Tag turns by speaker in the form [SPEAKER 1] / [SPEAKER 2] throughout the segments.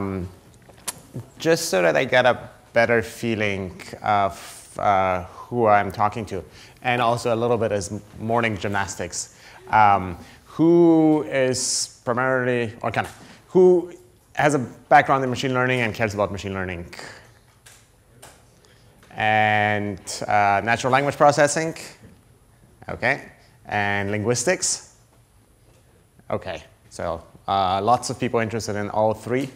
[SPEAKER 1] just so that I get a better feeling of who I'm talking to, and also a little bit as morning gymnastics. Who is primarily, or kind of, who has a background in machine learning and cares about machine learning? And natural language processing? Okay. And linguistics? Okay. So lots of people interested in all three.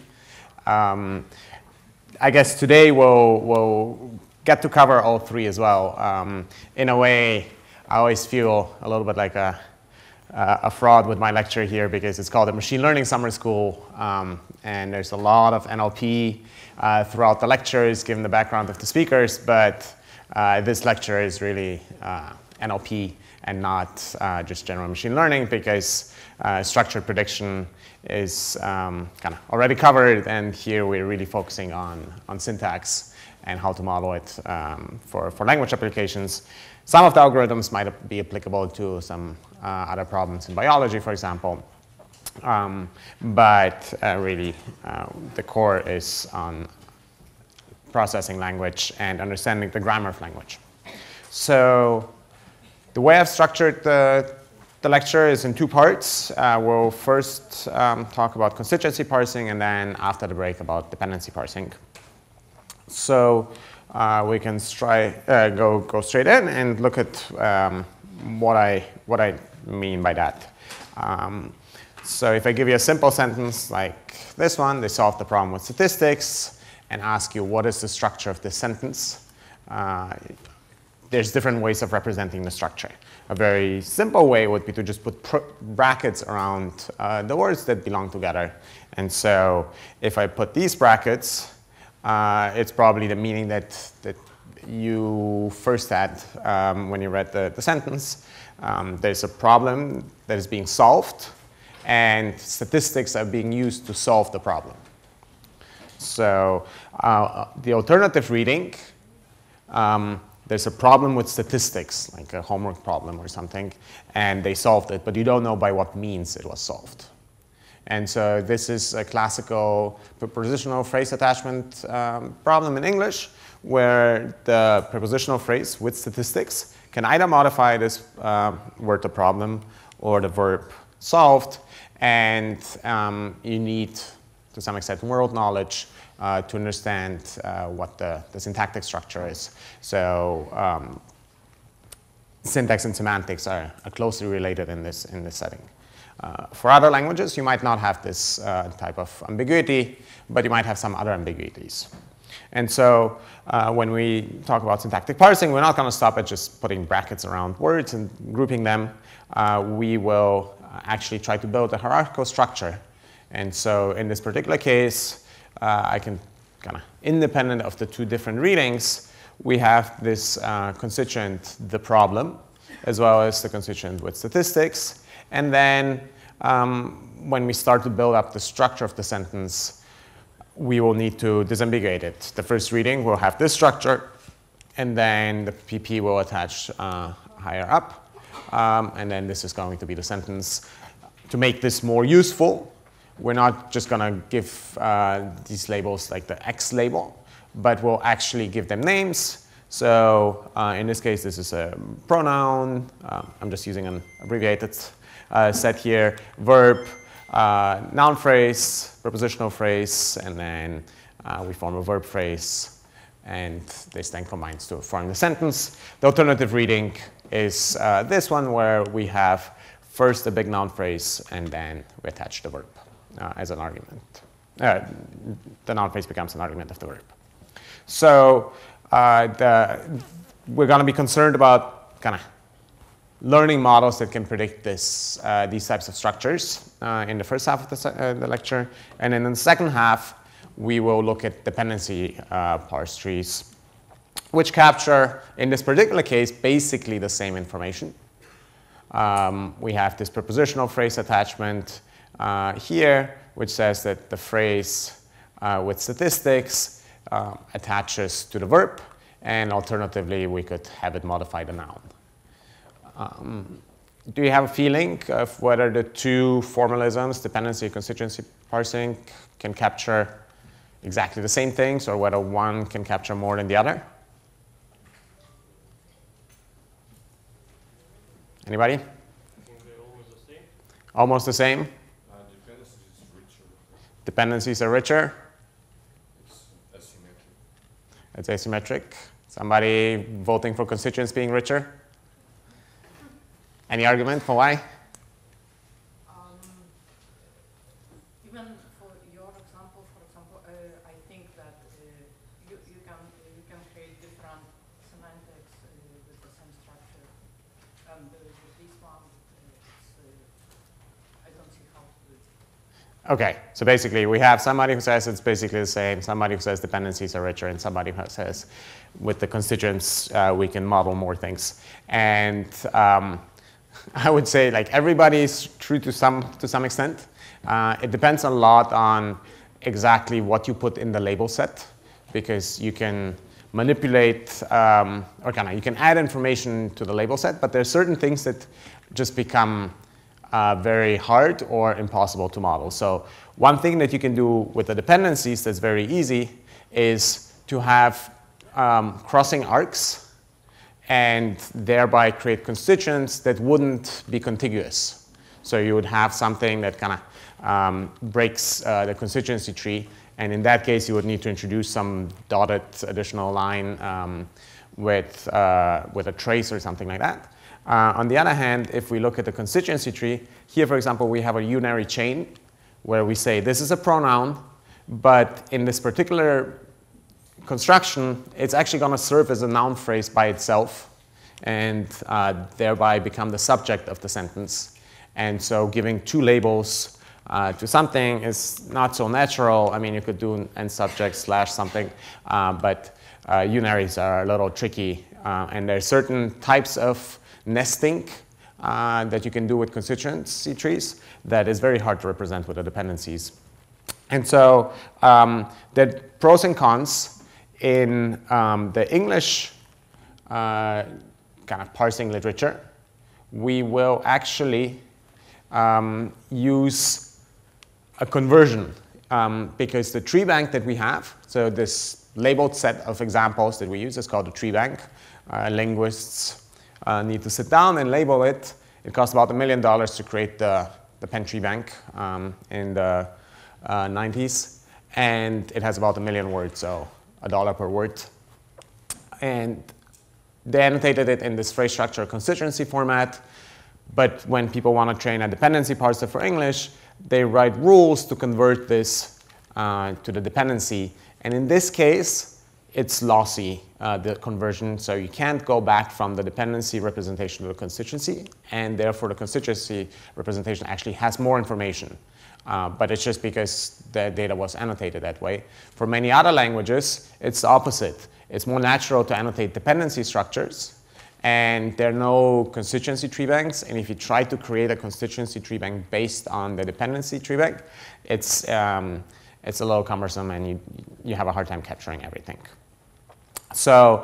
[SPEAKER 1] I guess today we'll get to cover all three as well. In a way, I always feel a little bit like a fraud with my lecture here because it's called a machine learning summer school, and there's a lot of NLP throughout the lectures given the background of the speakers, but this lecture is really NLP and not just general machine learning because structured prediction is kind of already covered, and here we're really focusing on syntax and how to model it for language applications. Some of the algorithms might be applicable to some other problems in biology, for example, but really the core is on processing language and understanding the grammar of language. So the way I've structured the lecture is in two parts. We'll first talk about constituency parsing, and then after the break about dependency parsing. So we can go straight in and look at what I mean by that. So if I give you a simple sentence like this one, they solved the problem with statistics, and ask you what is the structure of this sentence, there's different ways of representing the structure. A very simple way would be to just put brackets around the words that belong together. And so if I put these brackets, it's probably the meaning that you first had when you read the sentence. There's a problem that is being solved, and statistics are being used to solve the problem. So the alternative reading, there's a problem with statistics, like a homework problem or something, and they solved it, but you don't know by what means it was solved. And so this is a classical prepositional phrase attachment problem in English, where the prepositional phrase with statistics can either modify this word to problem or the verb solved, and you need, to some extent, world knowledge to understand what the syntactic structure is. So syntax and semantics are closely related in this setting. For other languages, you might not have this type of ambiguity, but you might have some other ambiguities. And so when we talk about syntactic parsing, we're not going to stop at just putting brackets around words and grouping them. We will actually try to build a hierarchical structure. And so in this particular case, I can kind of, independent of the two different readings, we have this constituent, the problem, as well as the constituent with statistics. And then when we start to build up the structure of the sentence, we will need to disambiguate it. The first reading will have this structure, and then the PP will attach higher up. And then this is going to be the sentence. To make this more useful, we're not just going to give these labels like the X label, but we'll actually give them names. So in this case, this is a pronoun. I'm just using an abbreviated set here. Verb, noun phrase, prepositional phrase, and then we form a verb phrase. And this then combines to form the sentence. The alternative reading is this one, where we have first a big noun phrase, and then we attach the verb as an argument. The noun phrase becomes an argument of the verb. So we're going to be concerned about kind of learning models that can predict these types of structures in the first half of the lecture. And then in the second half, we will look at dependency parse trees, which capture, in this particular case, basically the same information. We have this prepositional phrase attachment here, which says that the phrase with statistics attaches to the verb, and alternatively, we could have it modify the noun. Do you have a feeling of whether the two formalisms, dependency and constituency parsing, can capture exactly the same things or whether one can capture more than the other? Anybody?
[SPEAKER 2] I think they're almost the same.
[SPEAKER 1] Almost the same?
[SPEAKER 3] Dependencies is richer.
[SPEAKER 1] Dependencies are richer?
[SPEAKER 3] It's asymmetric.
[SPEAKER 1] It's asymmetric. Somebody voting for constituents being richer? Any argument for why?
[SPEAKER 4] Even for your example, I think that you can create different semantics with the same structure, and with this one, I don't see how to do it.
[SPEAKER 1] Okay, so basically we have somebody who says it's basically the same, somebody who says dependencies are richer, and somebody who says with the constituents we can model more things. And I would say like everybody's true to some extent. It depends a lot on exactly what you put in the label set, because you can manipulate you can add information to the label set, but there are certain things that just become very hard or impossible to model. So one thing that you can do with the dependencies that's very easy is to have crossing arcs and thereby create constituents that wouldn't be contiguous. So you would have something that kind of breaks the constituency tree, and in that case you would need to introduce some dotted additional line with a trace or something like that. On the other hand, if we look at the constituency tree, here for example we have a unary chain where we say this is a pronoun, but in this particular construction, it's actually going to serve as a noun phrase by itself and thereby become the subject of the sentence. And so giving two labels to something is not so natural. I mean, you could do an subject slash something, but unaries are a little tricky. And there are certain types of nesting that you can do with constituency trees that is very hard to represent with the dependencies. And so there are pros and cons. In the English kind of parsing literature, we will actually use a conversion because the tree bank that we have, so this labeled set of examples that we use is called a tree bank. Linguists need to sit down and label it. It costs about $1 million to create the Penn tree bank in the 90s, and it has about 1 million words, so $1 per word. And they annotated it in this phrase structure constituency format, but when people want to train a dependency parser for English, they write rules to convert this to the dependency. And in this case, it's lossy, the conversion, so you can't go back from the dependency representation to the constituency, and therefore the constituency representation actually has more information. But it's just because the data was annotated that way. For many other languages, it's the opposite. It's more natural to annotate dependency structures, and there are no constituency tree banks. And if you try to create a constituency tree bank based on the dependency tree bank, it's a little cumbersome, and you have a hard time capturing everything. So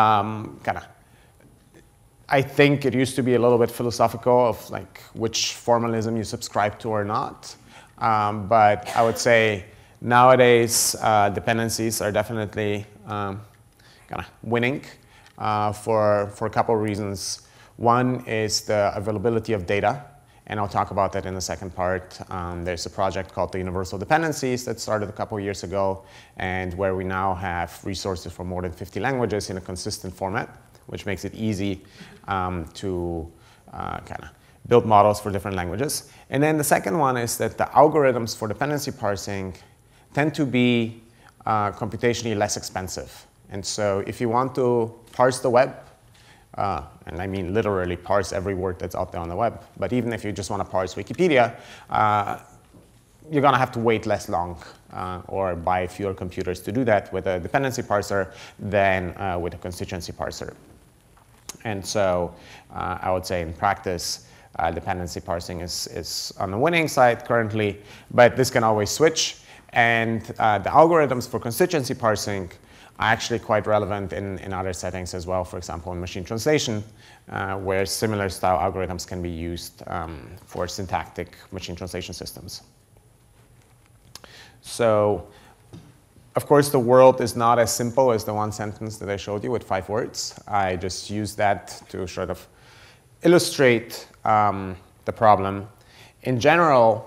[SPEAKER 1] I think it used to be a little bit philosophical of like which formalism you subscribe to or not. But I would say nowadays dependencies are definitely kind of winning for a couple of reasons. One is the availability of data, and I'll talk about that in the second part. There's a project called the Universal Dependencies that started a couple of years ago, and where we now have resources for more than 50 languages in a consistent format, which makes it easy to kind of build models for different languages. And then the second one is that the algorithms for dependency parsing tend to be computationally less expensive. And so if you want to parse the web, and I mean literally parse every word that's out there on the web, but even if you just want to parse Wikipedia, you're going to have to wait less long or buy fewer computers to do that with a dependency parser than with a constituency parser. And so I would say in practice, dependency parsing is on the winning side currently, but this can always switch. And the algorithms for constituency parsing are actually quite relevant in other settings as well, for example, in machine translation, where similar style algorithms can be used for syntactic machine translation systems. So Of course, the world is not as simple as the one sentence that I showed you with 5 words. I just used that to sort of illustrate the problem. In general,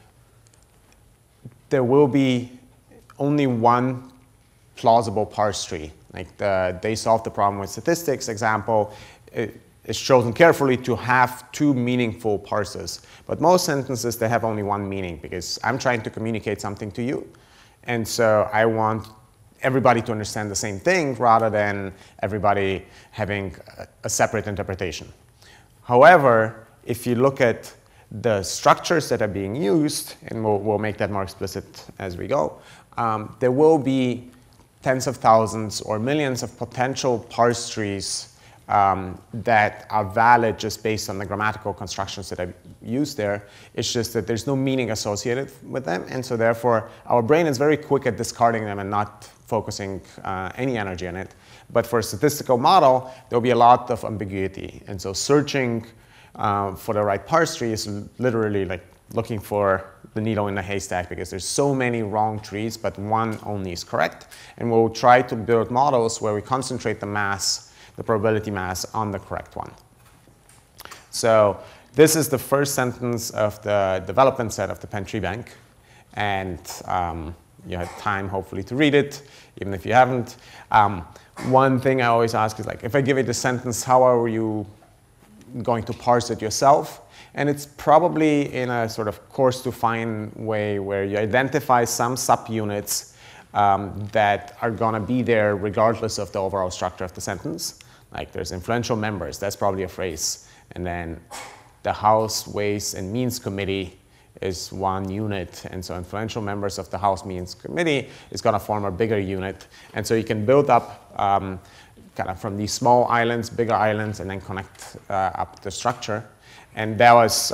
[SPEAKER 1] there will be only one plausible parse tree. Like they solved the problem with statistics example. It's chosen carefully to have 2 meaningful parses. But most sentences, they have only one meaning because I'm trying to communicate something to you. And so I want everybody to understand the same thing rather than everybody having a separate interpretation. However, if you look at the structures that are being used, and we'll make that more explicit as we go, there will be tens of thousands or millions of potential parse trees that are valid just based on the grammatical constructions that I used there. It's just that there's no meaning associated with them, and so therefore our brain is very quick at discarding them and not focusing any energy on it. But for a statistical model, there'll be a lot of ambiguity, and so searching for the right parse tree is literally like looking for the needle in the haystack because there's so many wrong trees, but one only is correct. And we'll try to build models where we concentrate the mass, the probability mass, on the correct one. So this is the first sentence of the development set of the Penn Tree Bank. And you had time, hopefully, to read it, even if you haven't. One thing I always ask is, like, if I give you the sentence, how are you going to parse it yourself? And it's probably in a sort of coarse-to-fine way where you identify some subunits that are going to be there regardless of the overall structure of the sentence. Like there's influential members, that's probably a phrase. And then the House Ways and Means Committee is one unit. And so influential members of the House Means Committee is going to form a bigger unit. And so you can build up kind of from these small islands, bigger islands, and then connect up the structure. And that was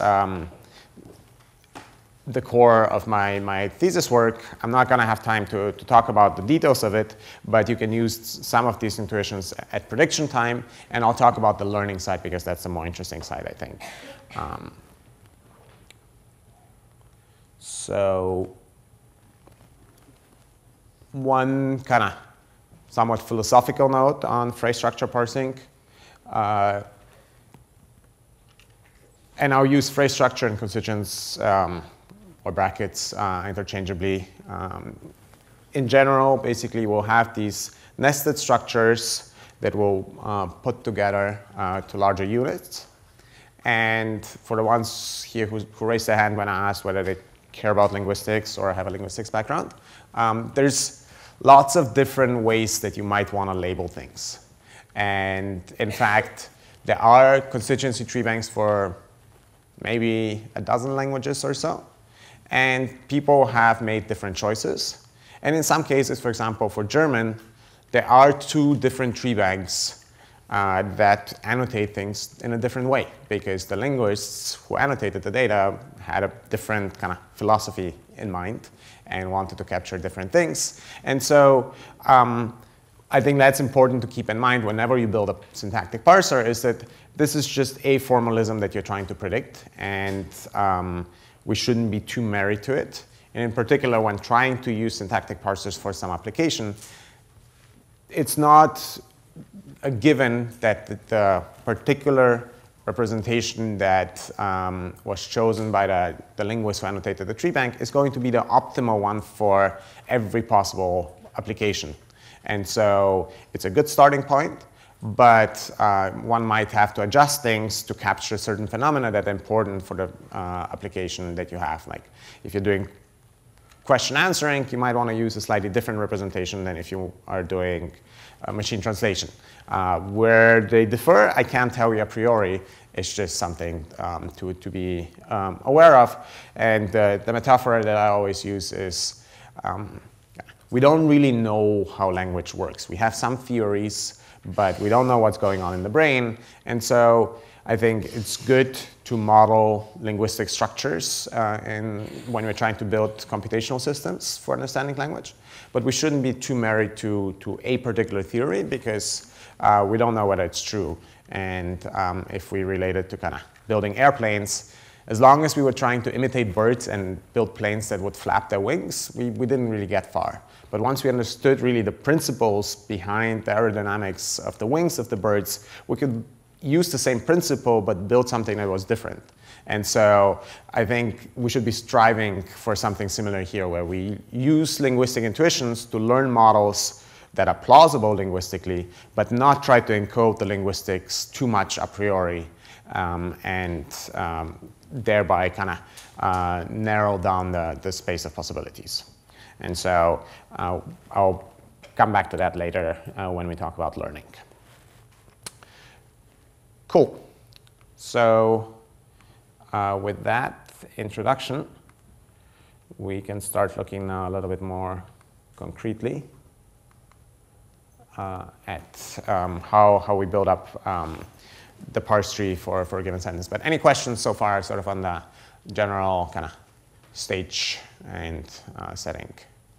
[SPEAKER 1] the core of my thesis work. I'm not going to have time to talk about the details of it, but you can use some of these intuitions at prediction time, and I'll talk about the learning side because that's the more interesting side, I think. So one kind of somewhat philosophical note on phrase structure parsing. And I'll use phrase structure and constituents or brackets interchangeably. In general, basically, we'll have these nested structures that we'll put together to larger units. And for the ones here who raised their hand when I asked whether they care about linguistics or have a linguistics background, there's lots of different ways that you might want to label things. And in fact, there are constituency tree banks for maybe a dozen languages or so. And people have made different choices. And in some cases, for example, for German, there are 2 different tree banks that annotate things in a different way, because the linguists who annotated the data had a different kind of philosophy in mind and wanted to capture different things. And so I think that's important to keep in mind whenever you build a syntactic parser, is that this is just a formalism that you're trying to predict, and we shouldn't be too married to it. And in particular, when trying to use syntactic parsers for some application, it's not a given that the particular representation that was chosen by the linguist who annotated the tree bank is going to be the optimal one for every possible application. And so it's a good starting point, but one might have to adjust things to capture certain phenomena that are important for the application that you have. Like if you're doing question answering, you might want to use a slightly different representation than if you are doing machine translation. Where they differ, I can't tell you a priori. It's just something to be aware of. And the metaphor that I always use is we don't really know how language works. We have some theories, but we don't know what's going on in the brain. And so I think it's good to model linguistic structures when we're trying to build computational systems for understanding language. But we shouldn't be too married to a particular theory because we don't know whether it's true. And if we relate it to kind of building airplanes, As long as we were trying to imitate birds and build planes that would flap their wings, we didn't really get far. But once we understood really the principles behind the aerodynamics of the wings of the birds, we could use the same principle but build something that was different. And so I think we should be striving for something similar here, where we use linguistic intuitions to learn models that are plausible linguistically, but not try to encode the linguistics too much a priori, and thereby kind of narrow down the space of possibilities. And so I'll come back to that later when we talk about learning. Cool. So with that introduction, we can start looking now a little bit more concretely at how we build up the parse tree for a given sentence. But any questions so far sort of on the general kind of stage and setting?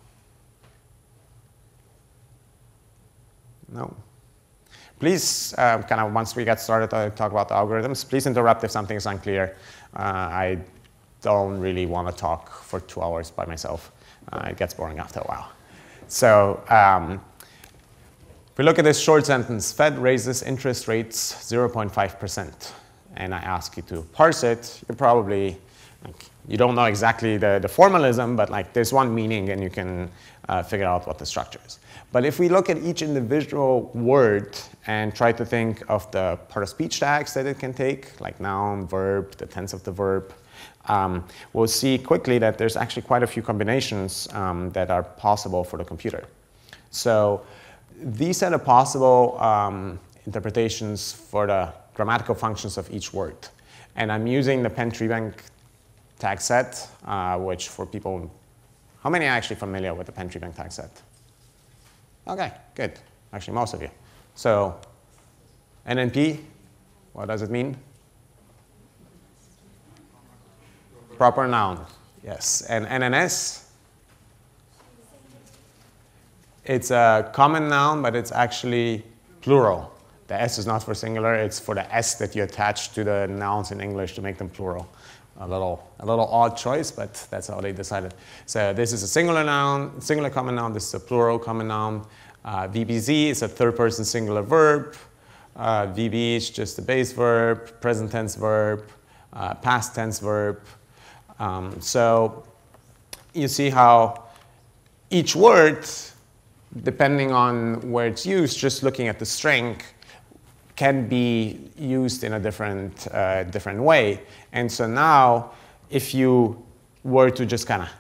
[SPEAKER 1] No? Please, kind of once we get started to talk about the algorithms, please interrupt if something is unclear. I don't really want to talk for 2 hours by myself. It gets boring after a while. So if we look at this short sentence, Fed raises interest rates 0.5%, and I ask you to parse it, you're probably, you don't know exactly the formalism, but like there's one meaning and you can figure out what the structure is. But if we look at each individual word and try to think of the part-of-speech tags that it can take, like noun, verb, the tense of the verb, we'll see quickly that there's actually quite a few combinations that are possible for the computer. So these are the possible interpretations for the grammatical functions of each word. And I'm using the Penn Treebank tag set, which for people, how many are actually familiar with the Penn Treebank tag set? Okay, good. Actually, most of you. So NNP, what does it mean? Proper noun. Yes. And NNS? It's a common noun, but it's actually plural. The S is not for singular. It's for the S that you attach to the nouns in English to make them plural. A little odd choice, but that's how they decided. So this is a singular noun, singular common noun. This is a plural common noun. VBZ is a third-person singular verb. VB is just a base verb, present tense verb, past tense verb. So you see how each word, depending on where it's used, just looking at the string, can be used in a different way. And so now, if you were to just kind of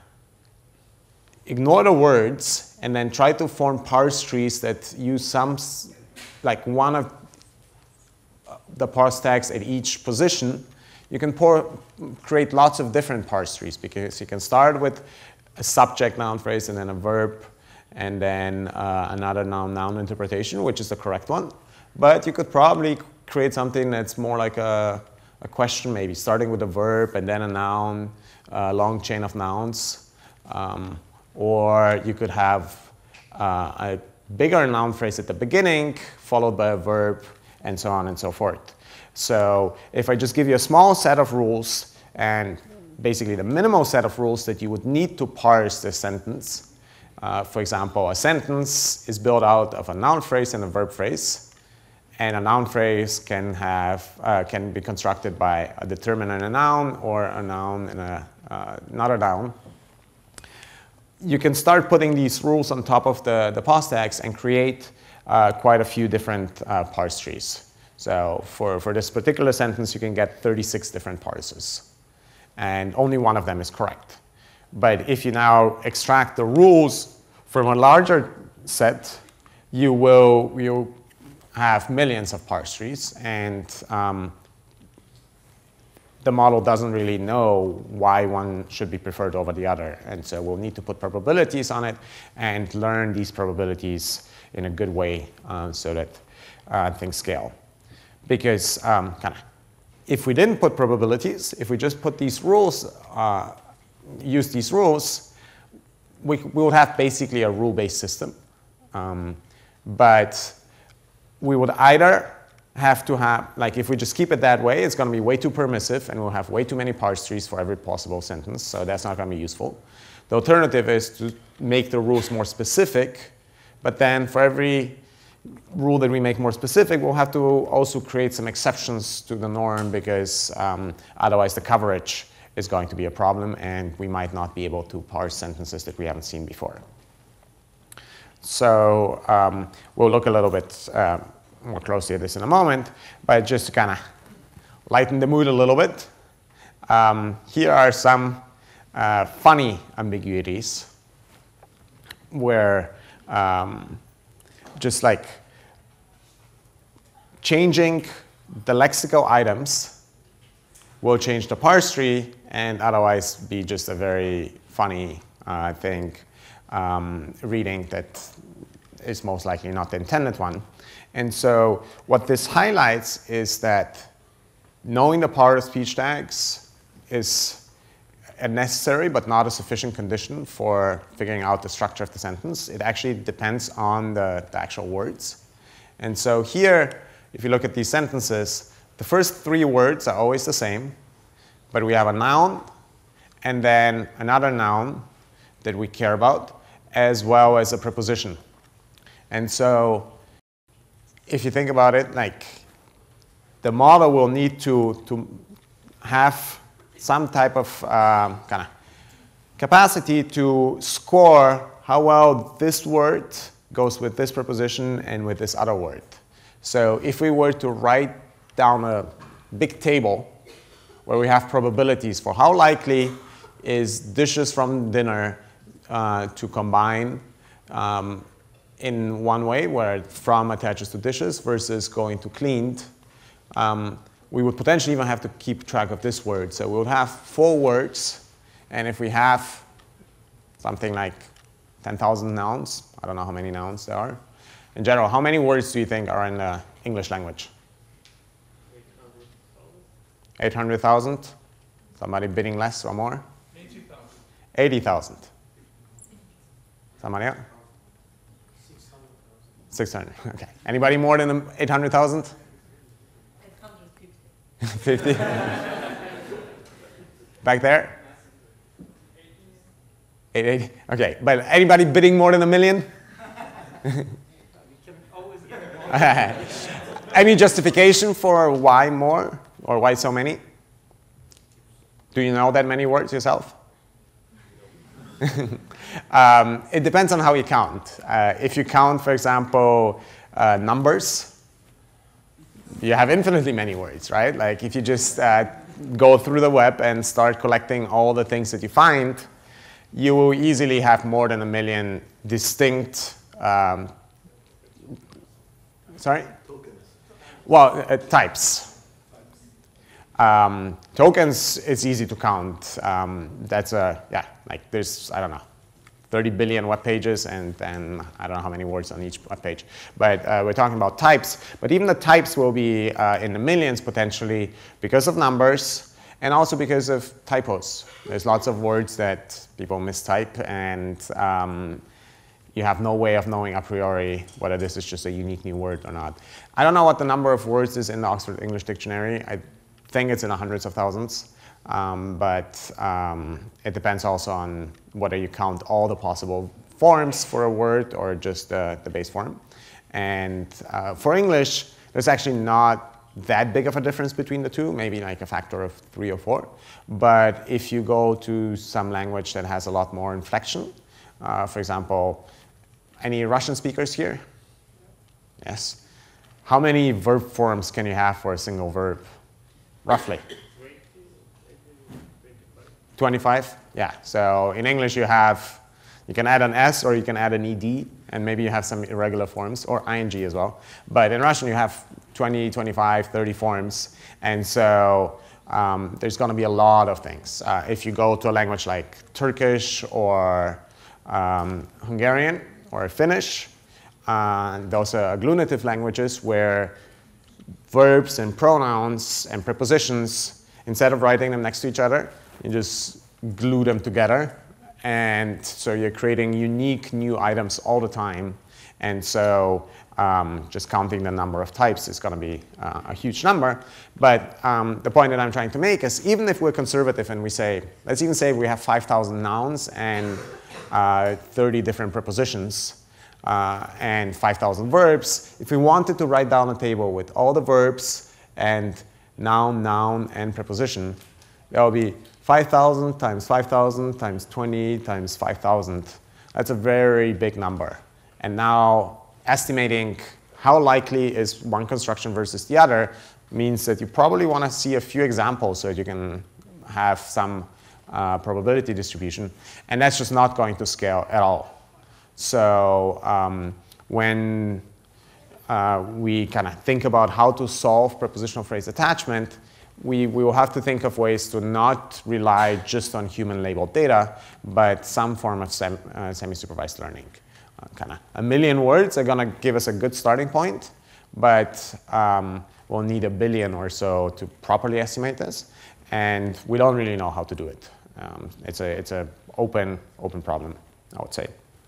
[SPEAKER 1] ignore the words and then try to form parse trees that use some, like one of the parse tags at each position, you can create lots of different parse trees, because you can start with a subject noun phrase and then a verb and then another noun interpretation, which is the correct one. But you could probably create something that's more like a question, maybe starting with a verb and then a noun, a long chain of nouns. Or you could have a bigger noun phrase at the beginning, followed by a verb, and so on and so forth. So if I just give you a small set of rules, and basically the minimal set of rules that you would need to parse this sentence, for example, a sentence is built out of a noun phrase and a verb phrase. And a noun phrase can be constructed by a determinant and a noun, or a noun and another noun. You can start putting these rules on top of the parse tags and create quite a few different parse trees. So for this particular sentence, you can get 36 different parses. And only one of them is correct. But if you now extract the rules from a larger set, you'll have millions of parse trees, and the model doesn't really know why one should be preferred over the other. And so we'll need to put probabilities on it and learn these probabilities in a good way so that things scale. Because if we didn't put probabilities, if we just put these rules, use these rules, we would have basically a rule-based system. But we would either have to have, like if we just keep it that way, it's going to be way too permissive and we'll have way too many parse trees for every possible sentence, so that's not going to be useful. The alternative is to make the rules more specific, but then for every rule that we make more specific, we'll have to also create some exceptions to the norm because otherwise the coverage is going to be a problem and we might not be able to parse sentences that we haven't seen before. So we'll look a little bit more closely at this in a moment, but just to kind of lighten the mood a little bit, here are some funny ambiguities where just like changing the lexical items will change the parse tree and otherwise be just a very funny thing reading that is most likely not the intended one. And so what this highlights is that knowing the part of speech tags is a necessary but not a sufficient condition for figuring out the structure of the sentence. It actually depends on the actual words. And so here, if you look at these sentences, the first 3 words are always the same, but we have a noun and then another noun that we care about, as well as a preposition. And so if you think about it, like the model will need to have some type of kind of capacity to score how well this word goes with this preposition and with this other word. So if we were to write down a big table where we have probabilities for how likely is dishes from dinner to combine in one way, where from attaches to dishes versus going to cleaned, we would potentially even have to keep track of this word. So we would have 4 words, and if we have something like 10,000 nouns, I don't know how many nouns there are. In general, how many words do you think are in the English language? 800,000? 800,000? Somebody bidding less or more?
[SPEAKER 2] 80,000.
[SPEAKER 1] 80,000. Somebody else? 600. Okay. Anybody more than 800,000? 50? Back there? 880? Okay, but anybody bidding more than 1 million? Any justification for why more or why so many? Do you know that many words yourself? It depends on how you count. If you count, for example, numbers, you have infinitely many words, right? Like if you just go through the web and start collecting all the things that you find, you will easily have more than 1 million distinct, sorry? Tokens. Well, types. Tokens, it's easy to count. That's yeah, like there's, I don't know, 30 billion web pages, and then I don't know how many words on each web page. But we're talking about types. But even the types will be in the millions potentially because of numbers and also because of typos. There's lots of words that people mistype, and you have no way of knowing a priori whether this is just a unique new word or not. I don't know what the number of words is in the Oxford English Dictionary. I think it's in the hundreds of thousands. But it depends also on whether you count all the possible forms for a word or just the base form. And for English, there's actually not that big of a difference between the two, maybe like a factor of 3 or 4. But if you go to some language that has a lot more inflection, for example, any Russian speakers here? Yes. How many verb forms can you have for a single verb, roughly? 25? Yeah. So in English you can add an S or you can add an ED, and maybe you have some irregular forms, or ing as well. But in Russian you have 20, 25, 30 forms, and so there's going to be a lot of things. If you go to a language like Turkish or Hungarian or Finnish, those are agglutinative languages where verbs and pronouns and prepositions, instead of writing them next to each other, you just glue them together, and so you're creating unique new items all the time. And so just counting the number of types is going to be a huge number. But the point that I'm trying to make is even if we're conservative and we say, let's even say we have 5,000 nouns and 30 different prepositions and 5,000 verbs, if we wanted to write down a table with all the verbs and noun, noun, and preposition, that will be 5,000 times 5,000 times 20 times 5,000. That's a very big number. And now estimating how likely is one construction versus the other means that you probably want to see a few examples so that you can have some probability distribution. And that's just not going to scale at all. So when we kind of think about how to solve prepositional phrase attachment, we will have to think of ways to not rely just on human labeled data, but some form of semi-supervised learning. Kind of 1 million words are going to give us a good starting point, but we'll need 1 billion or so to properly estimate this, and we don't really know how to do it. It's a open problem, I would say.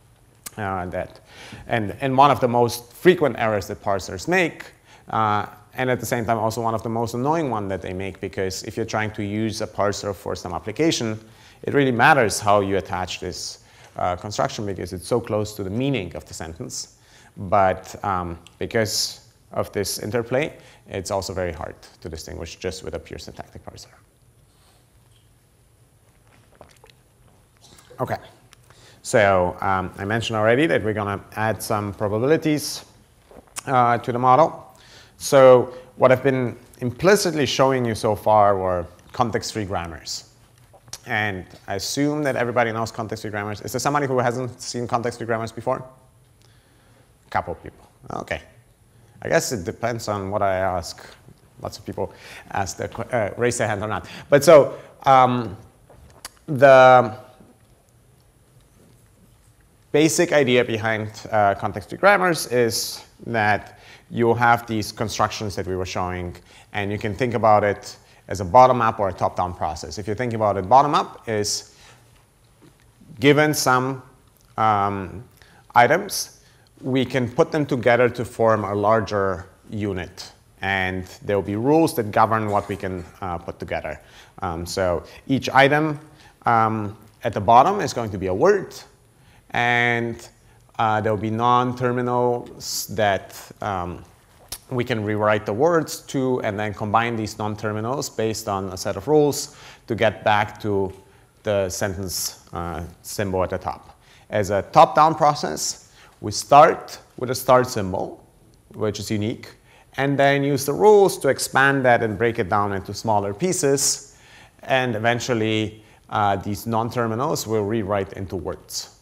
[SPEAKER 1] And one of the most frequent errors that parsers make, and at the same time also one of the most annoying one that they make, because if you're trying to use a parser for some application, it really matters how you attach this construction because it's so close to the meaning of the sentence. But because of this interplay, it's also very hard to distinguish just with a pure syntactic parser. Okay, so I mentioned already that we're going to add some probabilities to the model. So what I've been implicitly showing you so far were context-free grammars. And I assume that everybody knows context-free grammars. Is there somebody who hasn't seen context-free grammars before? A couple of people. OK. I guess it depends on what I ask. Lots of people ask raise their hand or not. But so the basic idea behind context-free grammars is that you have these constructions that we were showing, and you can think about it as a bottom-up or a top-down process. If you think about it, bottom-up is given some items, we can put them together to form a larger unit. And there will be rules that govern what we can put together. So each item at the bottom is going to be a word. And there will be non-terminals that we can rewrite the words to and then combine these non-terminals based on a set of rules to get back to the sentence symbol at the top. As a top-down process, we start with a start symbol, which is unique, and then use the rules to expand that and break it down into smaller pieces. And eventually, these non-terminals will rewrite into words.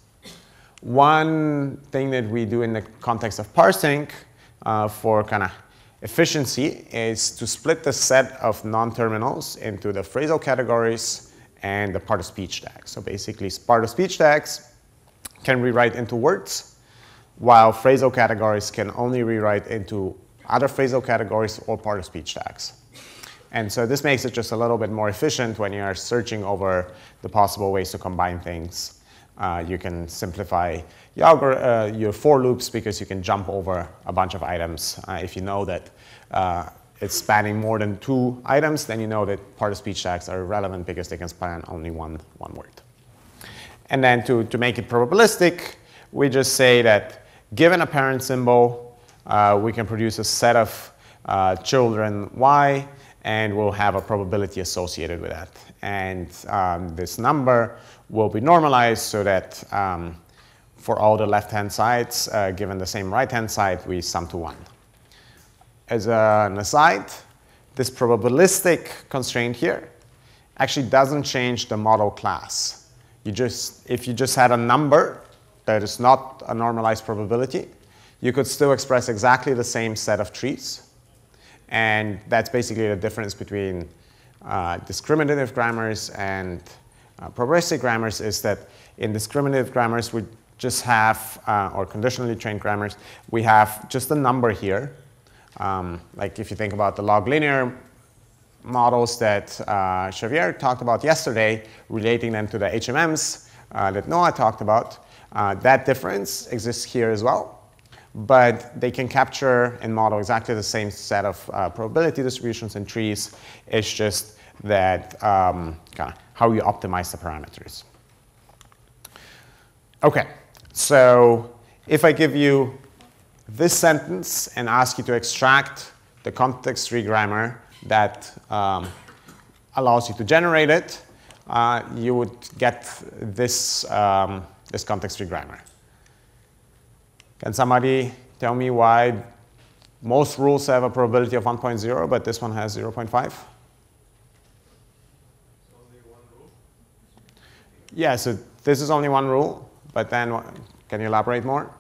[SPEAKER 1] One thing that we do in the context of parsing for kind of efficiency is to split the set of non-terminals into the phrasal categories and the part-of-speech tags. So basically, part-of-speech tags can rewrite into words, while phrasal categories can only rewrite into other phrasal categories or part-of-speech tags. And so this makes it just a little bit more efficient when you are searching over the possible ways to combine things. You can simplify your for loops because you can jump over a bunch of items. If you know that it's spanning more than 2 items, then you know that part-of-speech tags are irrelevant because they can span only one word. And then to make it probabilistic, we just say that given a parent symbol, we can produce a set of children y, and we'll have a probability associated with that. And this number will be normalized so that for all the left-hand sides, given the same right-hand side, we sum to 1. As an aside, this probabilistic constraint here actually doesn't change the model class. If you just had a number that is not a normalized probability, you could still express exactly the same set of trees. And that's basically the difference between discriminative grammars and probabilistic grammars, is that in discriminative grammars, we just have, or conditionally trained grammars, we have just a number here. Like if you think about the log linear models that Xavier talked about yesterday, relating them to the HMMs that Noah talked about, that difference exists here as well. but they can capture and model exactly the same set of probability distributions and trees. It's just that kind of how you optimize the parameters. OK, so if I give you this sentence and ask you to extract the context-free grammar that allows you to generate it, you would get this, this context-free grammar. Can somebody tell me why most rules have a probability of 1.0, but this one has 0.5?
[SPEAKER 2] Only one rule?
[SPEAKER 1] Yeah, so this is only one rule, but then can you elaborate more?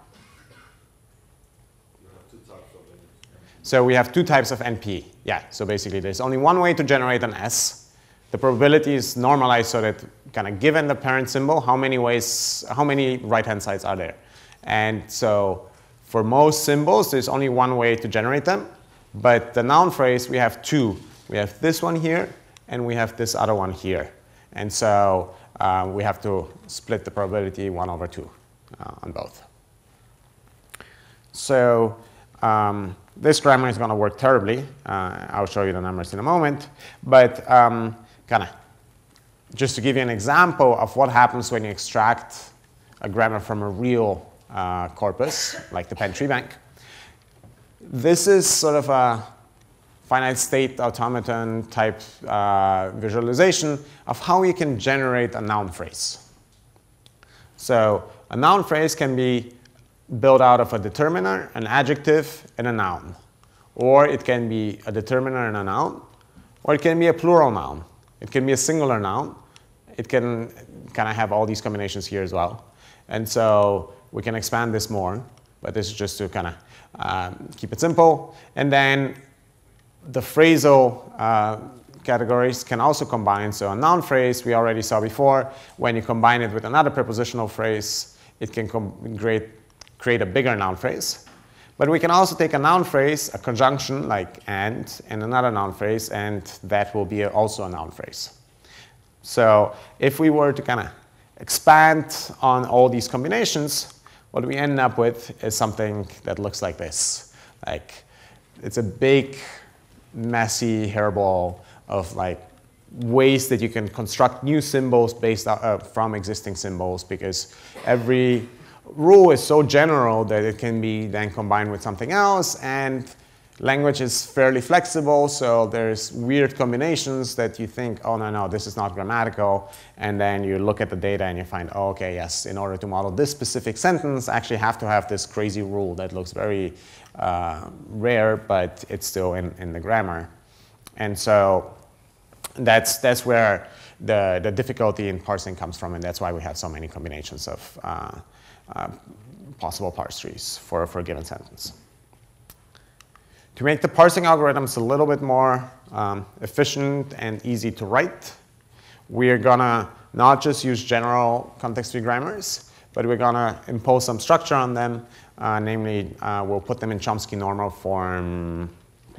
[SPEAKER 3] You have two types of NP.
[SPEAKER 1] So we have two types of NP. Yeah, so basically there's only one way to generate an S. The probability is normalized so that kind of given the parent symbol, how many right-hand sides are there? And so for most symbols, there's only one way to generate them. But the noun phrase, we have two. We have this one here, and we have this other one here. And so we have to split the probability 1/2 on both. So this grammar is going to work terribly. I'll show you the numbers in a moment. But kind of just to give you an example of what happens when you extract a grammar from a real corpus, like the Penn tree bank. This is sort of a finite state automaton type visualization of how you can generate a noun phrase. So a noun phrase can be built out of a determiner, an adjective, and a noun. Or it can be a determiner and a noun, or it can be a plural noun. It can be a singular noun. It can kind of have all these combinations here as well. And so we can expand this more, but this is just to kind of keep it simple. And then the phrasal categories can also combine. So a noun phrase, we already saw before, when you combine it with another prepositional phrase, it can create a bigger noun phrase. But we can also take a noun phrase, a conjunction like and another noun phrase, and that will be also a noun phrase. So if we were to kind of expand on all these combinations, what we end up with is something that looks like this. Like, it's a big, messy hairball of like ways that you can construct new symbols based from existing symbols, because every rule is so general that it can be then combined with something else, and language is fairly flexible, so there's weird combinations that you think, oh, no, this is not grammatical, and then you look at the data and you find, oh, okay, yes, in order to model this specific sentence, I actually have to have this crazy rule that looks very rare, but it's still in the grammar. And so that's where the difficulty in parsing comes from, and that's why we have so many combinations of possible parse trees for a given sentence. To make the parsing algorithms a little bit more efficient and easy to write, we're going to not just use general context-free grammars, but we're going to impose some structure on them. Namely, we'll put them in Chomsky normal form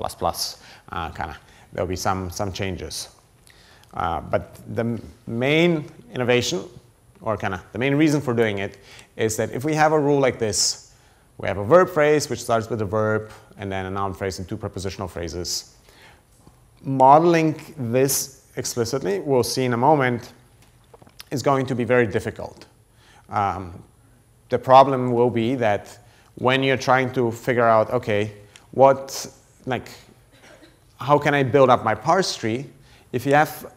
[SPEAKER 1] ++. There'll be some changes. But the main innovation, or the main reason for doing it, is that if we have a rule like this, we have a verb phrase which starts with a verb, and then a noun phrase and two prepositional phrases. Modeling this explicitly, we'll see in a moment, is going to be very difficult. The problem will be that when you're trying to figure out, okay, how can I build up my parse tree? If you have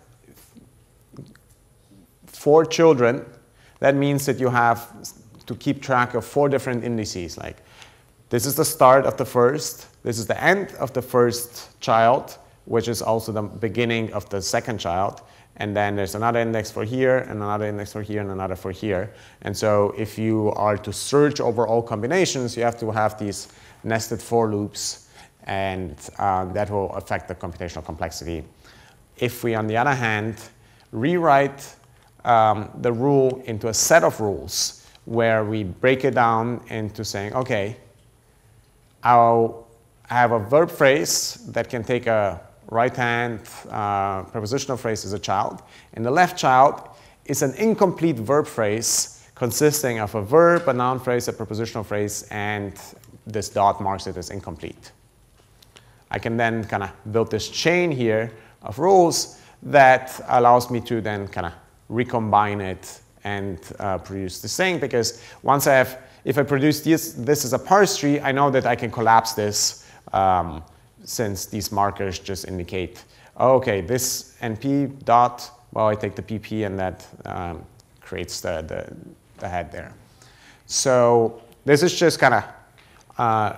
[SPEAKER 1] 4 children, that means that you have to keep track of 4 different indices. Like, this is the start of the first, this is the end of the first child, which is also the beginning of the second child, and then there's another index for here, and another index for here, and another for here. And so if you are to search over all combinations, you have to have these nested for loops, and that will affect the computational complexity. If we, on the other hand, rewrite the rule into a set of rules where we break it down into saying, okay, I'll have a verb phrase that can take a right-hand prepositional phrase as a child, and the left child is an incomplete verb phrase consisting of a verb, a noun phrase, a prepositional phrase, and this dot marks it as incomplete. I can then kind of build this chain here of rules that allows me to then kind of recombine it and produce this thing, because once I have, if I produce this as a parse tree, I know that I can collapse this since these markers just indicate, oh, okay, this NP dot, well, I take the PP and that creates the head there. So this is just kind of,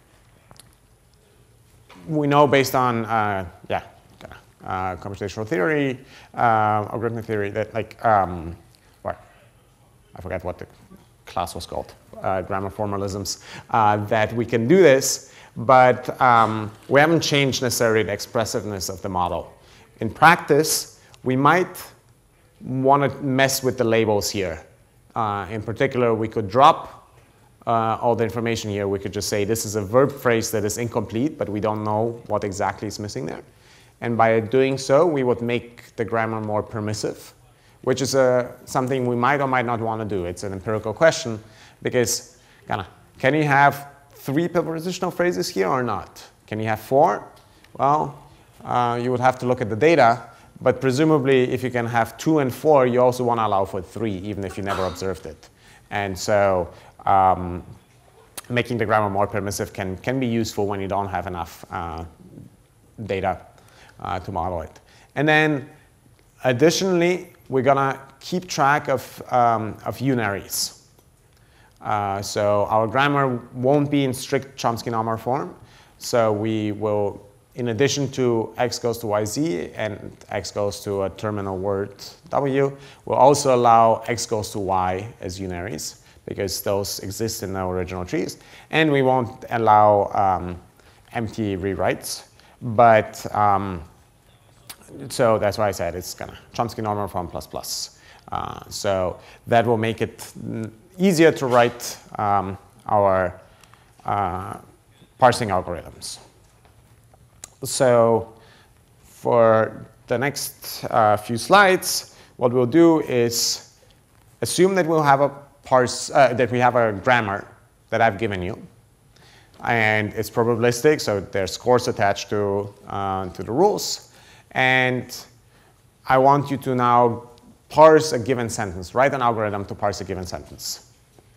[SPEAKER 1] we know based on, computational theory, algorithmic theory, that like, I forgot what the class was called, grammar formalisms, that we can do this, but we haven't changed necessarily the expressiveness of the model. In practice, we might want to mess with the labels here. In particular, we could drop all the information here. We could just say this is a verb phrase that is incomplete, but we don't know what exactly is missing there. And by doing so, we would make the grammar more permissive, which is something we might or might not want to do. It's an empirical question, because can you have 3 prepositional phrases here or not? Can you have 4? Well, you would have to look at the data, but presumably if you can have 2 and 4, you also want to allow for 3, even if you never observed it. And so making the grammar more permissive can be useful when you don't have enough data to model it. And then additionally, we're going to keep track of unaries. So our grammar won't be in strict Chomsky normal form. So we will, in addition to x goes to yz and x goes to a terminal word w, we'll also allow x goes to y as unaries, because those exist in the original trees. And we won't allow empty rewrites. But so that's why I said it's kind of Chomsky normal form plus plus. So that will make it easier to write our parsing algorithms. So for the next few slides, what we'll do is assume that we'll have a that we have a grammar that I've given you, and it's probabilistic, so there's scores attached to the rules. And I want you to now parse a given sentence, write an algorithm to parse a given sentence.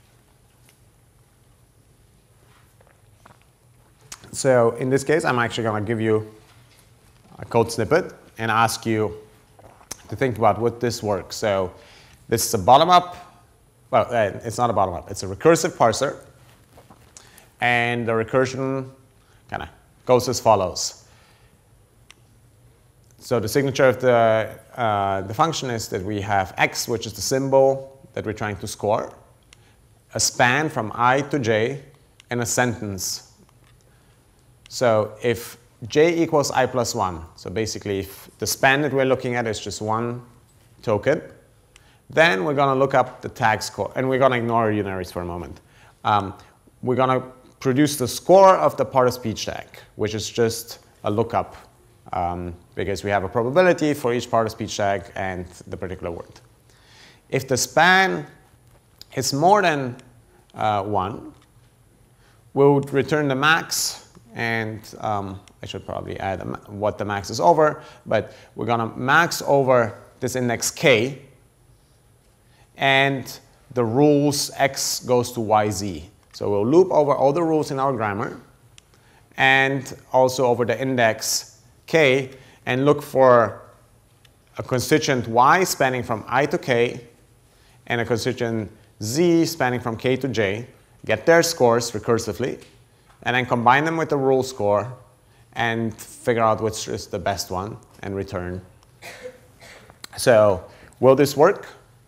[SPEAKER 1] So in this case, I'm actually going to give you a code snippet and ask you to think about would this work. So this is a bottom-up. Well, it's not a bottom-up. It's a recursive parser. And the recursion kind of goes as follows. So the signature of the function is that we have x, which is the symbol that we're trying to score, a span from I to j, and a sentence. So if j equals I plus 1, so basically if the span that we're looking at is just one token, then we're going to look up the tag score, and we're going to ignore unaries for a moment. We're going to produce the score of the part of speech tag, which is just a lookup, because we have a probability for each part of speech tag and the particular word. If the span is more than 1, we'll return the max, and I should probably add what the max is over, but we're going to max over this index k, and the rules x goes to yz. So we'll loop over all the rules in our grammar, and also over the index k, and look for a constituent y spanning from I to k, and a constituent z spanning from k to j, get their scores recursively, and then combine them with the rule score, and figure out which is the best one, and return. So will this work?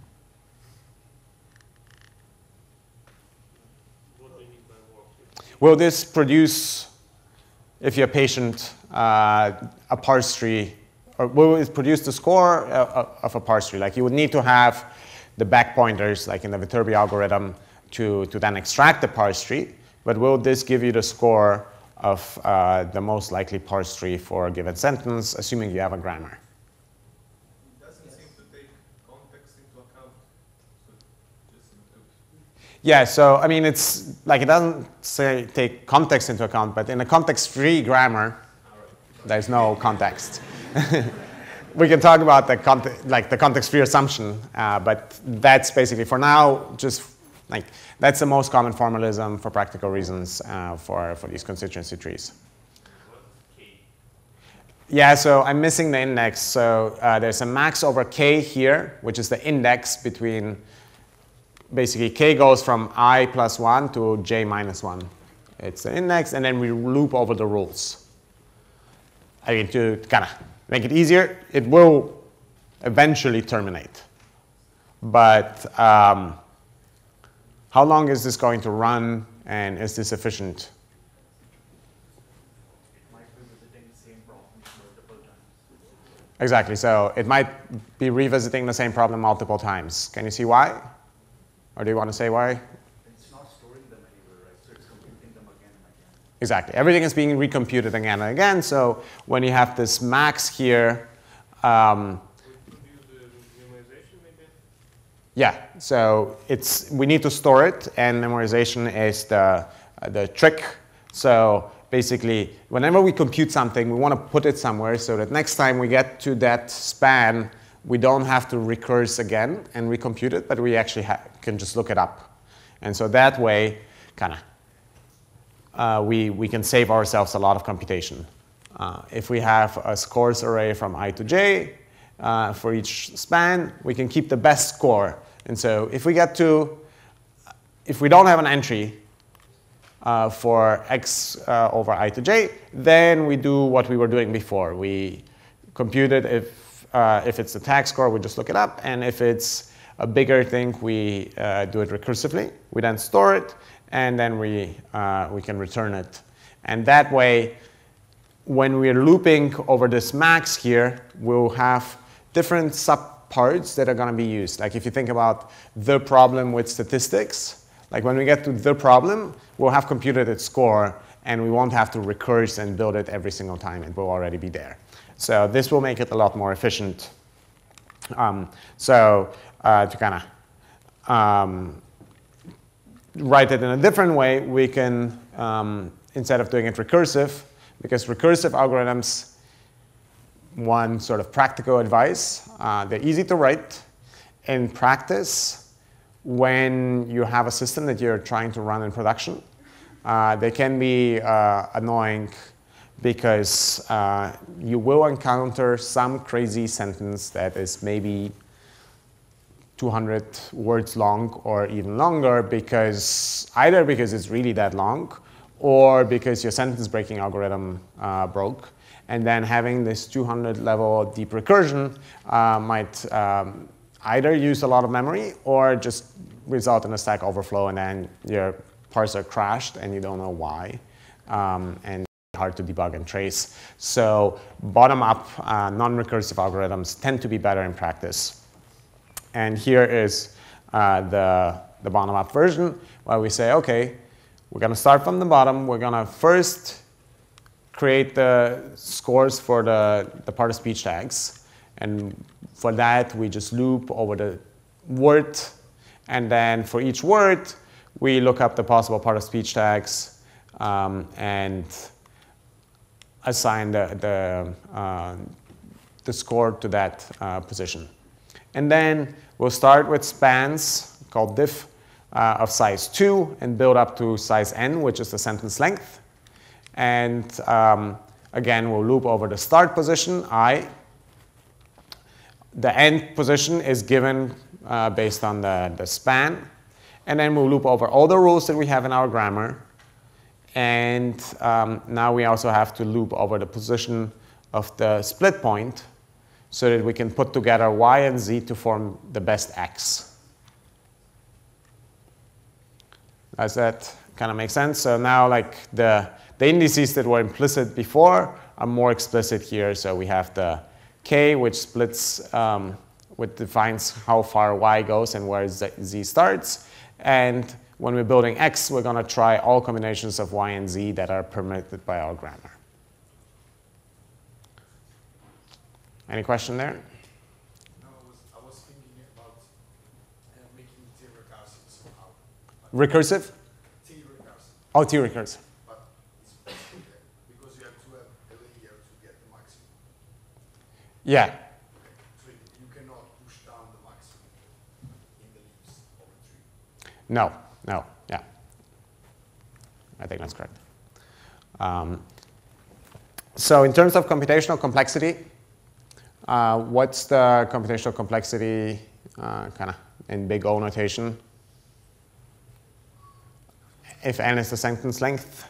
[SPEAKER 1] Will this produce, if you're patient, a parse tree, or will it produce the score of a parse tree? Like you would need to have the back pointers, like in the Viterbi algorithm, to then extract the parse tree. But will this give you the score of the most likely parse tree for a given sentence, assuming you have a grammar?
[SPEAKER 3] It doesn't seem to take context into account. So just
[SPEAKER 1] Yeah, so I mean, it's like it doesn't say take context into account, but in a context-free grammar, there's no context. We can talk about the context-free assumption, but that's basically for now just like that's the most common formalism for practical reasons for these constituency trees. Yeah, so I'm missing the index. So there's a max over k here, which is the index between, basically k goes from I plus 1 to j minus 1. It's the index, and then we loop over the rules. I mean, to kind of make it easier, it will eventually terminate. But how long is this going to run, and is this efficient? Exactly, so it might be revisiting the same problem multiple times. Can you see why? Or do you want to say why?
[SPEAKER 3] It's not storing them anywhere, right? So it's computing them again and again.
[SPEAKER 1] Exactly, everything is being recomputed again and again, so when you have this max here,
[SPEAKER 2] We could use the memorization maybe?
[SPEAKER 1] yeah, so we need to store it, and memorization is the trick. So basically, whenever we compute something, we want to put it somewhere so that next time we get to that span, we don't have to recurse again and recompute it, but we actually can just look it up. And so that way, kind of, we can save ourselves a lot of computation. If we have a scores array from I to j for each span, we can keep the best score. And so if we don't have an entry for x over I to j, then we do what we were doing before. We compute it. If it's a tag score, we just look it up. And if it's a bigger thing, we do it recursively. We then store it, and then we can return it. And that way, when we're looping over this max here, we'll have different subparts that are going to be used. Like if you think about the problem with statistics, like when we get to the problem, we'll have computed its score, and we won't have to recurse and build it every single time. It will already be there. So this will make it a lot more efficient. To kind of write it in a different way, we can, instead of doing it recursive, because recursive algorithms, one sort of practical advice, they're easy to write. In practice, when you have a system that you're trying to run in production, they can be annoying because you will encounter some crazy sentence that is maybe 200 words long or even longer, either because it's really that long or because your sentence breaking algorithm broke. And then having this 200 level deep recursion might either use a lot of memory or just result in a stack overflow, and then your parser crashed and you don't know why. And hard to debug and trace. So bottom-up non-recursive algorithms tend to be better in practice. And here is the bottom-up version where we say, OK, we're going to start from the bottom. We're going to first create the scores for the part-of-speech tags. And for that, we just loop over the word. And then for each word, we look up the possible part-of-speech tags and assign the score to that position. And then we'll start with spans called diff of size 2 and build up to size n, which is the sentence length. And again, we'll loop over the start position, I. The end position is given based on the span. And then we'll loop over all the rules that we have in our grammar. And now we also have to loop over the position of the split point so that we can put together y and z to form the best x. Does that kind of make sense? So now like the indices that were implicit before are more explicit here. So we have the k, which splits, which defines how far y goes and where z starts. And when we're building x, we're going to try all combinations of y and z that are permitted by our grammar. Any question there?
[SPEAKER 3] No, I was thinking about making it recursive somehow.
[SPEAKER 1] Recursive?
[SPEAKER 5] T recursive.
[SPEAKER 1] Oh, T recursive.
[SPEAKER 5] But it's possible because you have to have a layer to get the maximum.
[SPEAKER 1] Yeah.
[SPEAKER 5] Okay. So you cannot push down the maximum in the leaves of the tree.
[SPEAKER 1] No, no, yeah. I think that's correct. So in terms of computational complexity, what's the computational complexity kind of in big O notation? If n is the sentence length,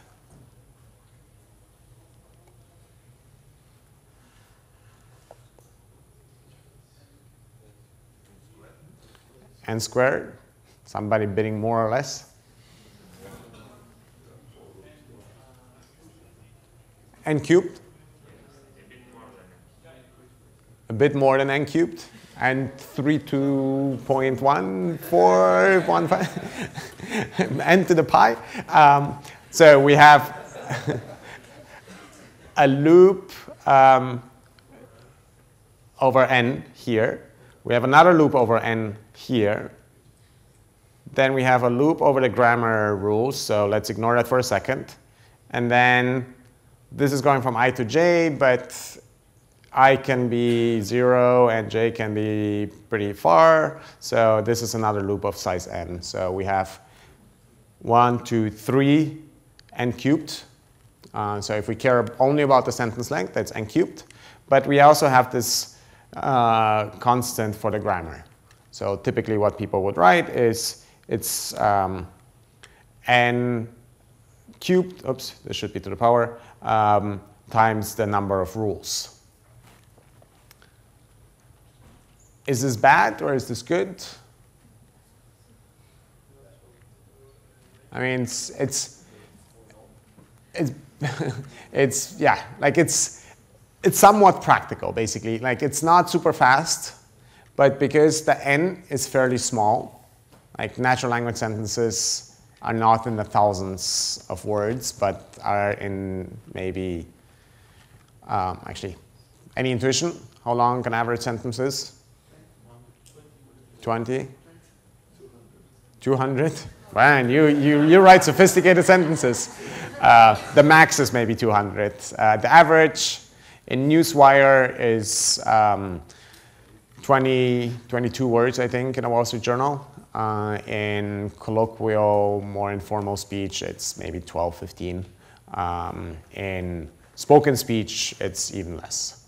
[SPEAKER 1] n squared, somebody bidding more or less? N cubed? A bit more than n cubed, and 32.1415 n to the pi. So we have a loop over n here. We have another loop over n here. Then we have a loop over the grammar rules, so let's ignore that for a second. And then this is going from I to j, but I can be 0 and j can be pretty far. So this is another loop of size n. So we have 1, 2, 3 n cubed. So if we care only about the sentence length, that's n cubed. But we also have this constant for the grammar. So typically what people would write is it's n cubed, oops, this should be to the power, times the number of rules. Is this bad or is this good? I mean, it's yeah, like it's somewhat practical, basically. Like it's not super fast, but because the n is fairly small, like natural language sentences are not in the thousands of words, but are in maybe, actually, any intuition? How long an average sentence is? 20? 200? Man, you write sophisticated sentences. The max is maybe 200. The average in Newswire is 22 words, I think, in a Wall Street Journal. In colloquial, more informal speech, it's maybe 12, 15. In spoken speech, it's even less.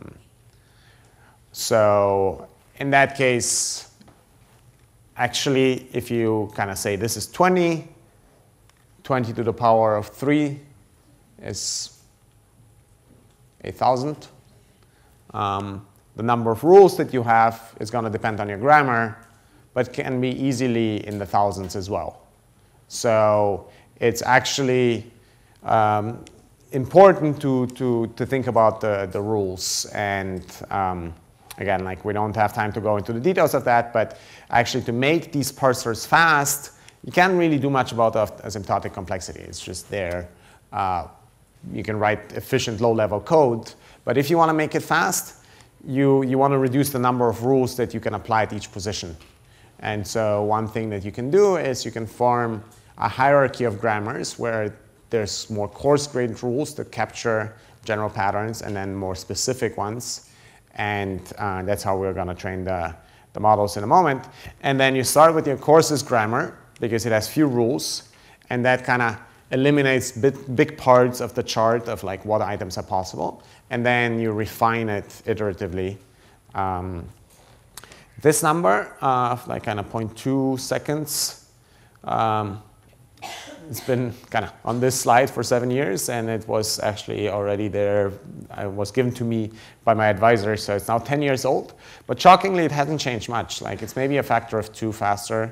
[SPEAKER 1] So in that case, actually, if you kind of say this is 20, 20 to the power of 3 is 8,000. The number of rules that you have is going to depend on your grammar, but can be easily in the thousands as well. So it's actually important to think about the rules. And again, like we don't have time to go into the details of that, but actually to make these parsers fast, you can't really do much about the asymptotic complexity. It's just there. You can write efficient low-level code, but if you want to make it fast, you want to reduce the number of rules that you can apply at each position. And so one thing that you can do is you can form a hierarchy of grammars where there's more coarse-grained rules that capture general patterns and then more specific ones. And that's how we're going to train the models in a moment. And then you start with your coarsest grammar because it has few rules. And that kind of eliminates big parts of the chart of like what items are possible. And then you refine it iteratively. This number of like kind of 0.2 seconds, it's been kind of on this slide for 7 years, and it was actually already there. It was given to me by my advisor, so it's now 10 years old. But shockingly, it hasn't changed much. Like it's maybe a factor of 2 faster,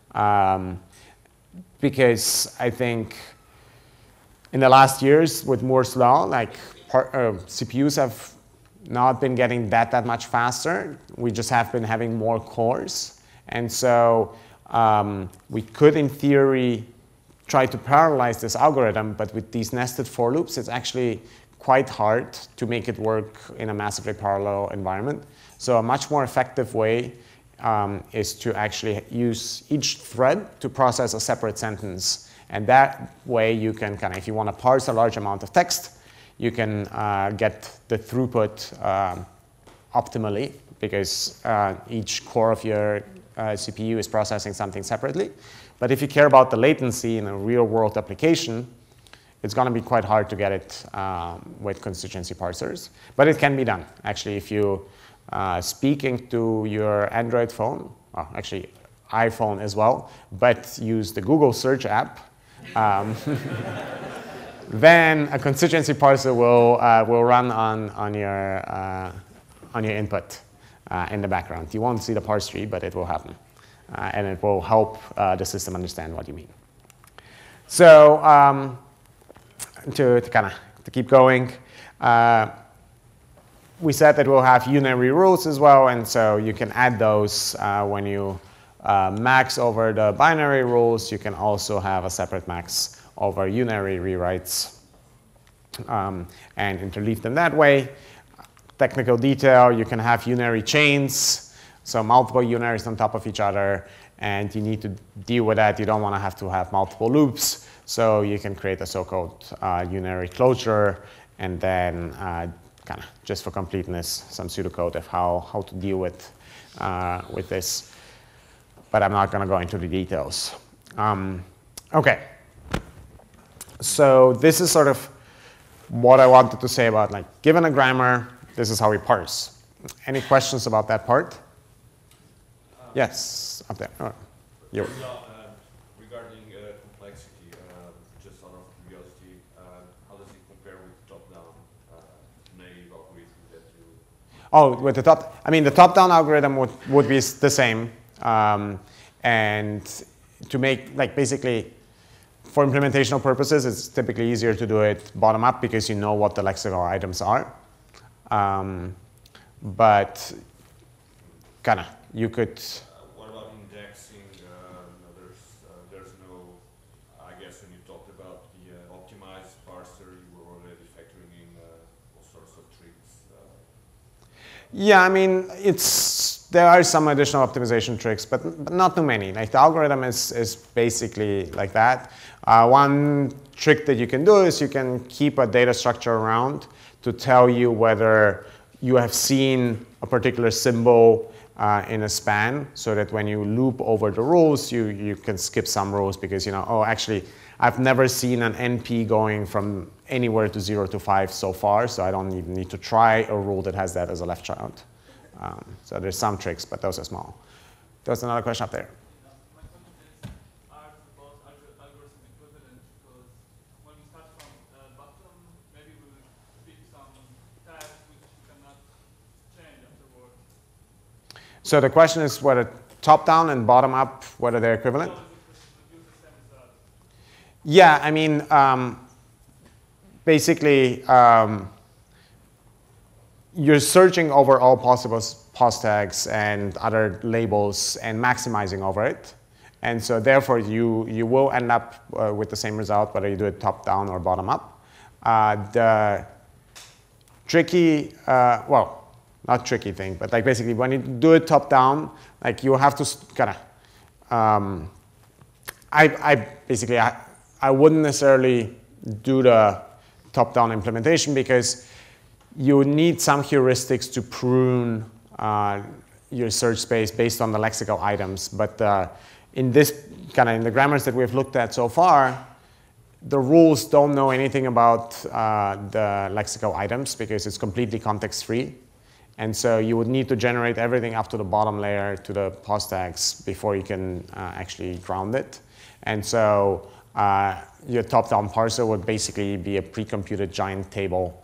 [SPEAKER 1] because I think in the last years with Moore's law, like CPUs have not been getting that much faster. We just have been having more cores. And so we could, in theory, try to parallelize this algorithm, but with these nested for loops, it's actually quite hard to make it work in a massively parallel environment. So a much more effective way is to actually use each thread to process a separate sentence. And that way you can kind of, if you want to parse a large amount of text, you can get the throughput optimally, because each core of your CPU is processing something separately. But if you care about the latency in a real-world application, it's going to be quite hard to get it with constituency parsers. But it can be done. Actually, if you speaking to your Android phone, well, actually iPhone as well, but use the Google search app, then a constituency parser will run on your input in the background. You won't see the parse tree, but it will happen. And it will help the system understand what you mean. So to keep going, we said that we'll have unary rules as well, and so you can add those when you max over the binary rules. You can also have a separate max over unary rewrites and interleave them that way. Technical detail, you can have unary chains, so multiple unaries on top of each other, and you need to deal with that. You don't want to have multiple loops, so you can create a so-called unary closure, and then kind of just for completeness, some pseudocode of how to deal with this. But I'm not going to go into the details. OK. So this is sort of what I wanted to say about, like, given a grammar, this is how we parse. Any questions about that part? Yes, up there. Oh, you.
[SPEAKER 3] Regarding complexity, just out of curiosity, how does it compare with top-down native algorithm that you?
[SPEAKER 1] Oh, with the top, I mean, the top-down algorithm would be the same. And to make, like, basically, for implementational purposes, it's typically easier to do it bottom-up because you know what the lexical items are. But kind of, you could.
[SPEAKER 3] What about indexing? There's no, I guess when you talked about the optimized parser, you were already factoring in all sorts of tricks.
[SPEAKER 1] Yeah, I mean, there are some additional optimization tricks, but not too many. Like, the algorithm is basically like that. One trick that you can do is you can keep a data structure around to tell you whether you have seen a particular symbol in a span, so that when you loop over the rules, you can skip some rules because, you know, oh, actually, I've never seen an NP going from anywhere to 0 to 5 so far, so I don't even need to try a rule that has that as a left child. So there's some tricks, but those are small. There's another question up there.
[SPEAKER 2] My question is, are both algorithms equivalent? Because when we start from bottom, maybe we will pick some tags which we cannot change afterwards.
[SPEAKER 1] So the question is whether top-down and bottom-up, whether they're equivalent? Yeah, I mean, basically, you're searching over all possible pos tags and other labels and maximizing over it. And so therefore, you will end up with the same result, whether you do it top-down or bottom-up. The tricky, well, not tricky thing, but like basically when you do it top-down, like you have to kind of, I wouldn't necessarily do the top-down implementation because you need some heuristics to prune your search space based on the lexical items. But in the grammars that we've looked at so far, the rules don't know anything about the lexical items because it's completely context-free. And so you would need to generate everything up to the bottom layer to the pos tags before you can actually ground it. And so your top-down parser would basically be a pre-computed giant table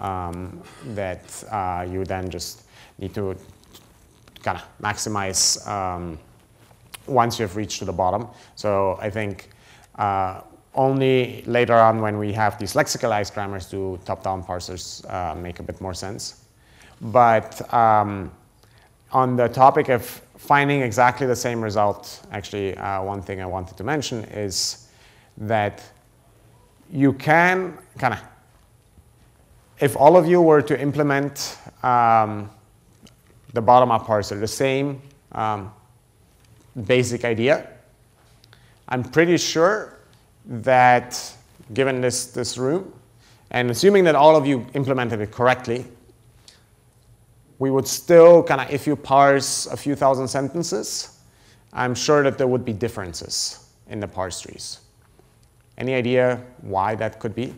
[SPEAKER 1] that you then just need to kind of maximize once you've reached to the bottom. So I think only later on when we have these lexicalized grammars do top-down parsers make a bit more sense. But on the topic of finding exactly the same result, actually one thing I wanted to mention is that you can kind of, if all of you were to implement the bottom-up parser, the same basic idea. I'm pretty sure that given this room, and assuming that all of you implemented it correctly, we would still kind of, if you parse a few thousand sentences, I'm sure that there would be differences in the parse trees. Any idea why that could be?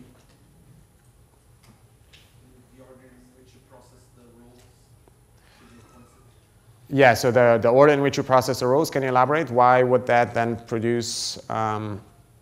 [SPEAKER 5] The order in which you process the rules.
[SPEAKER 1] Yeah, so the order in which you process the rows, can you elaborate? Why would that then produce?
[SPEAKER 5] For example,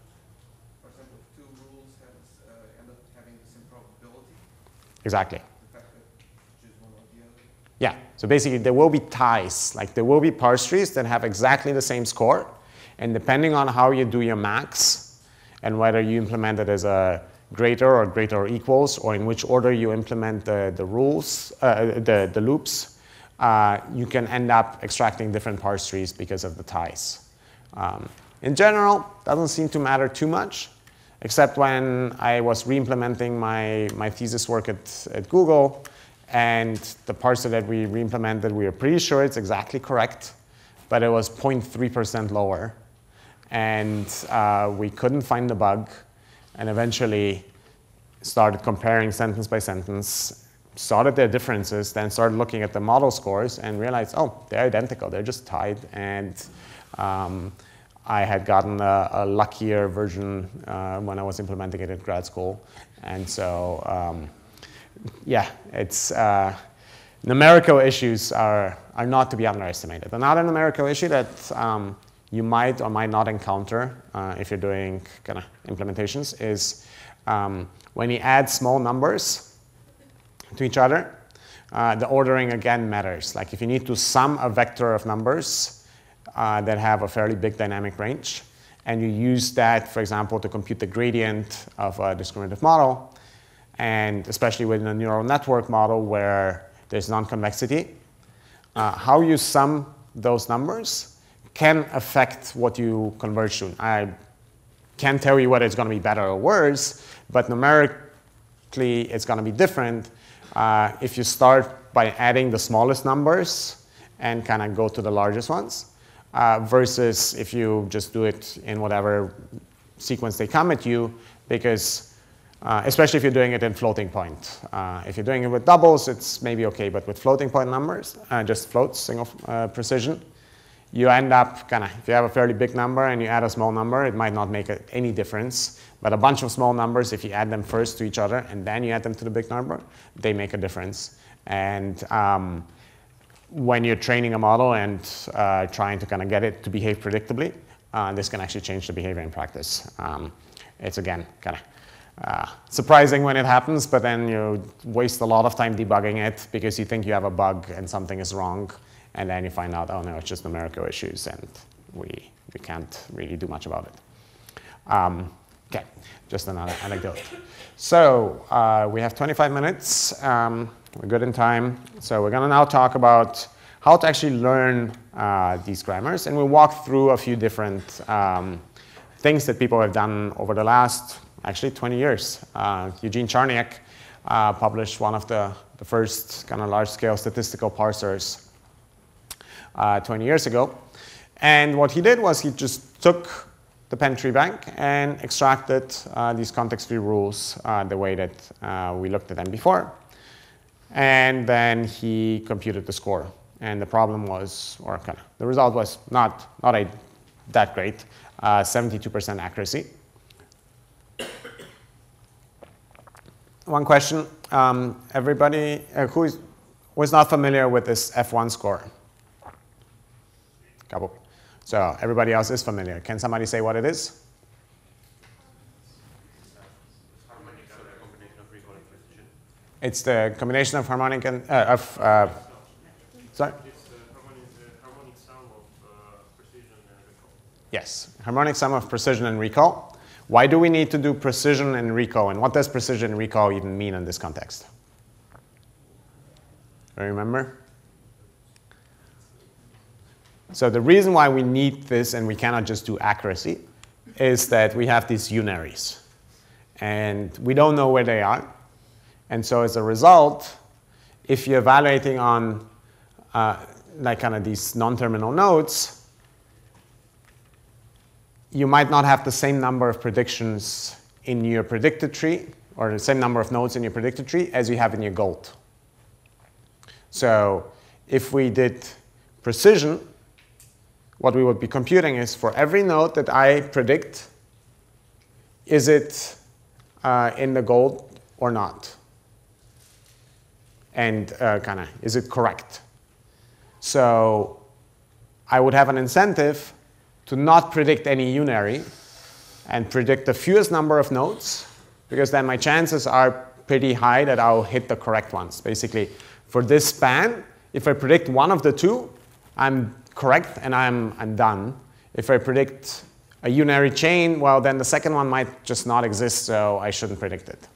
[SPEAKER 5] if two rules end up having the same probability.
[SPEAKER 1] Exactly.
[SPEAKER 5] The fact that you choose one or the other.
[SPEAKER 1] Yeah, so basically there will be ties, like there will be parse trees that have exactly the same score, and depending on how you do your max, and whether you implement it as a greater or equals, or in which order you implement the rules, the loops, you can end up extracting different parse trees because of the ties. In general, doesn't seem to matter too much, except when I was re-implementing my thesis work at Google, and the parser that we re-implemented, we were pretty sure it's exactly correct, but it was 0.3% lower. And we couldn't find the bug, and eventually started comparing sentence by sentence, saw that there are differences, then started looking at the model scores and realized, oh, they're identical, they're just tied. And I had gotten a luckier version when I was implementing it at grad school. And so, yeah, it's numerical issues are not to be underestimated. Another numerical issue that you might or might not encounter if you're doing kind of implementations is when you add small numbers to each other, the ordering again matters. Like if you need to sum a vector of numbers that have a fairly big dynamic range, and you use that, for example, to compute the gradient of a discriminative model, and especially within a neural network model where there's non-convexity, how you sum those numbers can affect what you converge to. I can't tell you whether it's going to be better or worse, but numerically it's going to be different if you start by adding the smallest numbers and kind of go to the largest ones, versus if you just do it in whatever sequence they come at you, because especially if you're doing it in floating point. If you're doing it with doubles, it's maybe okay, but with floating point numbers, just floats, single precision, you end up kind of, if you have a fairly big number and you add a small number, it might not make any difference. But a bunch of small numbers, if you add them first to each other and then you add them to the big number, they make a difference. And when you're training a model and trying to kind of get it to behave predictably, this can actually change the behavior in practice. It's again kind of surprising when it happens, but then you waste a lot of time debugging it because you think you have a bug and something is wrong. And then you find out, oh no, it's just numerical issues, and we can't really do much about it. Okay, just another anecdote. So we have 25 minutes. We're good in time. So we're going to now talk about how to actually learn these grammars. And we'll walk through a few different things that people have done over the last, actually, 20 years. Eugene Charniak published one of the first kind of large-scale statistical parsers 20 years ago. And what he did was he just took the Penn tree bank and extracted these context-free rules the way that we looked at them before. And then he computed the score. And the problem was, or kind of, the result was not that great, 72% accuracy. One question, everybody who was not familiar with this F1 score? Couple. So everybody else is familiar. Can somebody say what it is? It's the combination of harmonic and sorry.
[SPEAKER 6] It's the harmonic sum of precision and recall.
[SPEAKER 1] Yes, harmonic sum of precision and recall. Why do we need to do precision and recall? And what does precision and recall even mean in this context? Do you remember? So the reason why we need this and we cannot just do accuracy is that we have these unaries. And we don't know where they are. And so as a result, if you're evaluating on, like kind of these non-terminal nodes, you might not have the same number of predictions in your predicted tree, or the same number of nodes in your predicted tree as you have in your gold. So if we did precision, what we would be computing is for every node that I predict, is it in the gold or not? And kind of, is it correct? So I would have an incentive to not predict any unary and predict the fewest number of nodes, because then my chances are pretty high that I'll hit the correct ones. Basically, for this span, if I predict one of the two, I'm correct and I'm done. If I predict a unary chain, well, then the second one might just not exist, so I shouldn't predict it.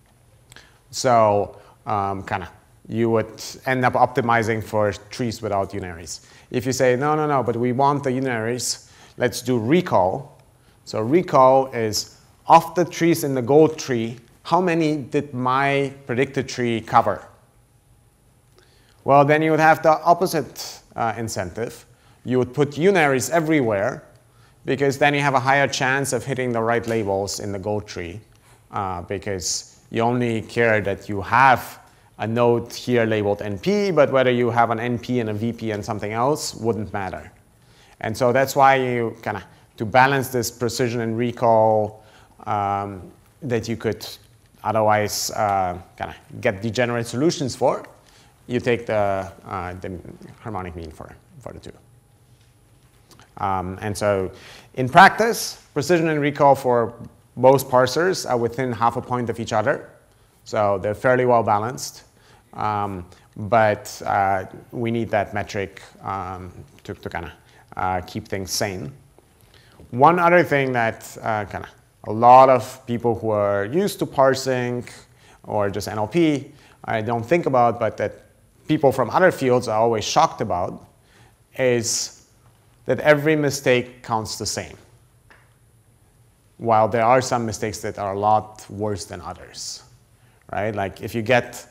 [SPEAKER 1] So kind of, you would end up optimizing for trees without unaries. If you say, no, no, no, but we want the unaries, let's do recall. So recall is, of the trees in the gold tree, how many did my predicted tree cover? Well, then you would have the opposite incentive. You would put unaries everywhere, because then you have a higher chance of hitting the right labels in the gold tree, because you only care that you have a node here labeled NP, but whether you have an NP and a VP and something else wouldn't matter. And so that's why you kind of, to balance this precision and recall that you could otherwise kind of get degenerate solutions for, you take the harmonic mean for the two. And so in practice, precision and recall for most parsers are within half a point of each other. So they're fairly well balanced. But we need that metric to kind of keep things sane. One other thing that kind of a lot of people who are used to parsing or just NLP I don't think about, but that people from other fields are always shocked about, is that every mistake counts the same, while there are some mistakes that are a lot worse than others, right? Like if you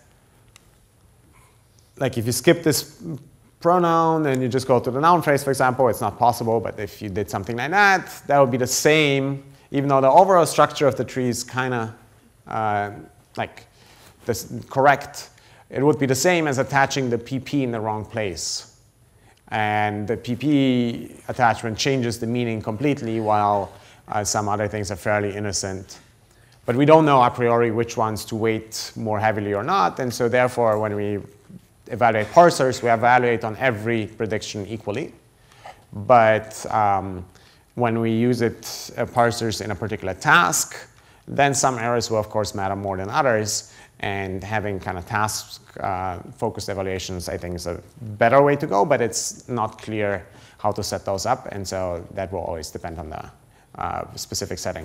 [SPEAKER 1] skip this pronoun and you just go to the noun phrase, for example, it's not possible, but if you did something like that, that would be the same, even though the overall structure of the tree is kind of like this correct. It would be the same as attaching the PP in the wrong place. And the PP attachment changes the meaning completely, while some other things are fairly innocent. But we don't know a priori which ones to weight more heavily or not, and so therefore when we evaluate parsers, we evaluate on every prediction equally. But when we use it parsers in a particular task, then some errors will of course matter more than others, and having kind of task-focused evaluations, I think, is a better way to go, but it's not clear how to set those up, and so that will always depend on the specific setting.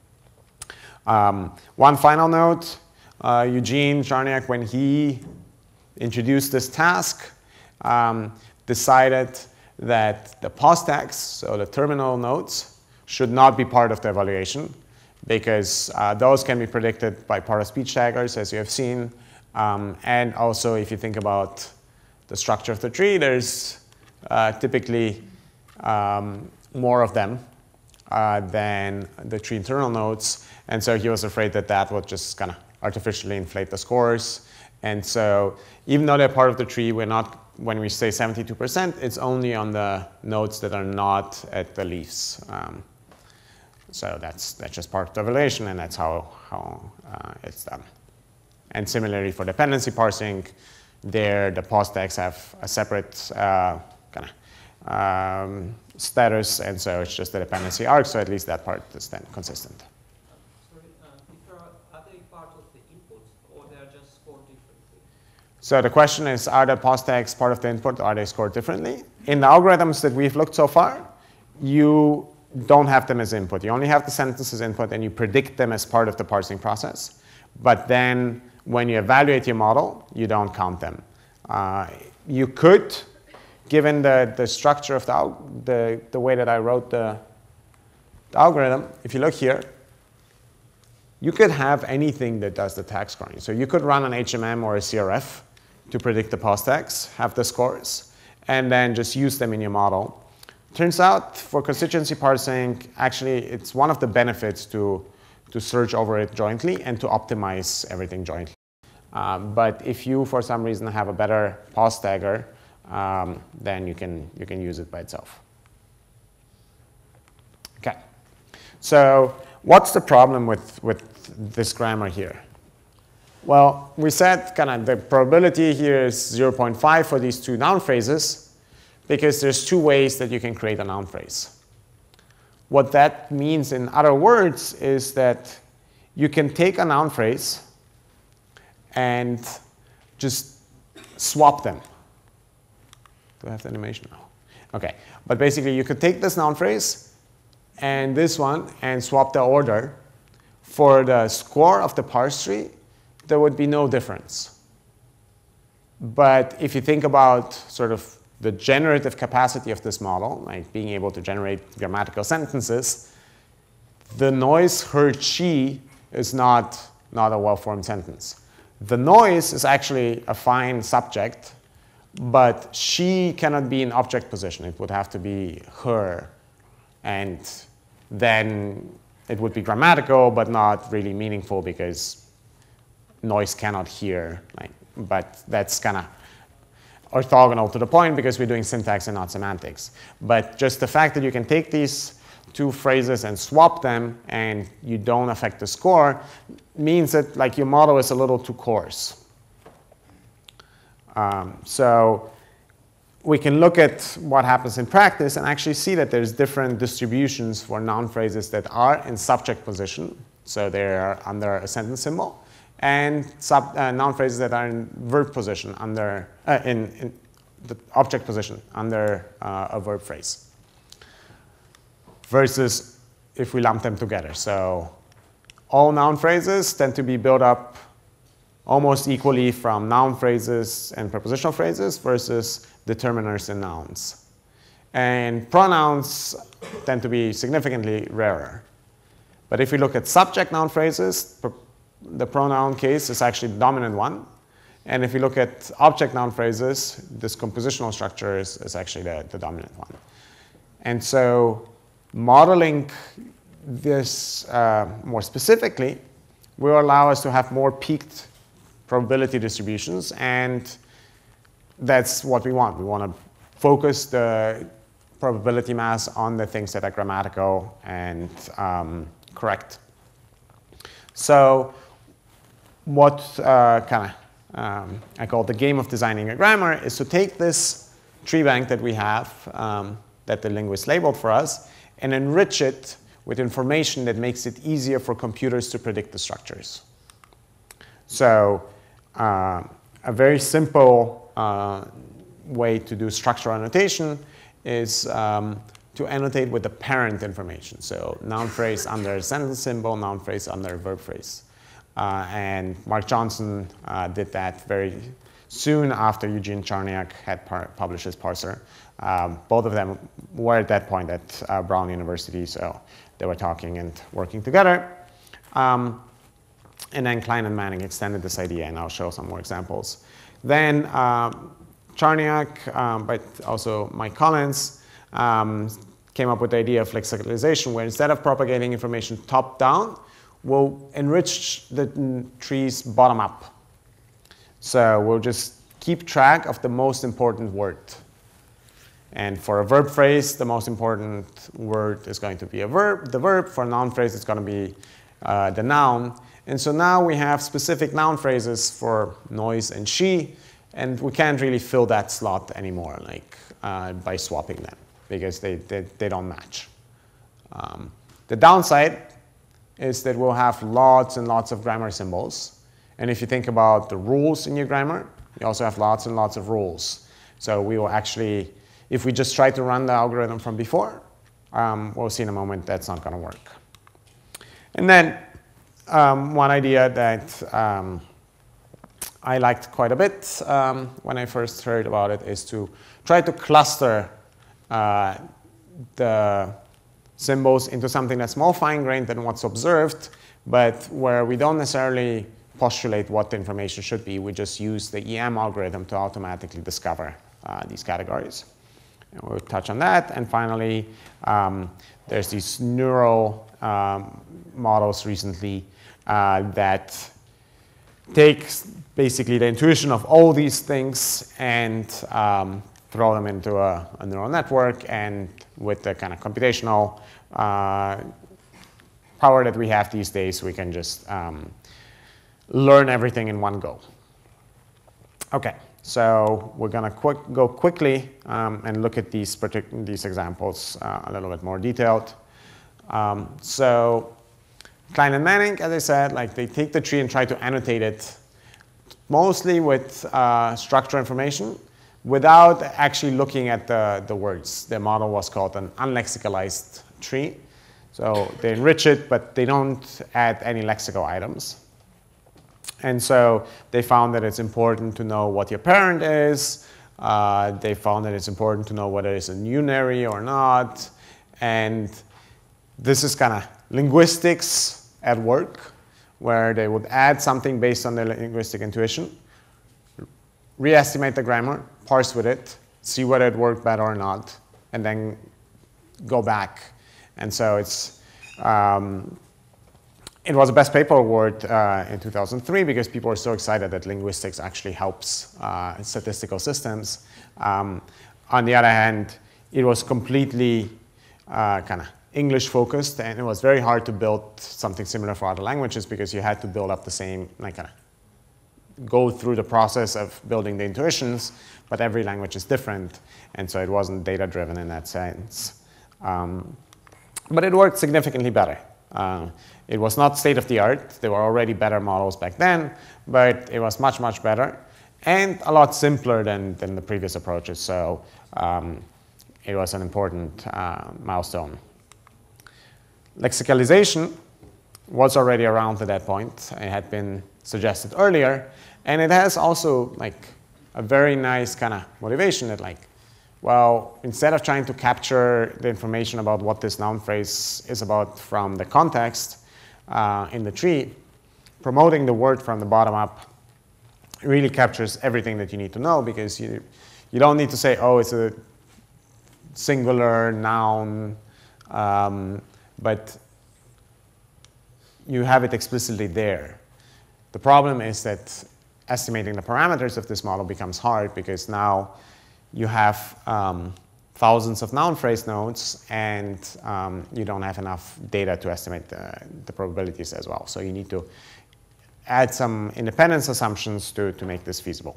[SPEAKER 1] One final note, Eugene Charniak, when he introduced this task, decided that the pos tags, so the terminal nodes, should not be part of the evaluation, because those can be predicted by part-of-speech taggers, as you have seen. And also, if you think about the structure of the tree, there's typically more of them than the tree internal nodes. And so he was afraid that that would just kind of artificially inflate the scores. And so even though they're part of the tree, we're not, when we say 72%, it's only on the nodes that are not at the leaves. So that's just part of the evaluation, and that's how it's done. And similarly for dependency parsing, there the pos tags have a separate kind of status, and so it's just a dependency arc, so at least that part is then consistent.
[SPEAKER 7] Are they part of the input, or they are just scored differently?
[SPEAKER 1] So the question is, are the pos tags part of the input, or are they scored differently? In the algorithms that we've looked so far, you don't have them as input. You only have the sentences input, and you predict them as part of the parsing process. But then when you evaluate your model, you don't count them. You could, given the structure of the way that I wrote the algorithm, if you look here, you could have anything that does the tag scoring. So you could run an HMM or a CRF to predict the pos tags, have the scores, and then just use them in your model. Turns out for constituency parsing, actually it's one of the benefits to search over it jointly and to optimize everything jointly. But if you, for some reason, have a better pause tagger, then you can use it by itself. Okay. So what's the problem with this grammar here? Well, we said kind of the probability here is 0.5 for these two noun phrases because there's two ways that you can create a noun phrase. What that means in other words is that you can take a noun phrase and just swap them. Do I have the animation now? Okay. But basically, you could take this noun phrase and this one and swap the order. For the score of the parse tree, there would be no difference. But if you think about sort of the generative capacity of this model, like being able to generate grammatical sentences, the noise heard she is not a well-formed sentence. The noise is actually a fine subject, but she cannot be in object position. It would have to be her. And then it would be grammatical, but not really meaningful because noise cannot hear. But that's kind of orthogonal to the point because we're doing syntax and not semantics. But just the fact that you can take these two phrases and swap them and you don't affect the score means that like your model is a little too coarse. So we can look at what happens in practice and actually see that there's different distributions for noun phrases that are in subject position, so they're under a sentence symbol, and noun phrases that are in verb position under in the object position under a verb phrase. Versus if we lump them together. So all noun phrases tend to be built up almost equally from noun phrases and prepositional phrases versus determiners and nouns. And pronouns tend to be significantly rarer. But if we look at subject noun phrases, the pronoun case is actually the dominant one. And if we look at object noun phrases, this compositional structure is actually the dominant one. And so modeling this more specifically will allow us to have more peaked probability distributions, and that's what we want. We want to focus the probability mass on the things that are grammatical and correct. So what I call the game of designing a grammar is to take this tree bank that we have that the linguist labeled for us and enrich it with information that makes it easier for computers to predict the structures. So a very simple way to do structural annotation is to annotate with the parent information. So noun phrase under a sentence symbol, noun phrase under a verb phrase. And Mark Johnson did that very soon after Eugene Charniak had published his parser. Both of them were at that point at Brown University, so they were talking and working together. And then Klein and Manning extended this idea, and I'll show some more examples. Then Charniak, but also Mike Collins, came up with the idea of flexicalization, where instead of propagating information top-down, we'll enrich the trees bottom-up. So we'll just keep track of the most important word. And for a verb phrase, the most important word is going to be the verb. For a noun phrase, it's going to be the noun. And so now we have specific noun phrases for noise and she, and we can't really fill that slot anymore, like by swapping them, because they don't match. The downside is that we'll have lots and lots of grammar symbols. And if you think about the rules in your grammar, you also have lots and lots of rules. So we will actually, if we just try to run the algorithm from before, we'll see in a moment that's not going to work. And then one idea that I liked quite a bit when I first heard about it is to try to cluster the symbols into something that's more fine-grained than what's observed, but where we don't necessarily postulate what the information should be. We just use the EM algorithm to automatically discover these categories. And we'll touch on that. And finally, there's these neural models recently that take basically the intuition of all these things and throw them into a neural network. And with the kind of computational power that we have these days, we can just learn everything in one go. OK, so we're going to go quickly and look at these examples a little bit more detailed. So Klein and Manning, as I said, like they take the tree and try to annotate it mostly with structure information without actually looking at the words. The model was called an unlexicalized tree. So they enrich it, but they don't add any lexical items. And so they found that it's important to know what your parent is. They found that it's important to know whether it's a unary or not. And this is kind of linguistics at work, where they would add something based on their linguistic intuition, re-estimate the grammar, parse with it, see whether it worked better or not, and then go back. And so it was a Best Paper Award in 2003 because people were so excited that linguistics actually helps statistical systems. On the other hand, it was completely kind of English focused, and it was very hard to build something similar for other languages because you had to build up the same, like kind of go through the process of building the intuitions, but every language is different, and so it wasn't data-driven in that sense. But it worked significantly better. It was not state-of-the-art. There were already better models back then, but it was much, much better and a lot simpler than the previous approaches. So it was an important milestone. Lexicalization was already around at that point. It had been suggested earlier. And it has also like a very nice kind of motivation that like, well, instead of trying to capture the information about what this noun phrase is about from the context in the tree, promoting the word from the bottom up really captures everything that you need to know, because you don't need to say, oh, it's a singular noun, but you have it explicitly there. The problem is that estimating the parameters of this model becomes hard, because now you have thousands of noun phrase nodes, and you don't have enough data to estimate the probabilities as well. So you need to add some independence assumptions to make this feasible.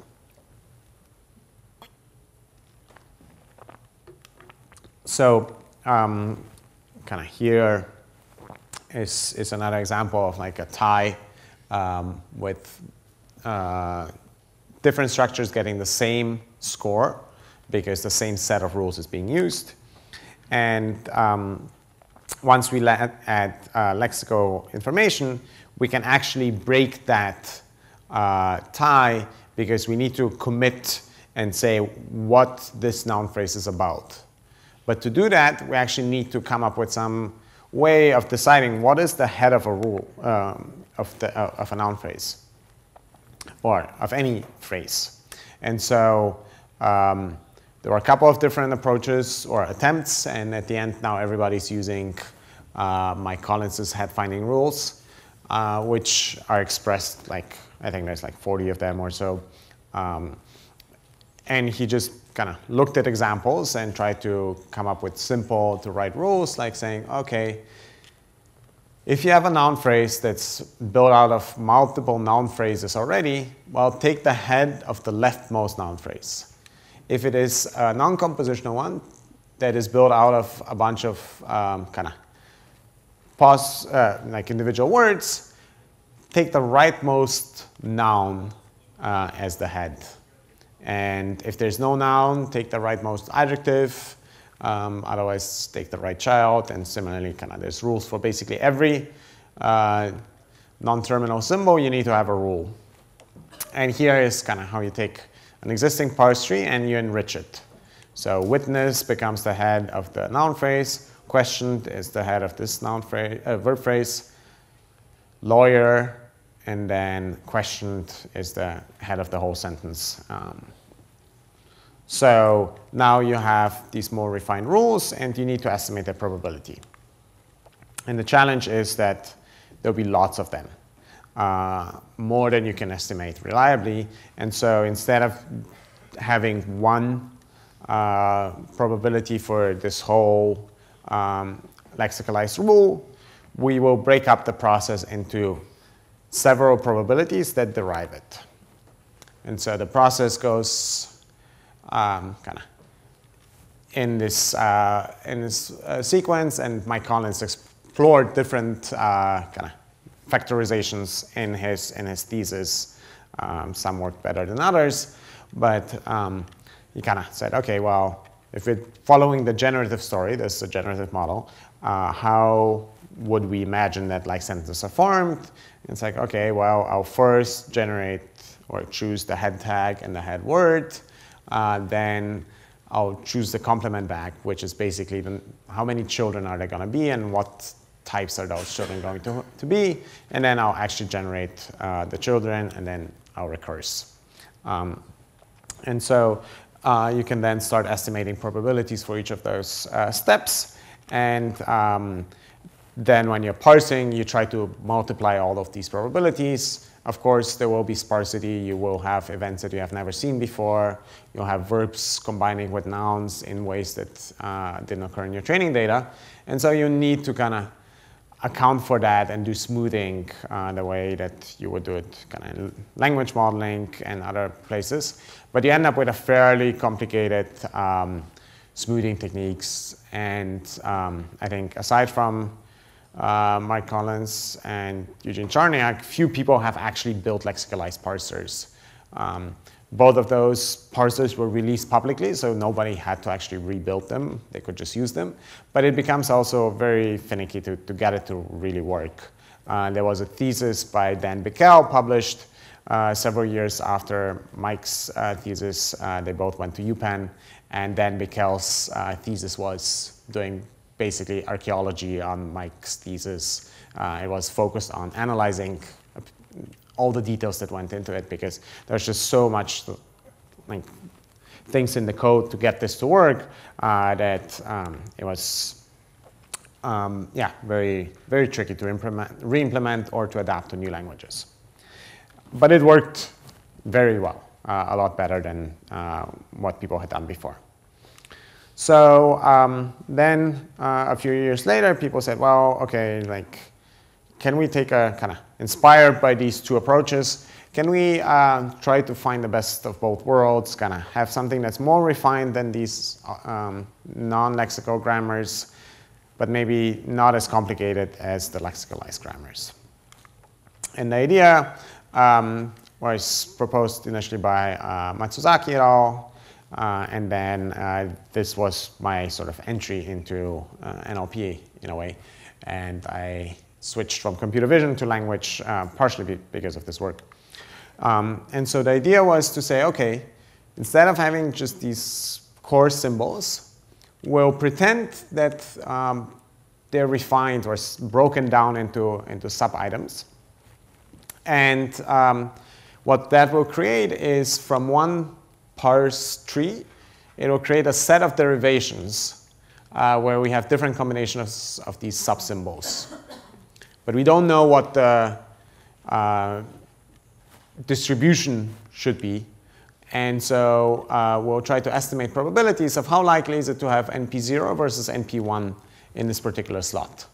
[SPEAKER 1] So kind of here is another example of like a tie with different structures getting the same score because the same set of rules is being used. And once we add lexical information, we can actually break that tie, because we need to commit and say what this noun phrase is about. But to do that, we actually need to come up with some way of deciding what is the head of a rule of a noun phrase, or of any phrase. And so there were a couple of different approaches or attempts, and at the end now everybody's using Mike Collins's head finding rules, which are expressed like, I think there's like 40 of them or so. And he just kind of looked at examples and tried to come up with simple to write rules, like saying, okay, if you have a noun phrase that's built out of multiple noun phrases already, well, take the head of the leftmost noun phrase. If it is a non-compositional one that is built out of a bunch of kind of like individual words, take the rightmost noun as the head. And if there's no noun, take the rightmost adjective. Otherwise, take the right child. And similarly, kind of there's rules for basically every non-terminal symbol. You need to have a rule. And here is kind of how you take an existing parse tree and you enrich it. So witness becomes the head of the noun phrase. Questioned is the head of this noun phrase, verb phrase. Lawyer, and then questioned is the head of the whole sentence. So now you have these more refined rules, and you need to estimate the probability. And the challenge is that there'll be lots of them, more than you can estimate reliably. And so instead of having one probability for this whole lexicalized rule, we will break up the process into several probabilities that derive it. And so the process goes kind of in this sequence, and Mike Collins explored different kind of factorizations in his thesis. Some worked better than others, but he kind of said, okay, well, if we're following the generative story, this is a generative model, how would we imagine that like sentences are formed? And it's like, okay, well, I'll first generate or choose the head tag and the head word. Then I'll choose the complement back, which is basically how many children are there going to be and what types are those children going to be. And then I'll actually generate the children, and then I'll recurse. And so you can then start estimating probabilities for each of those steps. And then when you're parsing, you try to multiply all of these probabilities. Of course, there will be sparsity. You will have events that you have never seen before. You'll have verbs combining with nouns in ways that didn't occur in your training data. And so you need to kind of account for that and do smoothing the way that you would do it kind of in language modeling and other places. But you end up with a fairly complicated smoothing techniques. And I think aside from Mike Collins and Eugene Charniak, few people have actually built lexicalized parsers. Both of those parsers were released publicly, so nobody had to actually rebuild them. They could just use them. But it becomes also very finicky to get it to really work. There was a thesis by Dan Bickel published several years after Mike's thesis. They both went to UPenn, and Dan Bickel's thesis was doing basically archaeology on Mike's thesis. It was focused on analyzing all the details that went into it, because there's just so much like things in the code to get this to work that it was yeah, very, very tricky to re-implement or to adapt to new languages. But it worked very well, a lot better than what people had done before. So then a few years later, people said, well, okay, like, can we take a kind of inspired by these two approaches, can we try to find the best of both worlds, kind of have something that's more refined than these non-lexical grammars, but maybe not as complicated as the lexicalized grammars? And the idea was proposed initially by Matsuzaki et al. And then this was my sort of entry into NLP in a way. And I switched from computer vision to language partially because of this work. And so the idea was to say, okay, instead of having just these core symbols, we'll pretend that they're refined or broken down into sub-items. And what that will create is, from one parse tree, it will create a set of derivations where we have different combinations of these sub-symbols. But we don't know what the distribution should be. And so we'll try to estimate probabilities of how likely is it to have NP0 versus NP1 in this particular slot.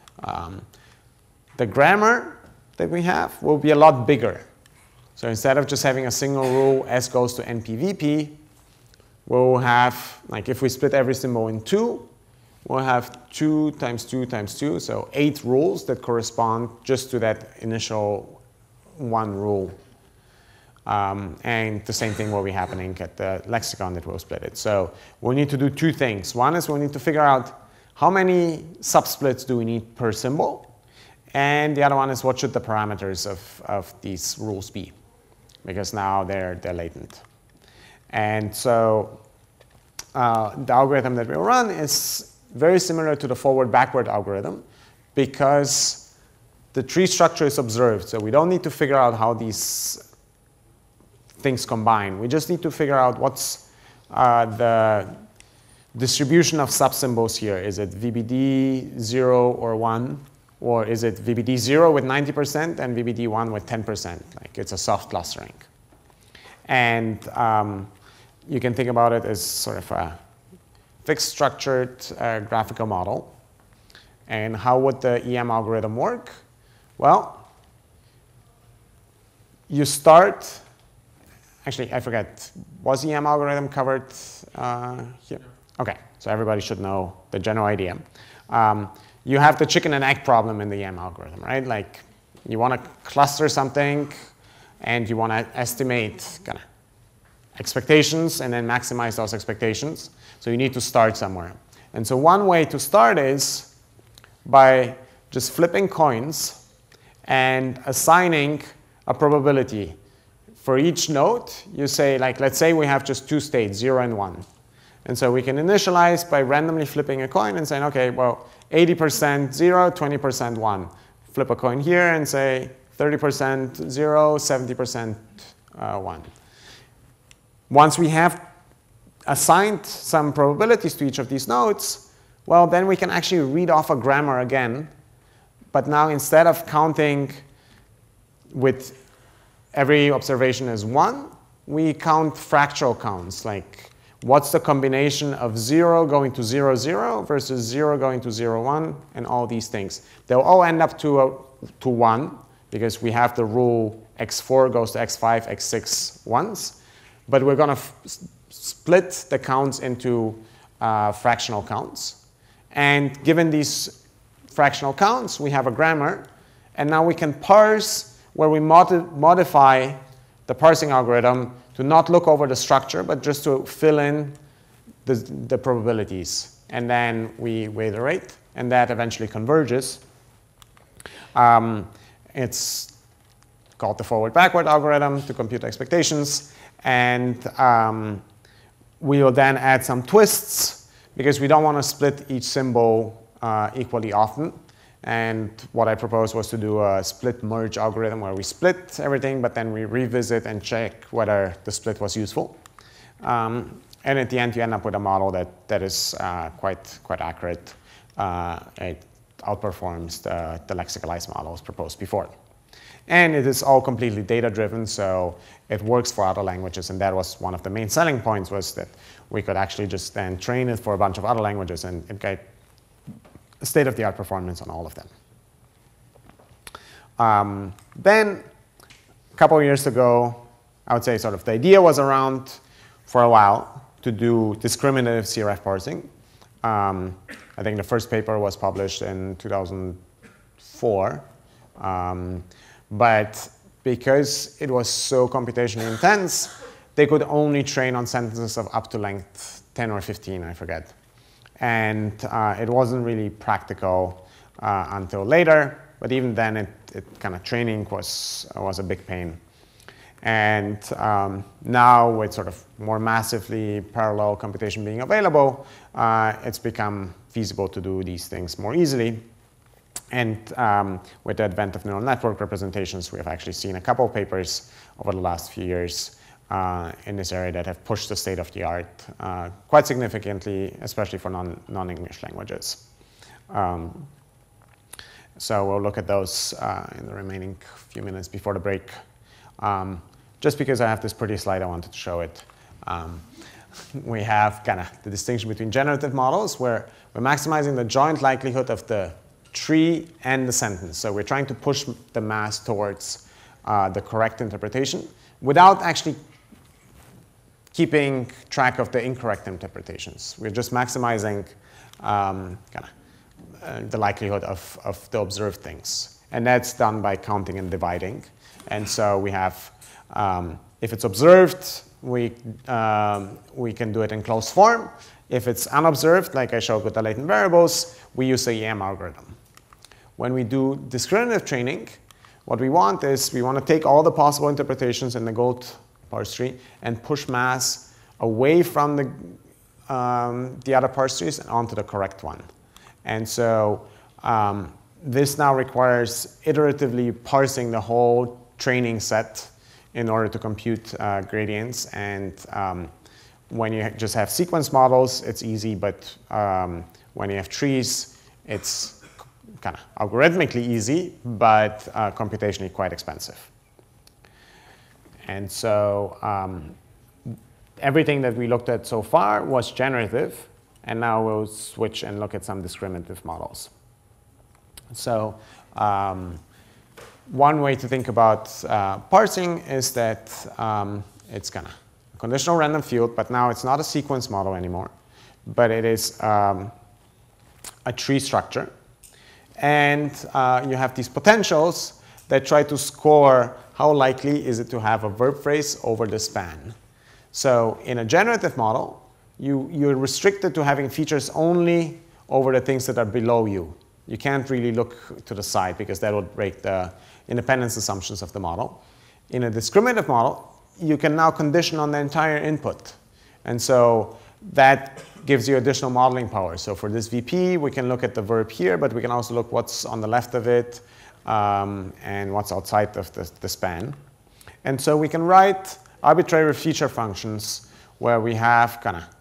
[SPEAKER 1] The grammar that we have will be a lot bigger. So instead of just having a single rule, S goes to NPVP, we'll have, like if we split every symbol in two, we'll have 2 times 2 times 2, so 8 rules that correspond just to that initial one rule. And the same thing will be happening at the lexicon that will split it. So we'll need to do two things. One is we'll need to figure out how many subsplits do we need per symbol. And the other one is what should the parameters of these rules be, because now they're latent. And so the algorithm that we'll run is very similar to the forward-backward algorithm, because the tree structure is observed. So we don't need to figure out how these things combine. We just need to figure out what's the distribution of subsymbols here. Is it VBD 0 or 1? Or is it VBD 0 with 90% and VBD 1 with 10%? Like it's a soft clustering. And you can think about it as sort of a fixed structured graphical model. And how would the EM algorithm work? Well, you start, actually, I forget, was EM algorithm covered here? OK, so everybody should know the general idea. You have the chicken and egg problem in the EM algorithm, right? Like you want to cluster something, and you want to estimate kind of expectations and then maximize those expectations. So you need to start somewhere. And so one way to start is by just flipping coins and assigning a probability. For each node, you say, like, let's say we have just two states, 0 and 1. And so we can initialize by randomly flipping a coin and saying, OK, well, 80% 0, 20% 1. Flip a coin here and say 30% 0, 70% 1. Once we have assigned some probabilities to each of these nodes, well, then we can actually read off a grammar again. But now instead of counting with every observation as 1, we count fractional counts, like what's the combination of 0 going to 0, 0 versus 0 going to 0, 1, and all these things. They'll all end up to 1, because we have the rule x4 goes to x5, x6 once. But we're going to split the counts into fractional counts. And given these fractional counts, we have a grammar. And now we can parse where we modify the parsing algorithm to not look over the structure, but just to fill in the probabilities. And then we iterate, and that eventually converges. It's called the forward-backward algorithm to compute expectations. And we will then add some twists, because we don't want to split each symbol equally often. And what I proposed was to do a split merge algorithm where we split everything, but then we revisit and check whether the split was useful. And at the end, you end up with a model that is quite accurate. It outperforms the lexicalized models proposed before. And it is all completely data-driven, so it works for other languages. And that was one of the main selling points, was that we could actually just then train it for a bunch of other languages and get state-of-the-art performance on all of them. Then, a couple of years ago, I would say sort of the idea was around for a while to do discriminative CRF parsing. I think the first paper was published in 2004. But because it was so computationally intense, they could only train on sentences of up to length 10 or 15, I forget. And it wasn't really practical until later. But even then, it kind of training was a big pain. And now, with sort of more massively parallel computation being available, it's become feasible to do these things more easily. And with the advent of neural network representations, we have actually seen a couple of papers over the last few years in this area that have pushed the state of the art quite significantly, especially for non-English languages. So we'll look at those in the remaining few minutes before the break. Just because I have this pretty slide, I wanted to show it. We have kind of the distinction between generative models, where we're maximizing the joint likelihood of the tree and the sentence. So we're trying to push the mass towards the correct interpretation without actually keeping track of the incorrect interpretations. We're just maximizing the likelihood of the observed things. And that's done by counting and dividing. And so we have, if it's observed, we can do it in closed form. If it's unobserved, like I showed with the latent variables, we use the EM algorithm. When we do discriminative training, what we want is we want to take all the possible interpretations in the gold parse tree and push mass away from the other parse trees and onto the correct one. And so this now requires iteratively parsing the whole training set in order to compute gradients. And when you just have sequence models, it's easy, but when you have trees, it's kind of algorithmically easy, but computationally quite expensive. And so everything that we looked at so far was generative, and now we'll switch and look at some discriminative models. So one way to think about parsing is that it's kind of a conditional random field, but now it's not a sequence model anymore, but it is a tree structure. And you have these potentials that try to score how likely is it to have a verb phrase over the span. So in a generative model, you're restricted to having features only over the things that are below you. You can't really look to the side because that would break the independence assumptions of the model. In a discriminative model, you can now condition on the entire input. And so that gives you additional modeling power. So for this VP, we can look at the verb here, but we can also look what's on the left of it and what's outside of the span. And so we can write arbitrary feature functions where we have kind of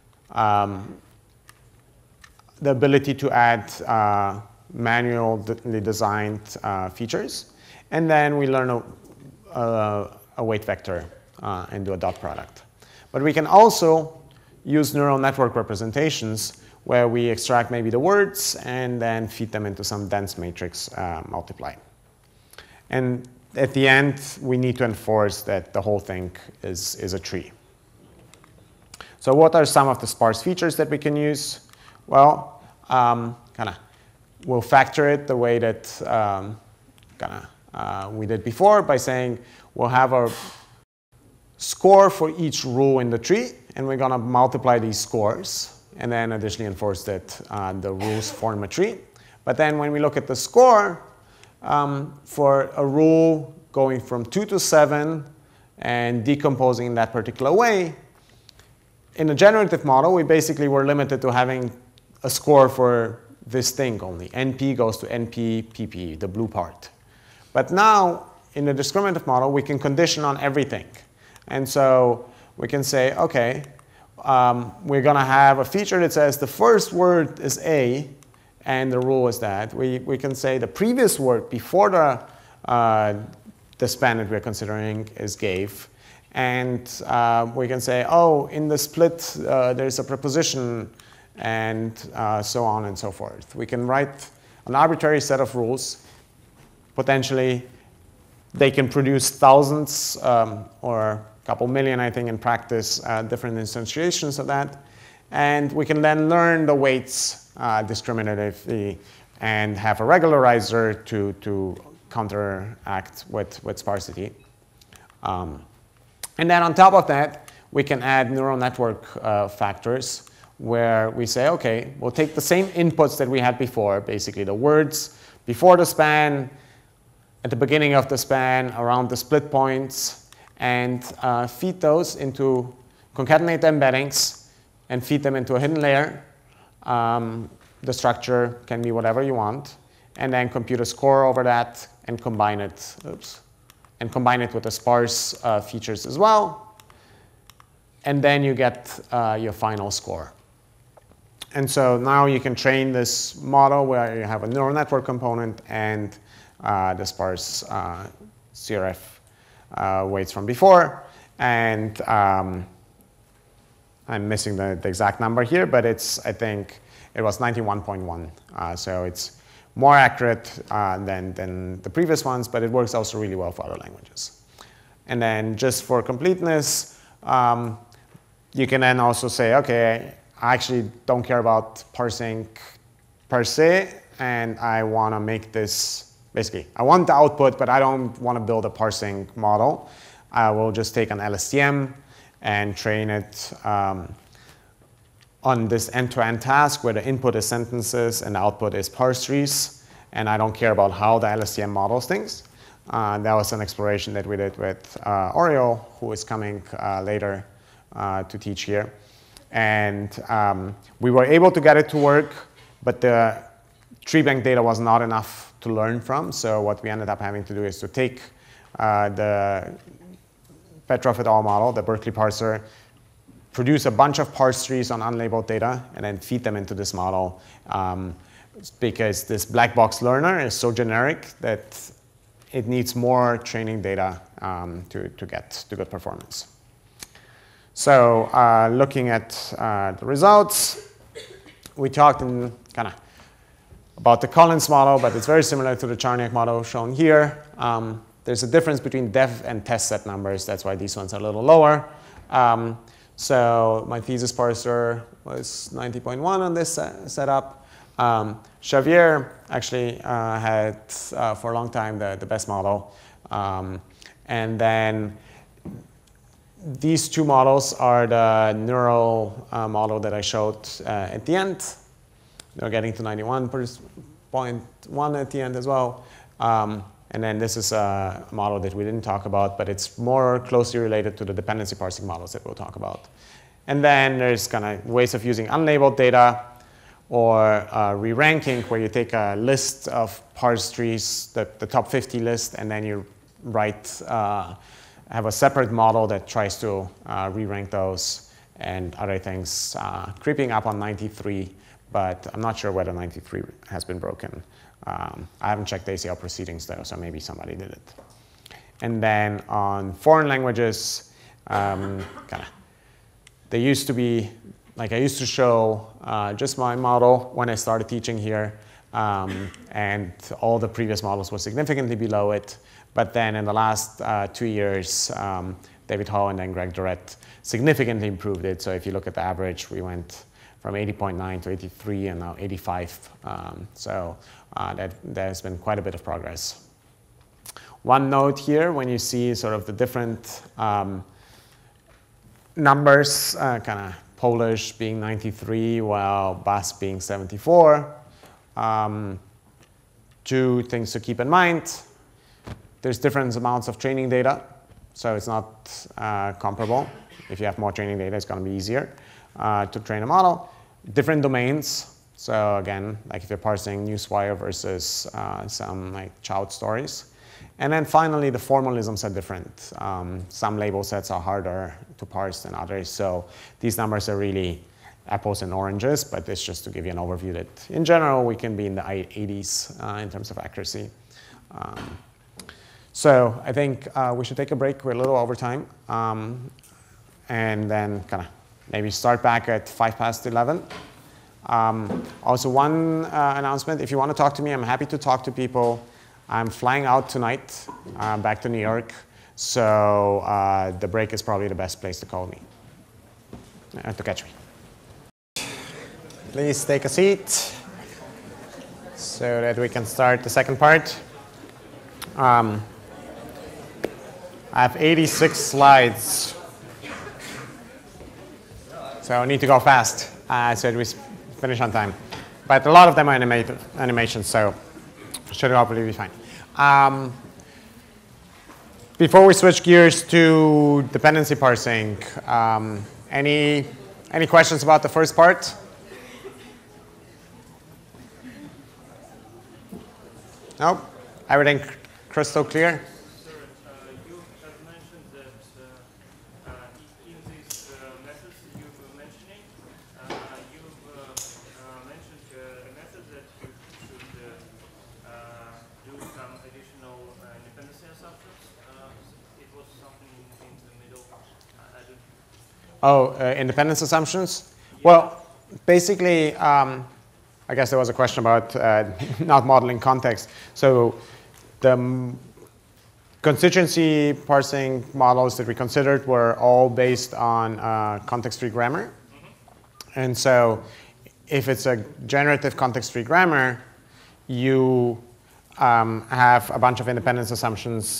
[SPEAKER 1] the ability to add manually designed features. And then we learn a weight vector and do a dot product. But we can also use neural network representations where we extract maybe the words and then feed them into some dense matrix multiply. And at the end, we need to enforce that the whole thing is a tree. So what are some of the sparse features that we can use? Well, we'll factor it the way that we did before by saying we'll have a score for each rule in the tree, and we're going to multiply these scores, and then additionally enforce that the rules form a tree. But then when we look at the score, for a rule going from 2 to 7 and decomposing in that particular way, in a generative model, we basically were limited to having a score for this thing only. NP goes to NP PP, the blue part. But now, in the discriminative model, we can condition on everything. And so we can say, OK, we're going to have a feature that says the first word is A, and the rule is that. We can say the previous word before the span that we're considering is gave. And we can say, oh, in the split, there's a preposition, and so on and so forth. We can write an arbitrary set of rules. Potentially, they can produce thousands or a couple million, I think, in practice, different instantiations of that. And we can then learn the weights discriminatively and have a regularizer to counteract with sparsity. And then on top of that, we can add neural network factors where we say, OK, we'll take the same inputs that we had before, basically the words before the span, at the beginning of the span, around the split points, and feed those into, concatenate the embeddings, and feed them into a hidden layer. The structure can be whatever you want, and then compute a score over that and combine it, and combine it with the sparse features as well. And then you get your final score. And so now you can train this model where you have a neural network component and the sparse CRF weights from before. And I'm missing the exact number here, but it's, I think, it was 91.1. So it's more accurate than the previous ones, but it works also really well for other languages. And then just for completeness, you can then also say, OK, I actually don't care about parsing per se, and I want to make this, basically, I want the output, but I don't want to build a parsing model. I will just take an LSTM and train it on this end-to-end task where the input is sentences and the output is parse trees. And I don't care about how the LSTM models things. That was an exploration that we did with Oreo, who is coming later to teach here. And we were able to get it to work, but the tree bank data was not enough to learn from. So what we ended up having to do is to take the Petrov et al. Model, the Berkeley parser, produce a bunch of parse trees on unlabeled data and then feed them into this model, because this black box learner is so generic that it needs more training data to get to good performance. So looking at the results, we talked in kind of about the Collins model, but it's very similar to the Charniak model shown here. There's a difference between dev and test set numbers. That's why these ones are a little lower. So my thesis parser was 90.1 on this setup. Xavier actually had, for a long time, the best model. And then these two models are the neural model that I showed at the end. They're getting to 91.1 at the end as well. And then this is a model that we didn't talk about, but it's more closely related to the dependency parsing models that we'll talk about. And then there's kind of ways of using unlabeled data or re-ranking, where you take a list of parse trees, the top 50 list, and then you write, have a separate model that tries to re-rank those and other things, creeping up on 93, but I'm not sure whether 93 has been broken. I haven't checked the ACL proceedings though, so maybe somebody did it. And then on foreign languages, they used to be, like I used to show just my model when I started teaching here, and all the previous models were significantly below it. But then in the last 2 years, David Hall and then Greg Durrett significantly improved it. So if you look at the average, we went from 80.9 to 83 and now 85. So there's been quite a bit of progress. One note here, when you see sort of the different numbers, kind of Polish being 93 while Basque being 74, two things to keep in mind. There's different amounts of training data, so it's not comparable. If you have more training data, it's going to be easier to train a model. Different domains. So again, like if you're parsing newswire versus some like child stories. And then finally, the formalisms are different. Some label sets are harder to parse than others. So these numbers are really apples and oranges, but it's just to give you an overview that in general, we can be in the 80s in terms of accuracy. So I think we should take a break. We're a little over time. And then kind of maybe start back at 11:05. Also, one announcement. If you want to talk to me, I'm happy to talk to people. I'm flying out tonight back to New York. So the break is probably the best place to call me, to catch me. Please take a seat so that we can start the second part. I have 86 slides. So I need to go fast so that we finish on time. But a lot of them are animations, so should hopefully be fine. Before we switch gears to dependency parsing, any questions about the first part? No? Everything crystal clear? Oh, independence assumptions? Well, basically, I guess there was a question about not modeling context. So the constituency parsing models that we considered were all based on context-free grammar. And so if it's a generative context-free grammar, you have a bunch of independence assumptions.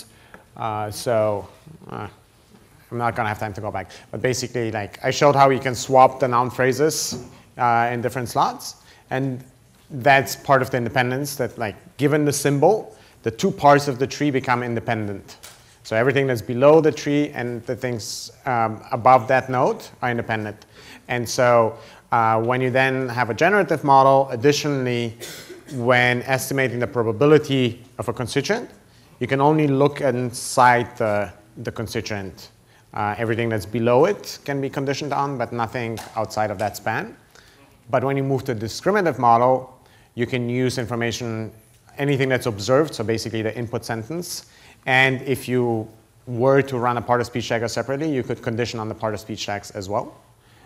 [SPEAKER 1] I'm not going to have time to go back. But basically, like I showed how you can swap the noun phrases in different slots. And that's part of the independence that, like, given the symbol, the two parts of the tree become independent. So everything that's below the tree and the things above that node are independent. And so when you then have a generative model, additionally, when estimating the probability of a constituent, you can only look inside the constituent. Everything that's below it can be conditioned on, but nothing outside of that span. But when you move to a discriminative model, you can use information, anything that's observed, so basically the input sentence. And if you were to run a part-of-speech tag separately, you could condition on the part-of-speech tags as well.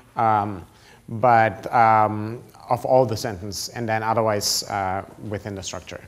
[SPEAKER 1] But of all the sentence, and then otherwise within the structure.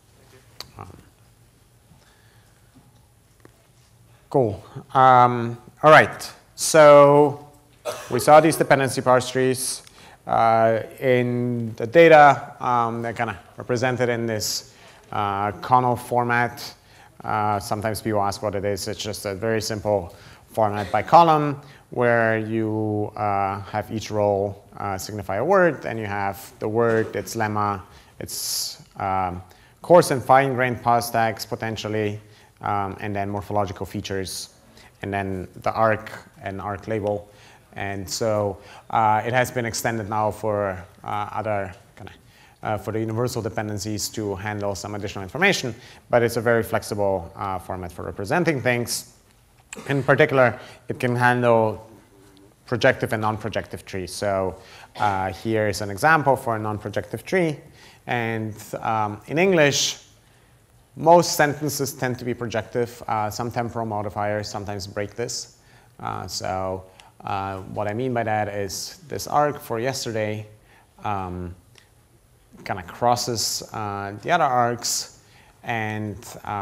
[SPEAKER 1] Cool. All right. So we saw these dependency parse trees. In the data, they're kind of represented in this Kano format. Sometimes people ask what it is. It's just a very simple format by column where you have each row signify a word, and you have the word, its lemma, its coarse and fine-grained parse tags potentially, and then morphological features, and then the arc and arc label. And so it has been extended now for other for the universal dependencies to handle some additional information, but it's a very flexible format for representing things. In particular, it can handle projective and non-projective trees. So here is an example for a non-projective tree. And in English, most sentences tend to be projective. Some temporal modifiers sometimes break this. So what I mean by that is this arc for yesterday kind of crosses the other arcs, and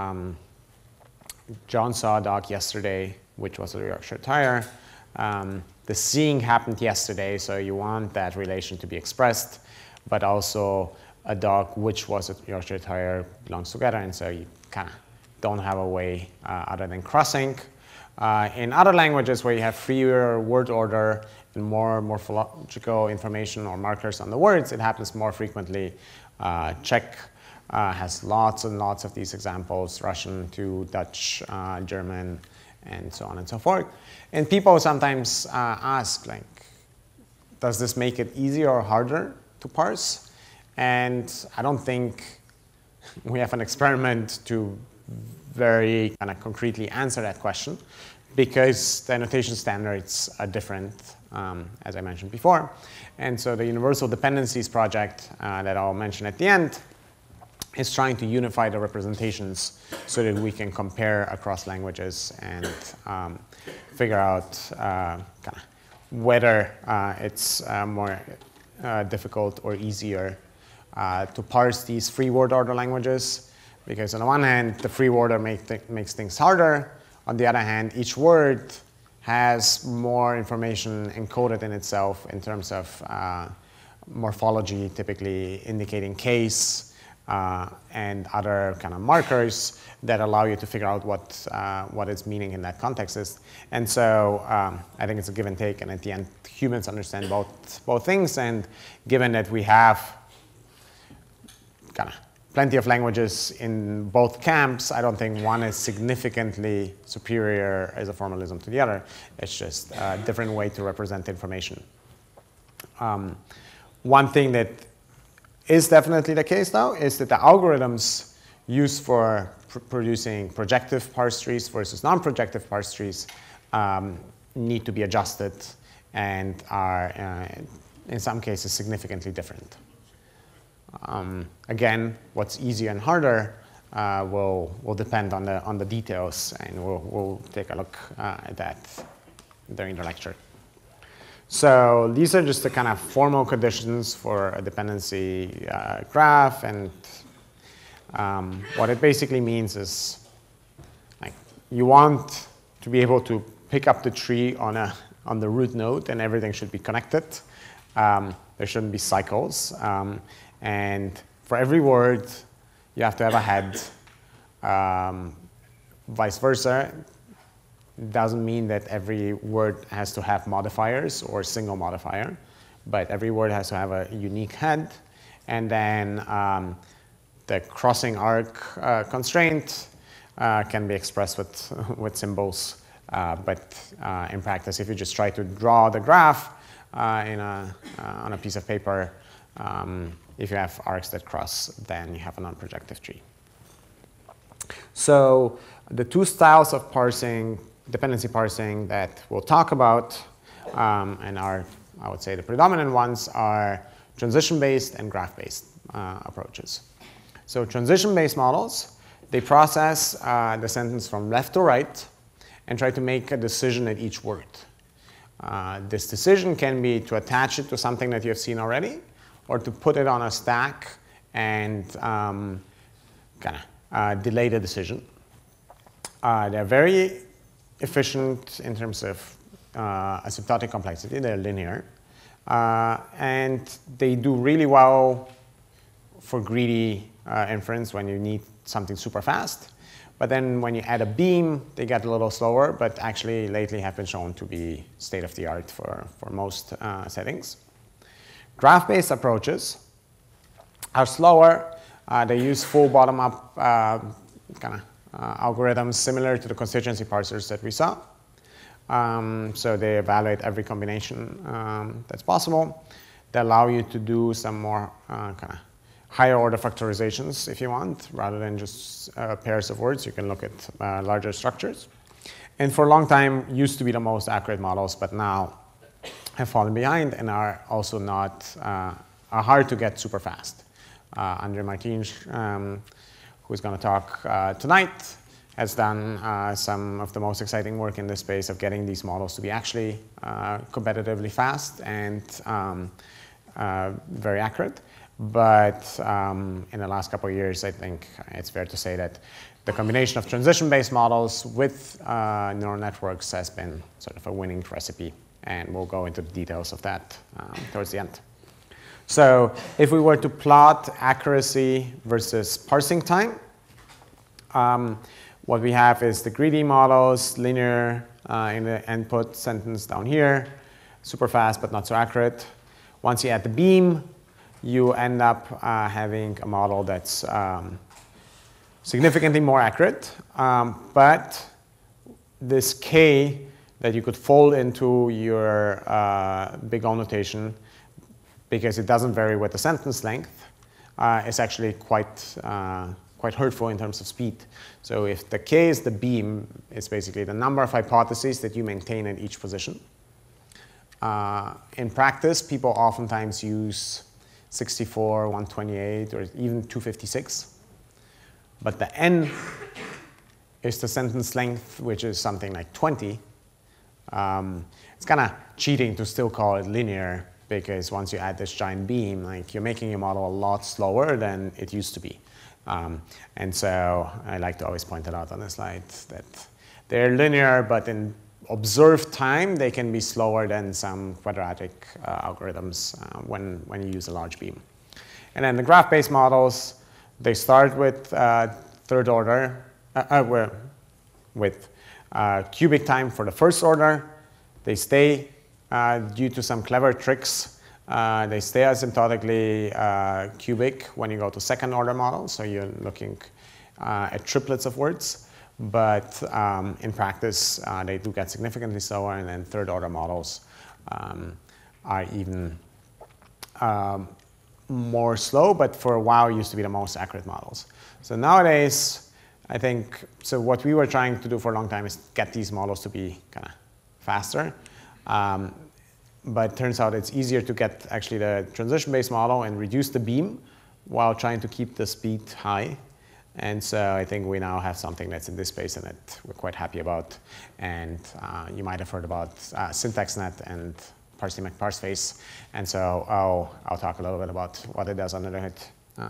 [SPEAKER 1] John saw a dog yesterday, which was a Yorkshire Terrier. The seeing happened yesterday, so you want that relation to be expressed, but also a dog which was a Yorkshire Terrier belongs together, and so you kind of don't have a way other than crossing. In other languages where you have freer word order and more morphological information or markers on the words, it happens more frequently. Czech has lots and lots of these examples, Russian to Dutch, German, and so on and so forth. And people sometimes ask, like, does this make it easier or harder to parse? And I don't think we have an experiment to very kind of concretely answer that question, because the annotation standards are different, as I mentioned before. And so the Universal Dependencies project that I'll mention at the end is trying to unify the representations so that we can compare across languages and figure out kind of whether it's more difficult or easier to parse these free word order languages. Because on the one hand, the free order makes things harder. On the other hand, each word has more information encoded in itself in terms of morphology, typically indicating case, and other kind of markers that allow you to figure out what its meaning in that context is. And so I think it's a give and take, and at the end, humans understand both things. And given that we have kind of plenty of languages in both camps, I don't think one is significantly superior as a formalism to the other. It's just a different way to represent information. One thing that is definitely the case, though, is that the algorithms used for producing projective parse trees versus non-projective parse trees need to be adjusted and are, in some cases, significantly different. Again, what's easier and harder will depend on the details, and we'll take a look at that during the lecture. So these are just the kind of formal conditions for a dependency graph, and what it basically means is, like, you want to be able to pick up the tree on the root node, and everything should be connected. There shouldn't be cycles. And for every word, you have to have a head. Vice versa. It doesn't mean that every word has to have modifiers or single modifier, but every word has to have a unique head. And then the crossing arc constraint can be expressed with symbols. But in practice, if you just try to draw the graph on a piece of paper, if you have arcs that cross, then you have a non-projective tree. So the two styles of parsing dependency parsing that we'll talk about, and I would say the predominant ones are transition-based and graph-based approaches. So transition-based models, they process the sentence from left to right and try to make a decision at each word. This decision can be to attach it to something that you have seen already, or to put it on a stack and delay the decision. They're very efficient in terms of asymptotic complexity. They're linear. And they do really well for greedy inference when you need something super fast. But then when you add a beam, they get a little slower, but actually lately have been shown to be state-of-the-art for most settings. Graph-based approaches are slower. They use full bottom-up algorithms similar to the constituency parsers that we saw. So they evaluate every combination that's possible. They allow you to do some more higher order factorizations if you want, rather than just pairs of words. You can look at larger structures. And for a long time, used to be the most accurate models, but now have fallen behind and are also not, are hard to get super fast. Andre Martins, who's going to talk tonight, has done some of the most exciting work in this space of getting these models to be actually competitively fast and very accurate. But in the last couple of years, I think it's fair to say that the combination of transition-based models with neural networks has been sort of a winning recipe. And we'll go into the details of that towards the end. So if we were to plot accuracy versus parsing time, what we have is the greedy models, linear in the input sentence down here, super fast but not so accurate. Once you add the beam, you end up having a model that's significantly more accurate. But this K that you could fold into your big O notation, because it doesn't vary with the sentence length, is actually quite hurtful in terms of speed. So if the K is the beam, it's basically the number of hypotheses that you maintain at each position. In practice, people oftentimes use 64, 128, or even 256. But the N is the sentence length, which is something like 20. It's kind of cheating to still call it linear, because once you add this giant beam, like, you're making your model a lot slower than it used to be. And so I like to always point it out on the slide that they're linear, but in observed time, they can be slower than some quadratic algorithms when you use a large beam. And then the graph-based models, they start with third order, with cubic time for the first order. They stay, due to some clever tricks, they stay asymptotically cubic when you go to second order models. So you're looking at triplets of words. But in practice, they do get significantly slower, and then third order models are even more slow, but for a while used to be the most accurate models. So nowadays, I think, so what we were trying to do for a long time is get these models to be kind of faster. But it turns out it's easier to get actually the transition-based model and reduce the beam while trying to keep the speed high. And so I think we now have something that's in this space and that we're quite happy about. And you might have heard about SyntaxNet and parsing parseface. And so I'll talk a little bit about what it does under the hood.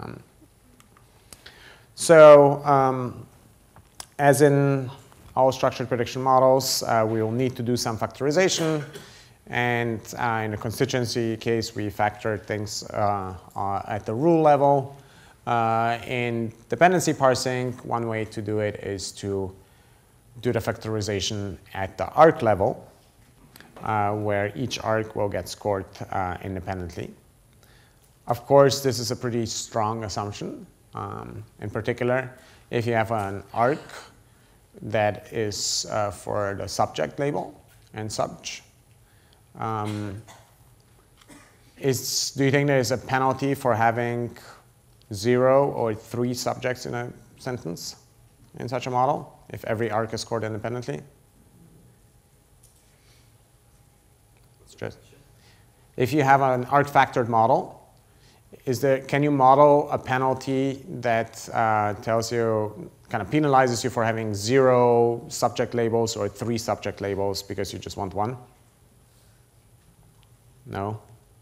[SPEAKER 1] As in all structured prediction models, we will need to do some factorization. And in the constituency case, we factor things at the rule level. In dependency parsing, one way to do it is to do the factorization at the arc level, where each arc will get scored independently. Of course, this is a pretty strong assumption. In particular, if you have an arc that is for the subject label and such, do you think there is a penalty for having 0 or 3 subjects in a sentence in such a model, if every arc is scored independently? It's just, if you have an arc-factored model, can you model a penalty that tells you, kind of penalizes you for having 0 subject labels or 3 subject labels because you just want 1? No?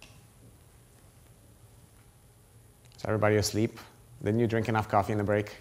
[SPEAKER 1] Is everybody asleep? Didn't you drink enough coffee in the break?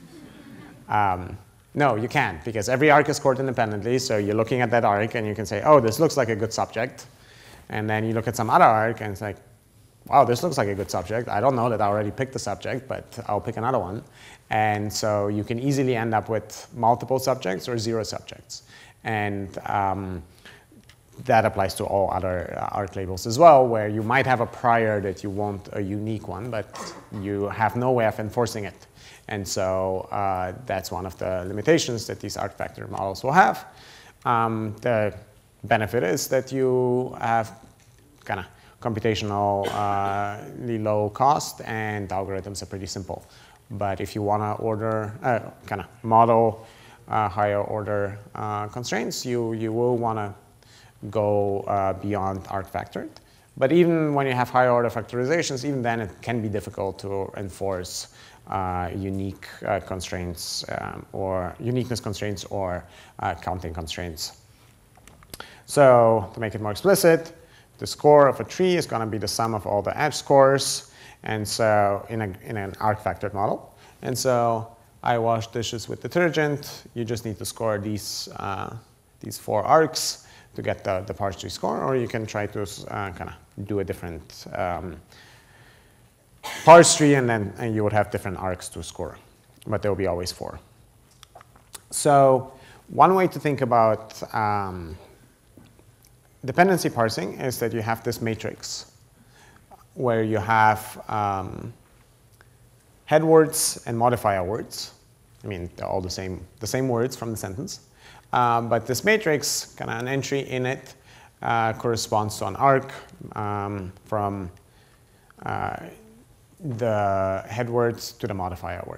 [SPEAKER 1] No, you can't, because every arc is scored independently, so you're looking at that arc and you can say, oh, this looks like a good subject. And then you look at some other arc and it's like, wow, this looks like a good subject. I don't know that I already picked the subject, but I'll pick another one. And so you can easily end up with multiple subjects or 0 subjects. And that applies to all other arc labels as well, where you might have a prior that you want a unique one, but you have no way of enforcing it. And so that's one of the limitations that these arc-factor models will have. The benefit is that you have kind of computationally low cost, and the algorithms are pretty simple. But if you want to kind of model higher order constraints, you will want to go beyond arc-factored. But even when you have higher order factorizations, even then it can be difficult to enforce unique constraints or uniqueness constraints or counting constraints. So to make it more explicit, the score of a tree is going to be the sum of all the edge scores, and so in an arc-factored model. And so I wash dishes with detergent. You just need to score these 4 arcs to get the parse tree score, or you can try to kind of do a different parse tree, and you would have different arcs to score, but there will be always 4. So one way to think about dependency parsing is that you have this matrix where you have head words and modifier words. I mean, they're all the same words from the sentence. But this matrix, kind of an entry in it, corresponds to an arc from the head words to the modifier word.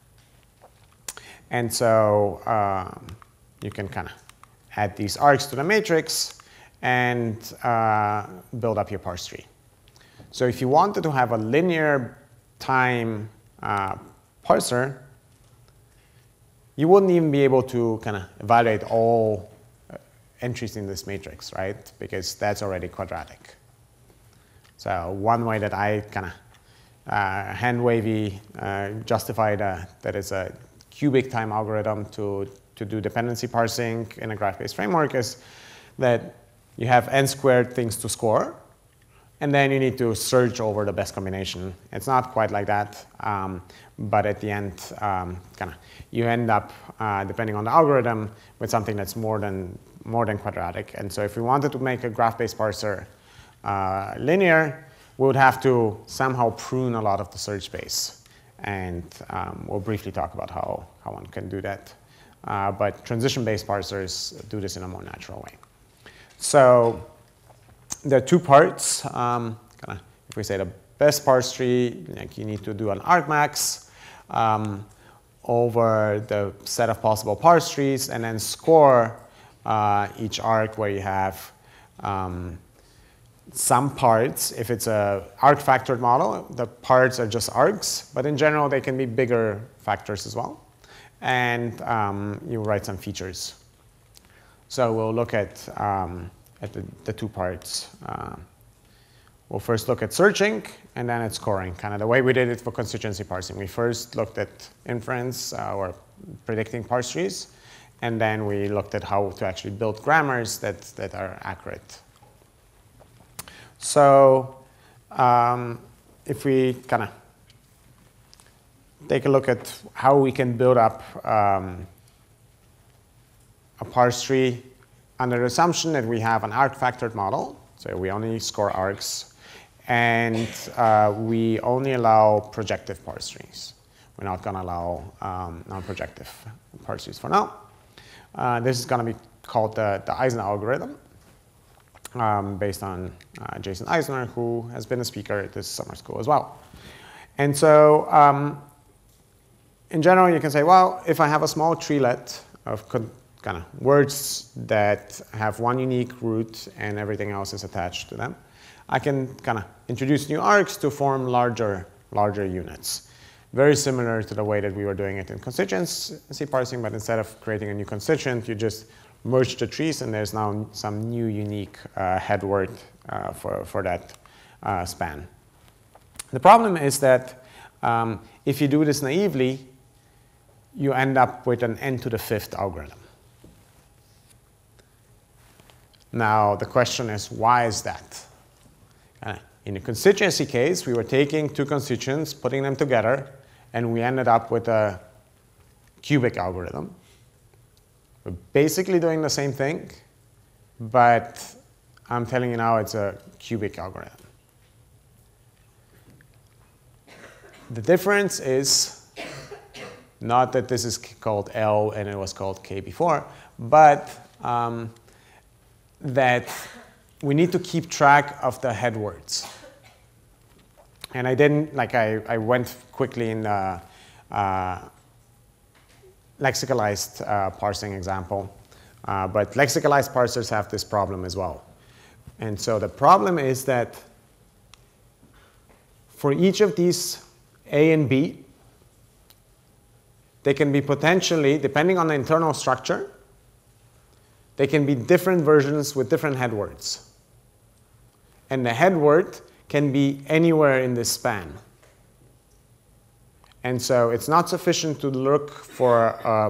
[SPEAKER 1] And so you can kind of add these arcs to the matrix and build up your parse tree. So if you wanted to have a linear time parser, you wouldn't even be able to kind of evaluate all entries in this matrix, right? Because that's already quadratic. So one way that I kind of hand-wavy justify that it's a cubic time algorithm to do dependency parsing in a graph-based framework is that you have n squared things to score, and then you need to search over the best combination. It's not quite like that, but at the end, you end up, depending on the algorithm, with something that's more than quadratic. And so if we wanted to make a graph-based parser linear, we would have to somehow prune a lot of the search space. And we'll briefly talk about how one can do that. But transition-based parsers do this in a more natural way. So there are 2 parts. If we say the best parse tree, like you need to do an argmax over the set of possible parse trees, and then score each arc where you have some parts. If it's an arc-factored model, the parts are just arcs, but in general they can be bigger factors as well. And you write some features. So we'll look at the 2 parts. We'll first look at searching, and then at scoring, kind of the way we did it for constituency parsing. We first looked at inference or predicting parse trees, and then we looked at how to actually build grammars that are accurate. So if we kind of take a look at how we can build up a parse tree under the assumption that we have an arc-factored model, so we only score arcs, and we only allow projective parse trees. We're not going to allow non-projective parse trees for now. This is going to be called the Eisner algorithm, based on Jason Eisner, who has been a speaker at this summer school as well. And so in general, you can say, well, if I have a small treelet of kind of words that have one unique root and everything else is attached to them, I can kind of introduce new arcs to form larger units. Very similar to the way that we were doing it in constituency parsing, but instead of creating a new constituent, you just merge the trees and there's now some new unique head word for that span. The problem is that if you do this naively, you end up with an n to the 5th algorithm. Now, the question is, why is that? In the constituency case, we were taking two constituents, putting them together, and we ended up with a cubic algorithm. We're basically doing the same thing, but I'm telling you now it's a cubic algorithm. The difference is not that this is called L and it was called K before, but that we need to keep track of the head words. And I didn't, like I went quickly in the lexicalized parsing example, but lexicalized parsers have this problem as well. And so the problem is that for each of these A and B, they can be potentially, depending on the internal structure, they can be different versions with different head words. And the head word can be anywhere in this span. And so it's not sufficient to look for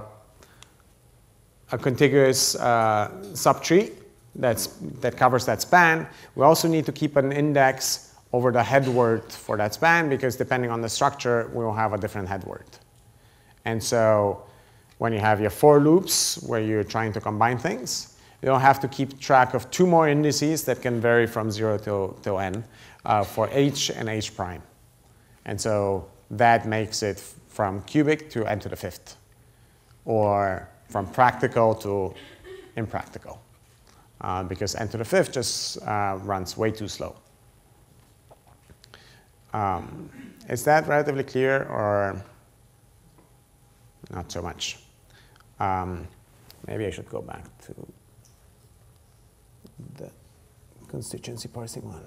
[SPEAKER 1] a contiguous subtree that covers that span. We also need to keep an index over the head word for that span, because depending on the structure, we will have a different head word. And so when you have your for loops where you're trying to combine things, you'll have to keep track of two more indices that can vary from 0 till n for h and h prime. And so that makes it from cubic to n to the 5th, or from practical to impractical, because n to the 5th just runs way too slow. Is that relatively clear, or not so much? Maybe I should go back to the constituency parsing one.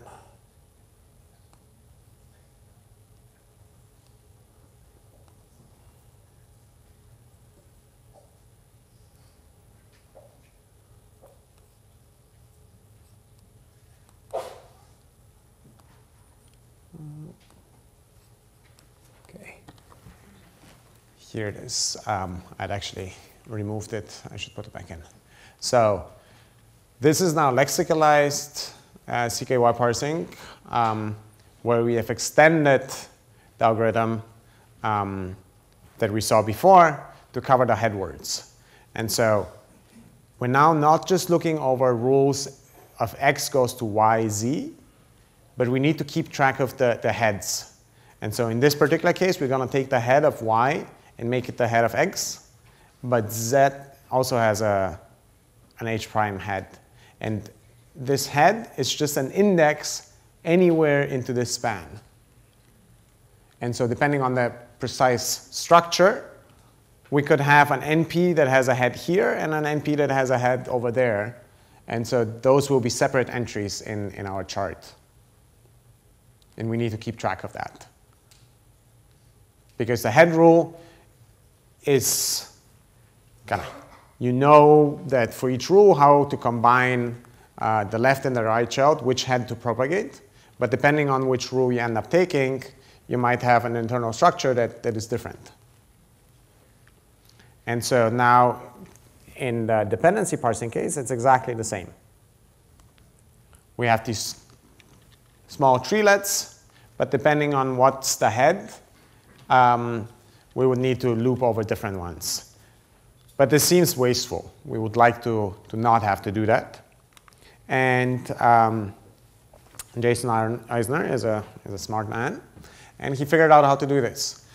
[SPEAKER 1] Okay. Here it is. I'd actually removed it. I should put it back in. So this is now lexicalized CKY parsing, where we have extended the algorithm that we saw before to cover the head words. And so we're now not just looking over rules of x goes to y, z, but we need to keep track of the heads. And so in this particular case, we're going to take the head of y and make it the head of x. But z also has an h prime head. And this head is just an index anywhere into this span. And so depending on the precise structure, we could have an NP that has a head here and an NP that has a head over there. And so those will be separate entries in our chart. And we need to keep track of that. Because the head rule is kind of, you know that for each rule how to combine the left and the right child, which head to propagate. But depending on which rule you end up taking, you might have an internal structure that is different. And so now in the dependency parsing case, it's exactly the same. We have these small treelets, but depending on what's the head, we would need to loop over different ones. But this seems wasteful. We would like to not have to do that. And Jason Eisner is a smart man, and he figured out how to do this.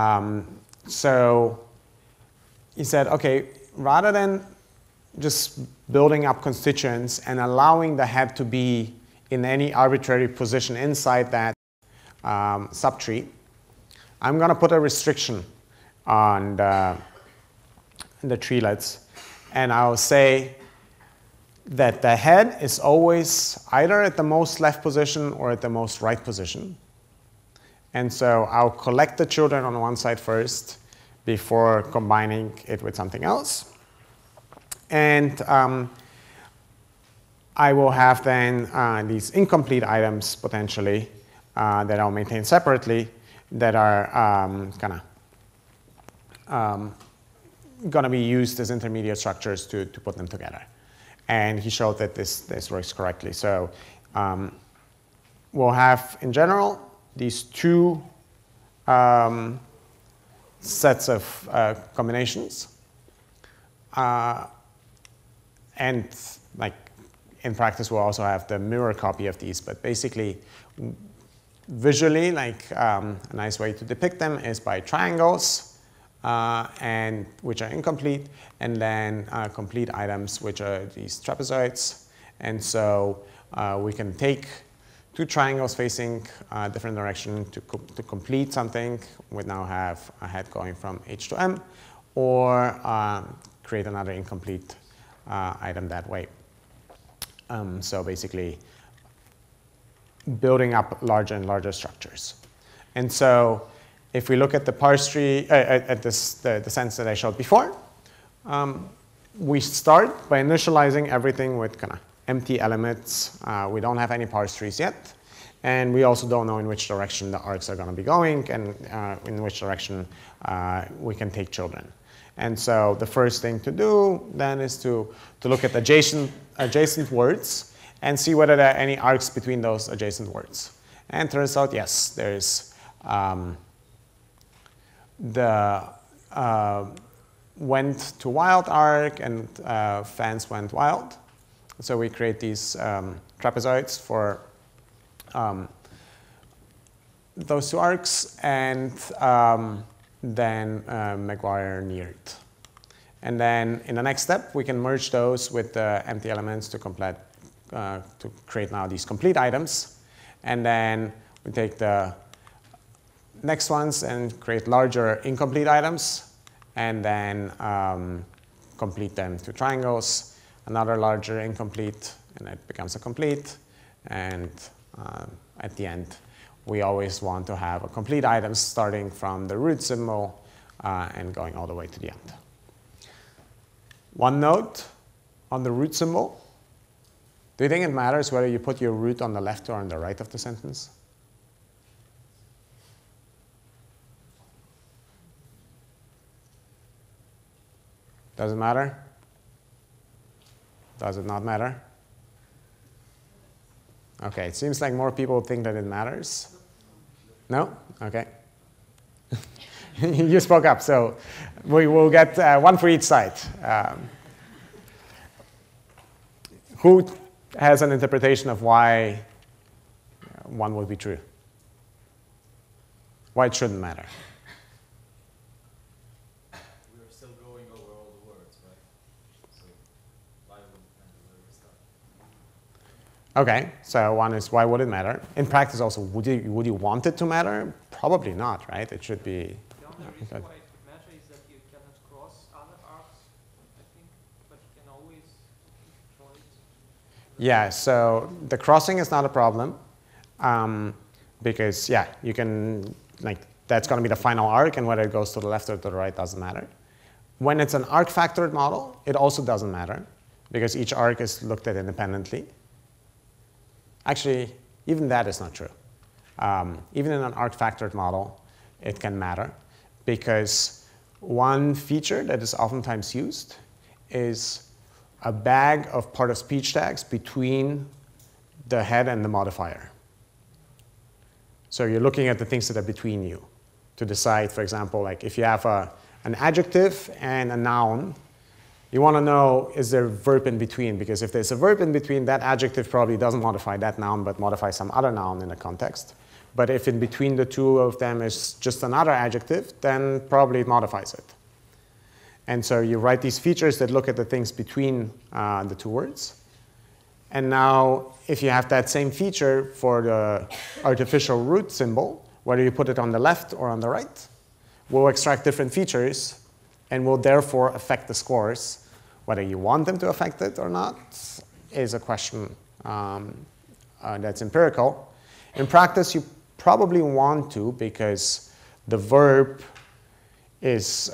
[SPEAKER 1] So he said, OK, rather than just building up constituents and allowing the head to be in any arbitrary position inside that subtree, I'm going to put a restriction on the treelets. and I'll say that the head is always either at the most left position or at the most right position. And so I'll collect the children on one side first before combining it with something else. And I will have then these incomplete items potentially that I'll maintain separately that are going to be used as intermediate structures to put them together. And he showed that this works correctly. So we'll have, in general, these two sets of combinations. And like in practice, we'll also have the mirror copy of these. But basically, visually, like a nice way to depict them is by triangles, and which are incomplete, and then complete items, which are these trapezoids. And so we can take two triangles facing a different direction to complete something. We now have a head going from H to M, or create another incomplete item that way. So basically, building up larger and larger structures. And so if we look at the parse tree, at the sense that I showed before, we start by initializing everything with kind of empty elements. We don't have any parse trees yet. And we also don't know in which direction the arcs are going to be going and in which direction we can take children. And so the first thing to do then is to look at adjacent words and see whether there are any arcs between those adjacent words. And turns out, yes, there's the went to wild arc and fans went wild. So we create these trapezoids for those two arcs, and then Maguire neared. And then in the next step, we can merge those with the empty elements to create now these complete items. And then we take the next ones and create larger incomplete items, and then complete them to triangles, another larger incomplete, and it becomes a complete. And at the end, we always want to have a complete item starting from the root symbol and going all the way to the end. One note on the root symbol. Do you think it matters whether you put your root on the left or on the right of the sentence? Does it matter? Does it not matter? Okay, it seems like more people think that it matters. No? Okay. You spoke up, so we will get one for each side. Who has an interpretation of why one would be true? Why it shouldn't matter?
[SPEAKER 8] We're still going over all the words, right? So why would it matter where we start?
[SPEAKER 1] Okay, so one is why would it matter? In practice also, would you want it to matter? Probably not, right? It should be.
[SPEAKER 7] The only reason why it would matter is that you cannot cross other arcs, I think, but you can always draw it.
[SPEAKER 1] Yeah, so the crossing is not a problem because, yeah, you can, like, that's going to be the final arc, and whether it goes to the left or to the right doesn't matter. When it's an arc factored model, it also doesn't matter because each arc is looked at independently. Actually, even that is not true. Even in an arc factored model, it can matter because one feature that is oftentimes used is a bag of part of speech tags between the head and the modifier. So you're looking at the things that are between you to decide, for example, like if you have an adjective and a noun, you want to know, is there a verb in between? Because if there's a verb in between, that adjective probably doesn't modify that noun, but modifies some other noun in the context. But if in between the two of them is just another adjective, then probably it modifies it. And so you write these features that look at the things between the two words. And now, if you have that same feature for the artificial root symbol, whether you put it on the left or on the right, we'll extract different features and will therefore affect the scores Whether you want them to affect it or not is a question that's empirical. In practice, you probably want to, because the verb is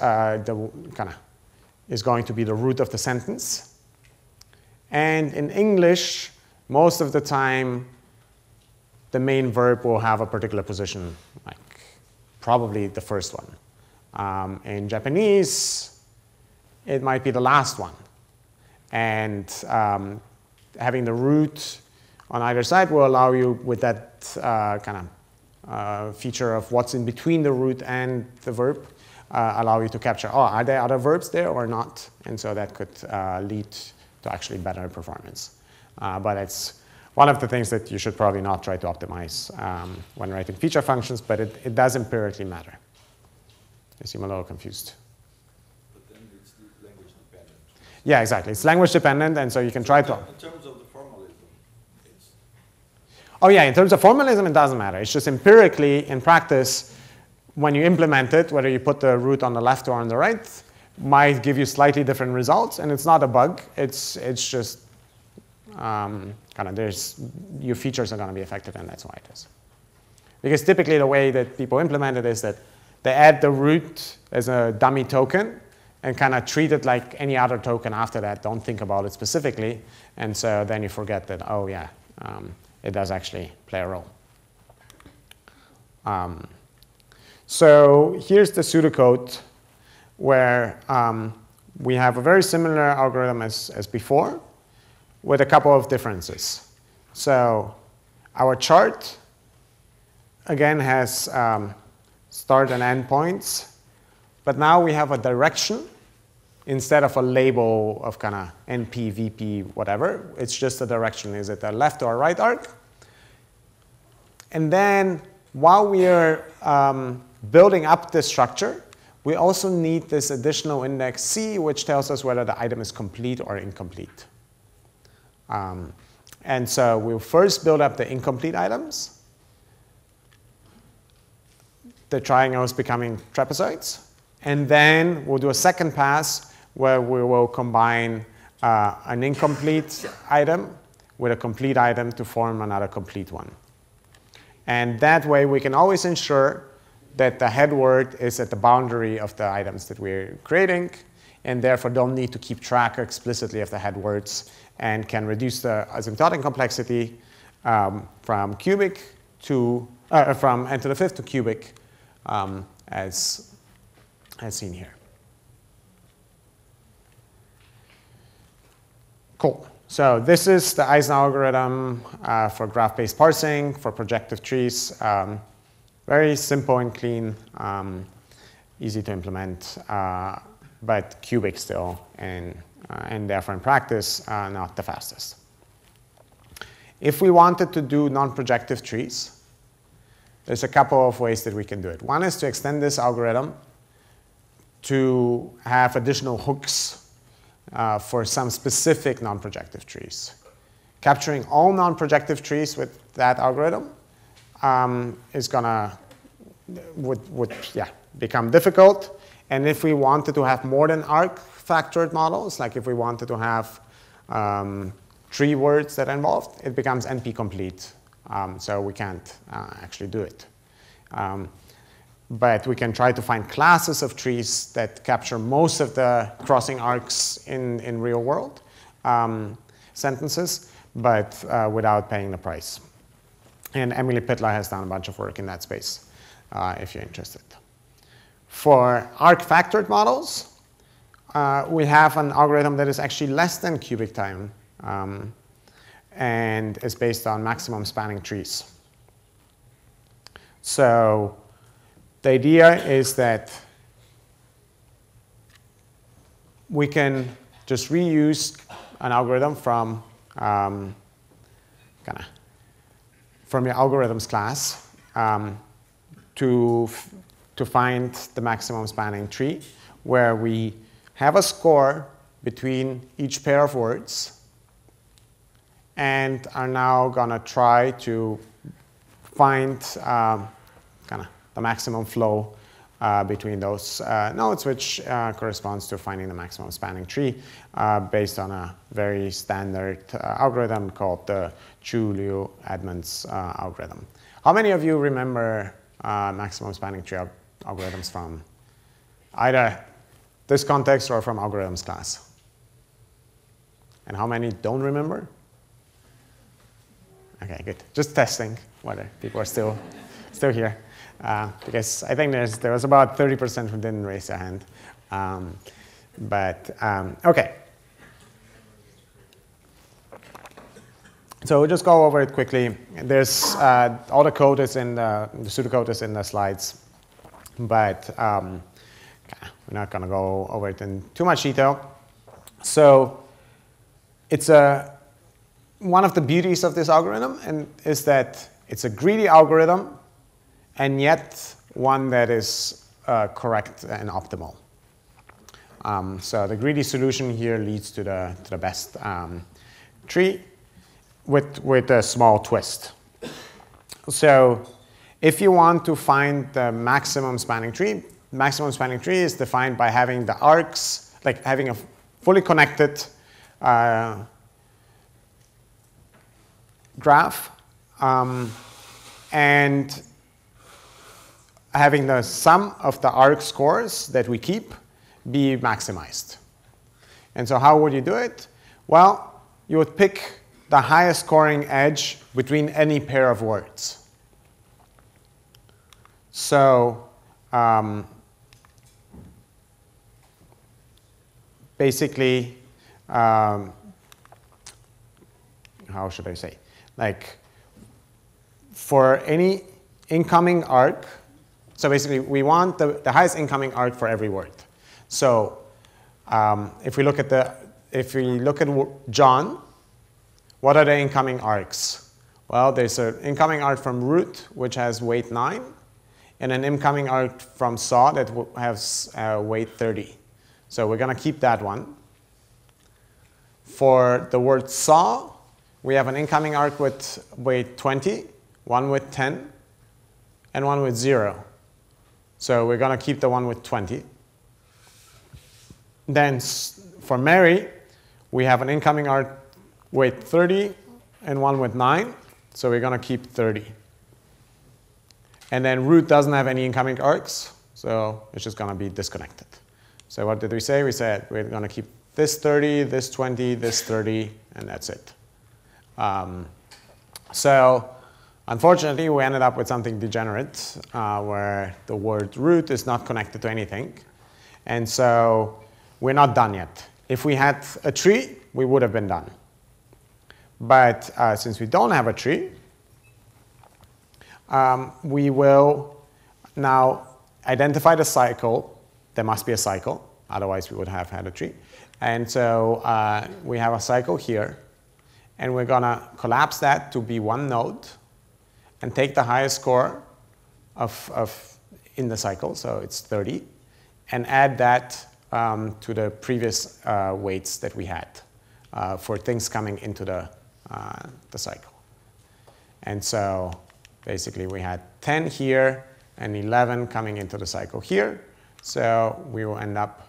[SPEAKER 1] is going to be the root of the sentence. And in English, most of the time, the main verb will have a particular position, like probably the first one. In Japanese, it might be the last one. And having the root on either side will allow you, with that feature of what's in between the root and the verb, allow you to capture, oh, are there other verbs there or not? And so that could lead to actually better performance. But it's one of the things that you should probably not try to optimize when writing feature functions, but it does empirically matter. You seem a little confused.
[SPEAKER 5] But then it's language dependent.
[SPEAKER 1] Yeah, exactly. It's language dependent, and so you can try to.
[SPEAKER 5] In terms of the formalism, it's.
[SPEAKER 1] Oh, yeah, in terms of formalism, it doesn't matter. It's just empirically, in practice, when you implement it, whether you put the root on the left or on the right, might give you slightly different results, and it's not a bug. It's just your features are going to be affected, and that's why it is. Because typically the way that people implement it is that they add the root as a dummy token and kind of treat it like any other token after that. Don't think about it specifically, and so then you forget that, oh yeah, it does actually play a role. So here's the pseudocode where we have a very similar algorithm as before, with a couple of differences. So our chart, again, has start and end points, but now we have a direction instead of a label of kind of NP, VP, whatever. It's just a direction. Is it a left or a right arc? And then while we are building up this structure, we also need this additional index C, which tells us whether the item is complete or incomplete. And so we'll first build up the incomplete items, the triangles becoming trapezoids, and then we'll do a second pass where we will combine an incomplete item with a complete item to form another complete one. And that way we can always ensure that the head word is at the boundary of the items that we're creating, and therefore don't need to keep track explicitly of the head words, and can reduce the asymptotic complexity from cubic to from n to the fifth to cubic, as seen here. Cool. So this is the Eisen algorithm for graph-based parsing for projective trees. Very simple and clean, easy to implement, but cubic still, and therefore in practice, not the fastest. If we wanted to do non-projective trees, there's a couple of ways that we can do it. One is to extend this algorithm to have additional hooks for some specific non-projective trees. Capturing all non-projective trees with that algorithm is gonna would become difficult. And if we wanted to have more than arc factored models, like if we wanted to have tree words that are involved, it becomes NP complete. So we can't actually do it. But we can try to find classes of trees that capture most of the crossing arcs in real world sentences, but without paying the price. And Emily Pittler has done a bunch of work in that space, if you're interested. For arc factored models, we have an algorithm that is actually less than cubic time and is based on maximum spanning trees. So the idea is that we can just reuse an algorithm from your algorithms class to find the maximum spanning tree, where we have a score between each pair of words and are now going to try to find the maximum flow between those nodes, which corresponds to finding the maximum spanning tree based on a very standard algorithm called the Chu-Liu-Edmonds algorithm. How many of you remember maximum spanning tree algorithms from either this context or from algorithms class? And how many don't remember? Okay, good. Just testing whether people are still here. Because I think there was about 30% who didn't raise their hand. Okay. So we'll just go over it quickly. There's all the code is in the pseudocode is in the slides, but we're not going to go over it in too much detail. So it's one of the beauties of this algorithm is that it's a greedy algorithm, and yet one that is correct and optimal. So the greedy solution here leads to the best tree with a small twist. So if you want to find the maximum spanning tree is defined by having the arcs, like having a fully connected graph and having the sum of the arc scores that we keep be maximized. And so how would you do it? Well, you would pick the highest scoring edge between any pair of words. So basically, how should I say? Like for any incoming arc, so basically we want the highest incoming arc for every word. So if we look at John, what are the incoming arcs? Well, there's an incoming arc from root, which has weight 9, and an incoming arc from saw that has weight 30. So we're going to keep that one. For the word saw, we have an incoming arc with weight 20, one with 10, and one with 0. So we're going to keep the one with 20. Then for Mary, we have an incoming arc with 30 and one with 9. So we're going to keep 30. And then root doesn't have any incoming arcs, so it's just going to be disconnected. So what did we say? We said we're going to keep this 30, this 20, this 30, and that's it. So unfortunately, we ended up with something degenerate where the word root is not connected to anything. And so we're not done yet. If we had a tree, we would have been done. But since we don't have a tree, we will now identify the cycle. There must be a cycle, otherwise we would have had a tree. And so we have a cycle here, and we're going to collapse that to be one node and take the highest score in the cycle, so it's 30, and add that to the previous weights that we had for things coming into the cycle. And so basically we had 10 here and 11 coming into the cycle here. So we will end up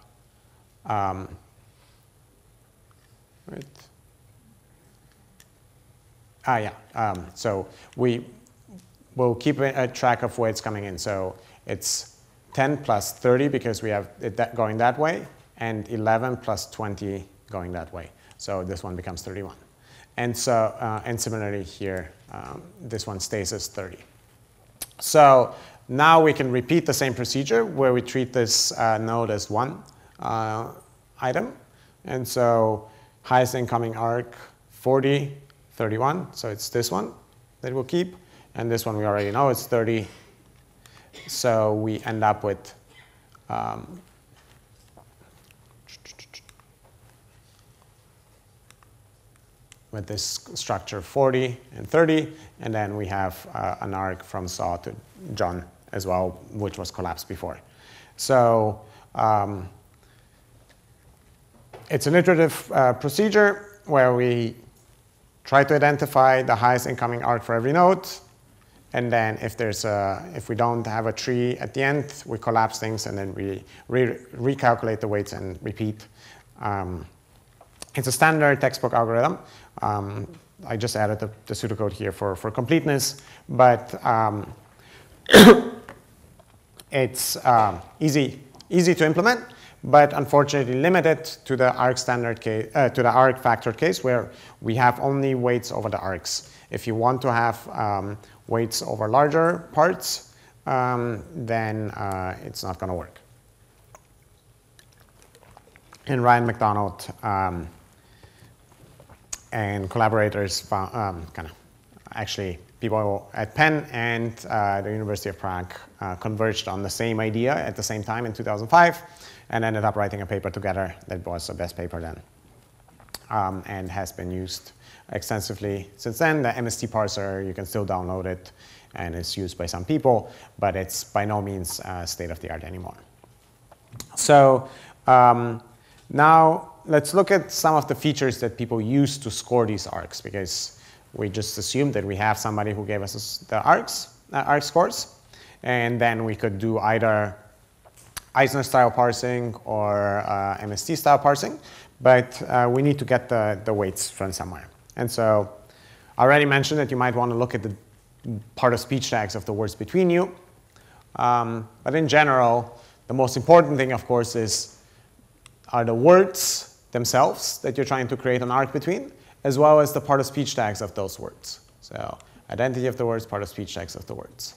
[SPEAKER 1] so we will keep a track of weights coming in. So it's 10 plus 30 because we have it going that way, and 11 plus 20 going that way. So this one becomes 31. And so, and similarly here, this one stays as 30. So now we can repeat the same procedure where we treat this node as one item. And so highest incoming arc, 40, 31. So it's this one that we'll keep. And this one we already know it's 30. So we end up with this structure 40 and 30, and then we have an arc from saw to John as well, which was collapsed before. So it's an iterative procedure where we try to identify the highest incoming arc for every node, And then if we don't have a tree at the end, we collapse things and then we recalculate the weights and repeat. It's a standard textbook algorithm. I just added the pseudocode here for completeness, but it's easy to implement, but unfortunately limited to the arc standard case, to the arc factored case, where we have only weights over the arcs. If you want to have weights over larger parts, then it's not going to work. And Ryan McDonald and collaborators found, actually people at Penn and the University of Prague converged on the same idea at the same time in 2005 and ended up writing a paper together that was the best paper then and has been used extensively since then. The MST parser, you can still download it and it's used by some people, but it's by no means state of the art anymore. So now let's look at some of the features that people use to score these arcs, because we just assumed that we have somebody who gave us the arc scores, and then we could do either Eisner-style parsing or MST-style parsing, but we need to get the weights from somewhere. And so I already mentioned that you might want to look at the part of speech tags of the words between you. But in general, the most important thing, of course, are the words themselves that you're trying to create an arc between, as well as the part of speech tags of those words. So identity of the words, part of speech tags of the words.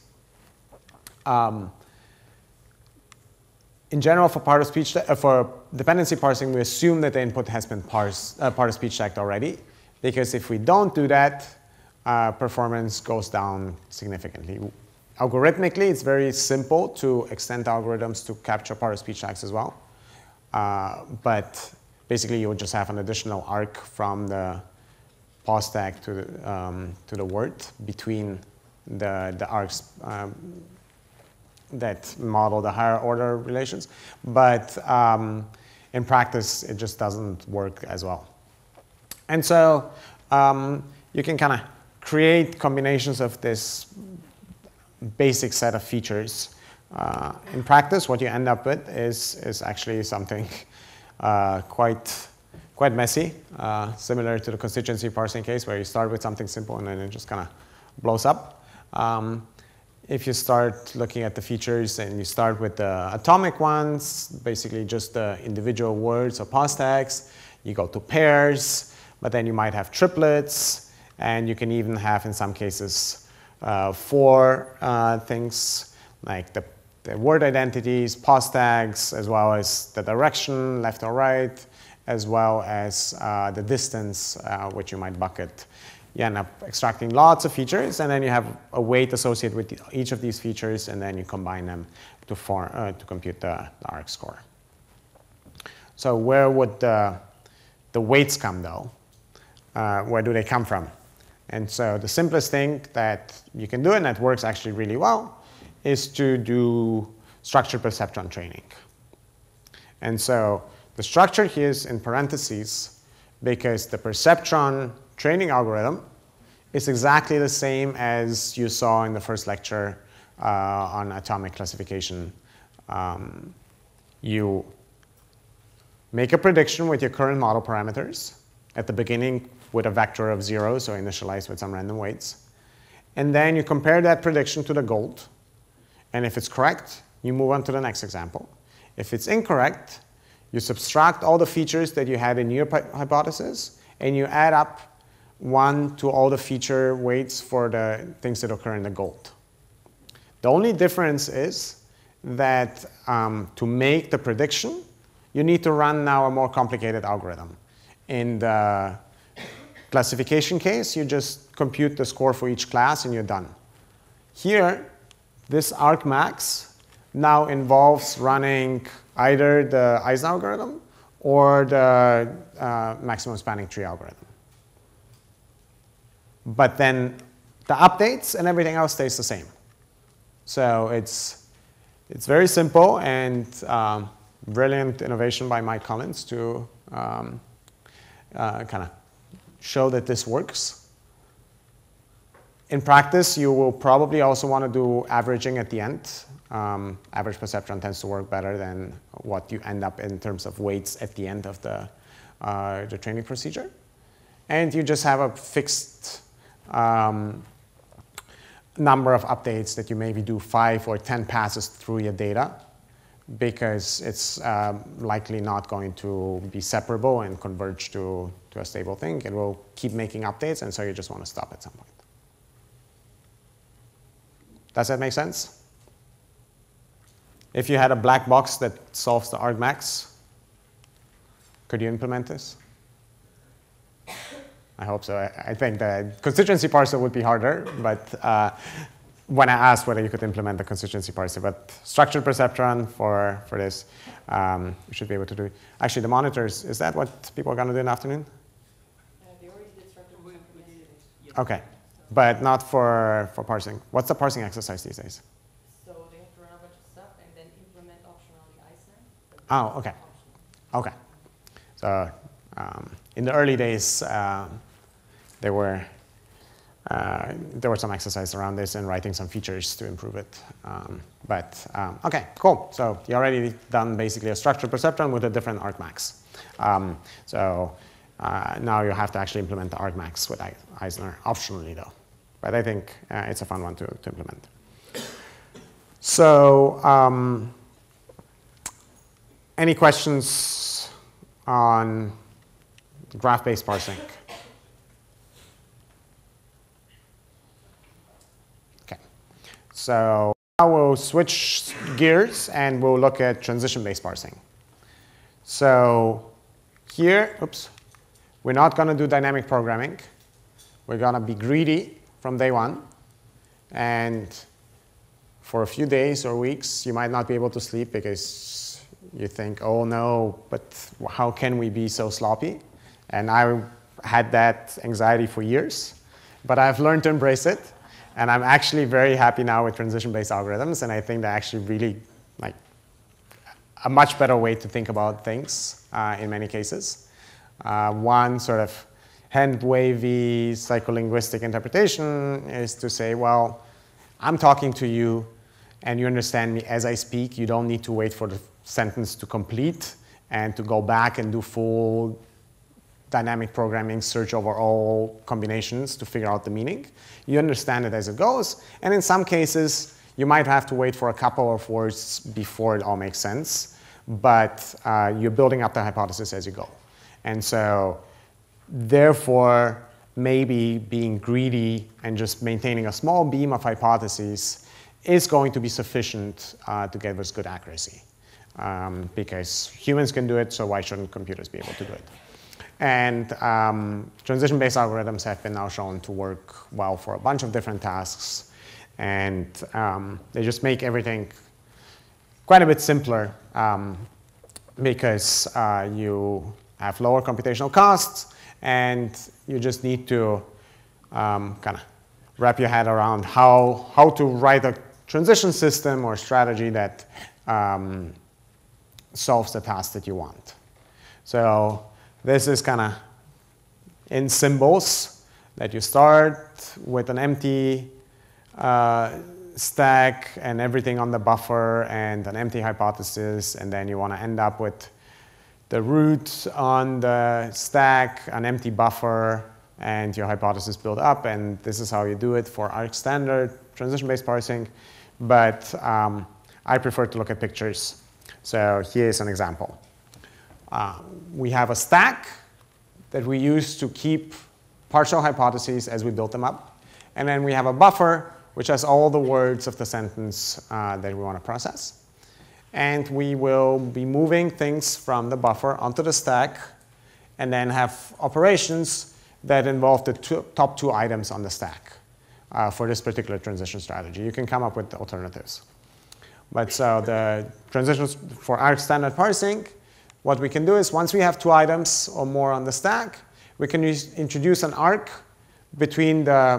[SPEAKER 1] In general, for part of speech, for dependency parsing, we assume that the input has been part of speech tagged already, because if we don't do that, performance goes down significantly. Algorithmically, it's very simple to extend algorithms to capture part of speech tags as well. But basically, you would just have an additional arc from the pause tag to the word between the arcs that model the higher order relations. But in practice, it just doesn't work as well. And so you can kind of create combinations of this basic set of features. In practice, what you end up with is actually something quite messy, similar to the constituency parsing case, where you start with something simple and then it just kind of blows up. If you start looking at the features and you start with the atomic ones, basically just the individual words or pause tags, you go to pairs, but then you might have triplets, and you can even have, in some cases, 4 things like the word identities, pause tags, as well as the direction, left or right, as well as the distance, which you might bucket. You end up extracting lots of features, and then you have a weight associated with each of these features, and then you combine them to compute the arc score. So where would the weights come, though? Where do they come from? And so the simplest thing that you can do, and that works actually really well, is to do structured perceptron training. And so the structure here is in parentheses because the perceptron training algorithm is exactly the same as you saw in the first lecture on atomic classification. You make a prediction with your current model parameters at the beginning with a vector of 0, so initialize with some random weights. And then you compare that prediction to the gold. And if it's correct, you move on to the next example. If it's incorrect, you subtract all the features that you had in your hypothesis, and you add up 1 to all the feature weights for the things that occur in the gold. The only difference is that to make the prediction, you need to run now a more complicated algorithm. In the classification case, you just compute the score for each class and you're done. Here, this argmax now involves running either the Eisner algorithm or the maximum spanning tree algorithm. But then the updates and everything else stays the same. So it's very simple and brilliant innovation by Mike Collins to kind of show that this works. In practice, you will probably also want to do averaging at the end. Average perceptron tends to work better than what you end up in terms of weights at the end of the training procedure. And you just have a fixed number of updates that you maybe do 5 or 10 passes through your data, because it's likely not going to be separable and converge to a stable thing. It will keep making updates, and so you just want to stop at some point. Does that make sense? If you had a black box that solves the argmax, could you implement this? I hope so. I think the constituency parser would be harder, but when I asked whether you could implement the constituency parser, but structured perceptron for this, we should be able to do it. Actually, the monitors, is that what people are going to do in the afternoon?
[SPEAKER 4] They already did structured perceptron yesterday.
[SPEAKER 1] Okay, but not for parsing. What's the parsing exercise these days?
[SPEAKER 4] So they have to run a bunch of stuff and then implement optionally Eisner.
[SPEAKER 1] Oh, okay. Okay. So in the early days, there were some exercise around this and writing some features to improve it. Okay, cool. So you already done basically a structured perceptron with a different argmax. Now you have to actually implement the argmax with Eisner, optionally though. But I think it's a fun one to implement. So any questions on graph-based parsing? Okay. So now we'll switch gears and we'll look at transition-based parsing. So here, oops, we're not going to do dynamic programming. We're going to be greedy from day one. And for a few days or weeks, you might not be able to sleep because you think, oh no, but how can we be so sloppy? And I had that anxiety for years, but I've learned to embrace it. And I'm actually very happy now with transition-based algorithms, and I think they're actually really like a much better way to think about things in many cases. One sort of hand-wavy psycholinguistic interpretation is to say, well, I'm talking to you, and you understand me as I speak. You don't need to wait for the sentence to complete and to go back and do full dynamic programming, search over all combinations to figure out the meaning. You understand it as it goes, and in some cases, you might have to wait for a couple of words before it all makes sense, but you're building up the hypothesis as you go. And so, therefore, maybe being greedy and just maintaining a small beam of hypotheses is going to be sufficient to give us good accuracy. Because humans can do it, so why shouldn't computers be able to do it? And transition-based algorithms have been now shown to work well for a bunch of different tasks. And they just make everything quite a bit simpler because you have lower computational costs, and you just need to kind of wrap your head around how to write a transition system or strategy that solves the task that you want. So this is kind of in symbols that you start with an empty stack and everything on the buffer and an empty hypothesis, and then you want to end up with the root on the stack, an empty buffer, and your hypothesis build up, and this is how you do it for arc standard transition-based parsing. But I prefer to look at pictures. So here's an example. We have a stack that we use to keep partial hypotheses as we build them up. And then we have a buffer, which has all the words of the sentence that we want to process. And we will be moving things from the buffer onto the stack, and then have operations that involve the top two items on the stack for this particular transition strategy. You can come up with alternatives. But so the transitions for arc standard parsing, what we can do is once we have 2 items or more on the stack, we can introduce an arc between the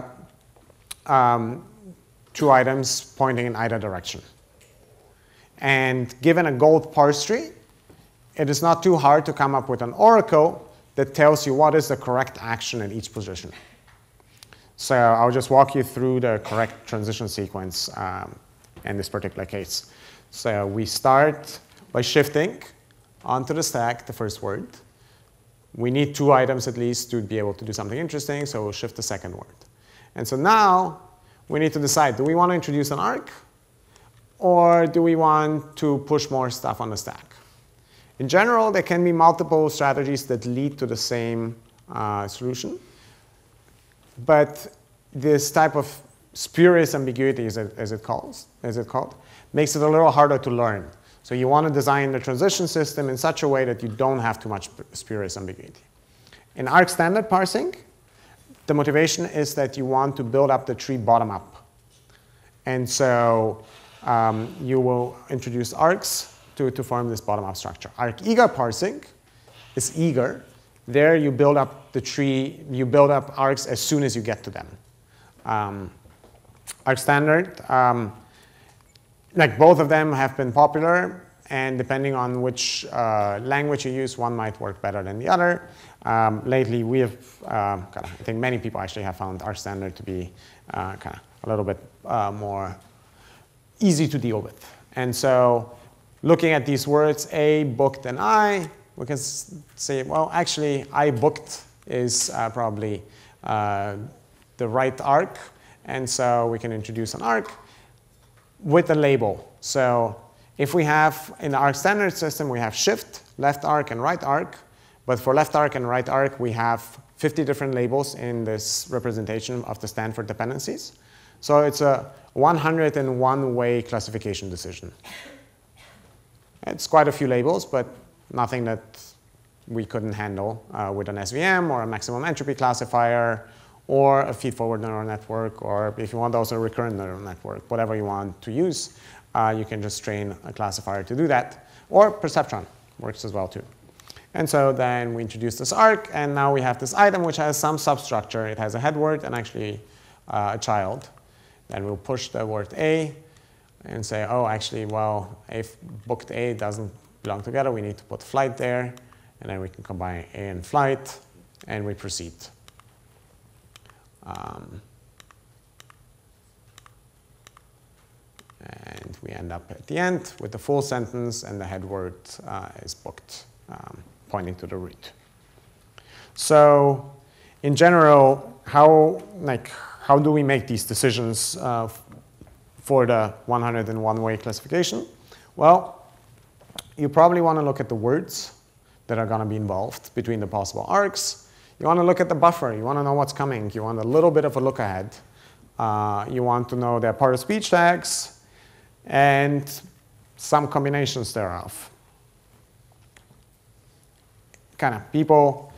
[SPEAKER 1] 2 items pointing in either direction. And given a gold parse tree, it is not too hard to come up with an oracle that tells you what is the correct action at each position. So I'll just walk you through the correct transition sequence in this particular case. So we start by shifting onto the stack the first word. We need 2 items at least to be able to do something interesting, so we'll shift the second word. And so now we need to decide, do we want to introduce an arc, or do we want to push more stuff on the stack? In general, there can be multiple strategies that lead to the same solution. But this type of spurious ambiguity, as it called, makes it a little harder to learn. So you want to design the transition system in such a way that you don't have too much spurious ambiguity. In arc standard parsing, the motivation is that you want to build up the tree bottom up. And so you will introduce arcs to form this bottom up structure. Arc eager parsing is eager. There you build up the tree, you build up arcs as soon as you get to them. Arc standard, like both of them have been popular, and depending on which language you use, one might work better than the other. Lately, we have, I think many people actually have found arc standard to be kind of a little bit more easy to deal with. And so looking at these words, A, booked, and I, we can say, well, actually, I booked is probably the right arc. And so we can introduce an arc with a label. So if we have, in the arc standard system, we have shift, left arc, and right arc. But for left arc and right arc, we have 50 different labels in this representation of the Stanford dependencies. So it's a 101-way classification decision. It's quite a few labels, but nothing that we couldn't handle with an SVM or a maximum entropy classifier or a feed-forward neural network, or if you want also a recurrent neural network, whatever you want to use, you can just train a classifier to do that. Or perceptron works as well too. And so then we introduce this arc, and now we have this item which has some substructure. It has a head word and actually a child. Then we'll push the word A and say, oh, actually, well, if booked A doesn't belong together, we need to put flight there. And then we can combine A and flight, and we proceed. And we end up at the end with the full sentence, and the head word is booked, pointing to the root. So in general, how do we make these decisions for the 101-way classification? Well, you probably want to look at the words that are going to be involved between the possible arcs. You want to look at the buffer. You want to know what's coming. You want a little bit of a look ahead. You want to know their part of speech tags and some combinations thereof. People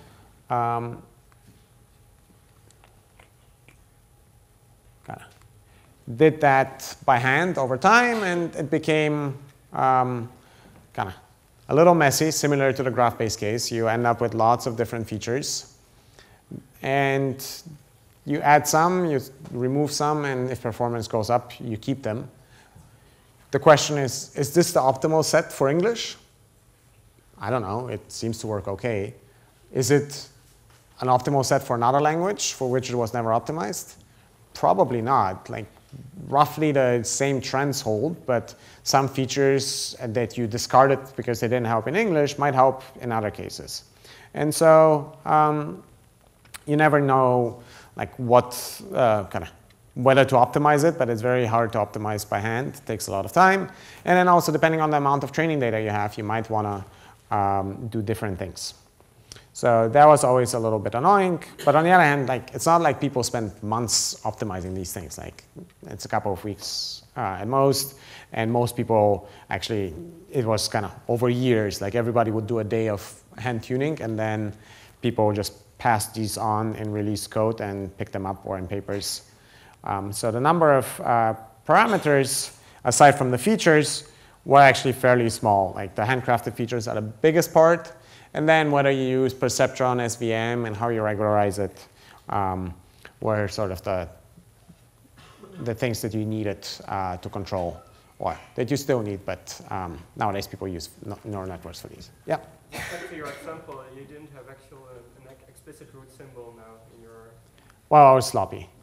[SPEAKER 1] did that by hand over time, and it became a little messy, similar to the graph-based case. You end up with lots of different features. And you add some, you remove some, and if performance goes up, you keep them. The question is this the optimal set for English? I don't know. It seems to work OK. Is it an optimal set for another language for which it was never optimized? Probably not. Like, roughly the same trends hold, but some features that you discarded because they didn't help in English might help in other cases. And so you never know whether to optimize it, but it's very hard to optimize by hand. It takes a lot of time. And then also, depending on the amount of training data you have, you might want to do different things. So that was always a little bit annoying. But on the other hand, it's not like people spend months optimizing these things. It's a couple of weeks at most. And most people, actually, it was over years. Everybody would do a day of hand tuning, and then people just passed these on in release code and picked them up or in papers. So the number of parameters, aside from the features, were actually fairly small. The handcrafted features are the biggest part. And then whether you use perceptron, SVM, and how you regularize it were sort of the things that you needed to control, or that you still need, but nowadays people use neural networks for these. Yeah?
[SPEAKER 6] Back to your example, you didn't have actual an explicit root symbol now in your...
[SPEAKER 1] Well, it was sloppy.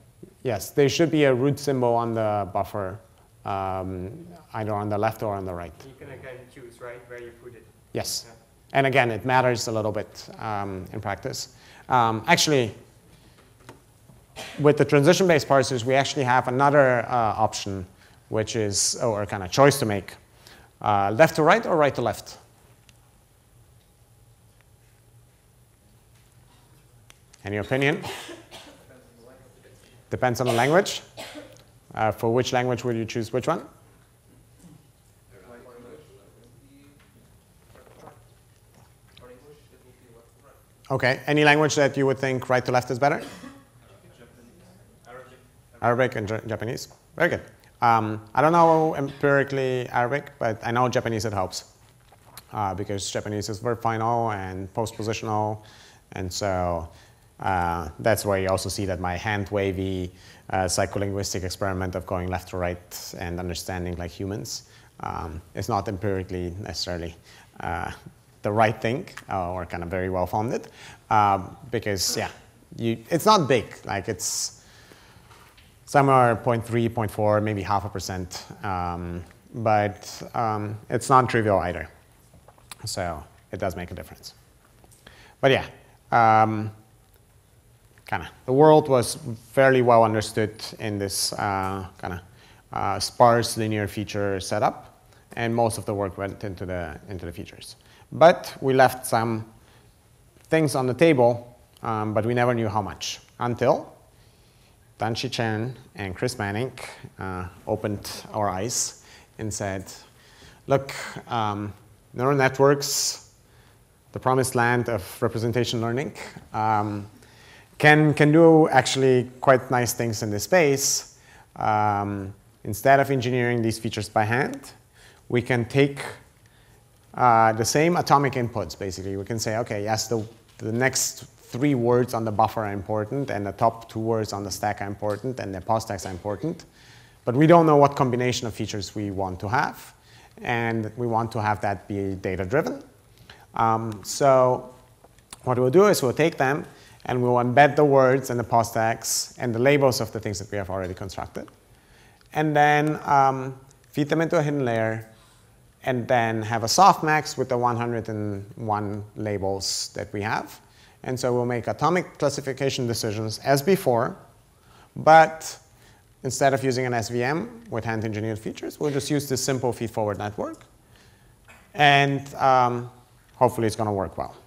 [SPEAKER 1] Yes, there should be a root symbol on the buffer, either on the left or on the right.
[SPEAKER 6] You can again choose, right, where you put it.
[SPEAKER 1] Yes.
[SPEAKER 6] Yeah.
[SPEAKER 1] And again, it matters a little bit in practice. Actually, with the transition-based parsers, we actually have another option, which is, or kind of choice to make. Left to right or right to left? Any opinion? Depends on the language. For which language would you choose which one? Okay, any language that you would think right to left is better? Arabic and Japanese. Very good. I don't know empirically Arabic, but I know Japanese it helps because Japanese is verb final and postpositional, and so that's where you also see that my hand-wavy psycholinguistic experiment of going left to right and understanding like humans is not empirically necessarily the right thing or kind of very well founded because, yeah, it's not big. Like it's somewhere 0.3, 0.4, maybe 0.5%, but it's not trivial either. So it does make a difference. But yeah, kind of the world was fairly well understood in this kind of sparse linear feature setup, and most of the work went into the features. But we left some things on the table, but we never knew how much until Danshi Chen and Chris Manning opened our eyes and said, look, neural networks, the promised land of representation learning, can do actually quite nice things in this space. Instead of engineering these features by hand, we can take the same atomic inputs, basically. We can say, okay, yes, the next 3 words on the buffer are important, and the top 2 words on the stack are important, and the post tags are important. But we don't know what combination of features we want to have, and we want to have that be data-driven. So what we'll do is we'll take them, and we'll embed the words and the post tags and the labels of the things that we have already constructed, and then feed them into a hidden layer, and then have a softmax with the 101 labels that we have. And so we'll make atomic classification decisions as before, but instead of using an SVM with hand-engineered features, we'll just use this simple feed-forward network. And hopefully it's going to work well.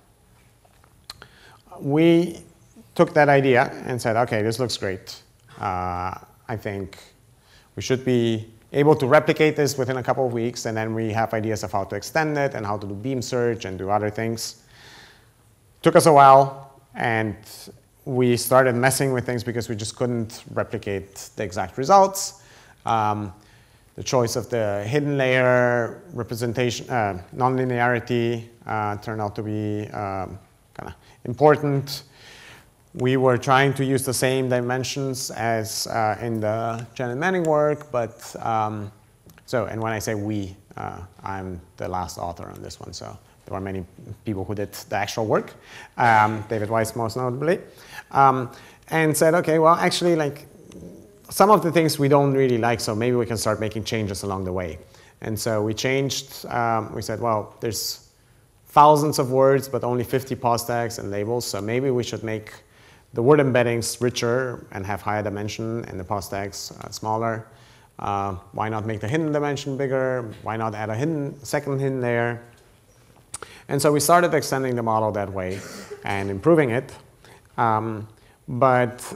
[SPEAKER 1] We took that idea and said, OK, this looks great. I think we should be able to replicate this within a couple of weeks, and then we have ideas of how to extend it and how to do beam search and do other things. Took us a while, and we started messing with things because we just couldn't replicate the exact results. The choice of the hidden layer representation, nonlinearity turned out to be kind of important. We were trying to use the same dimensions as in the Chen and Manning work, but and when I say we, I'm the last author on this one, so there were many people who did the actual work, David Weiss most notably, and said, okay, well, actually, like some of the things we don't really like, so maybe we can start making changes along the way. And so we changed, we said, well, there's thousands of words, but only 50 post tags and labels, so maybe we should make the word embeddings richer and have higher dimension and the post tags smaller. Why not make the hidden dimension bigger? Why not add a second hidden layer? And so we started extending the model that way and improving it. But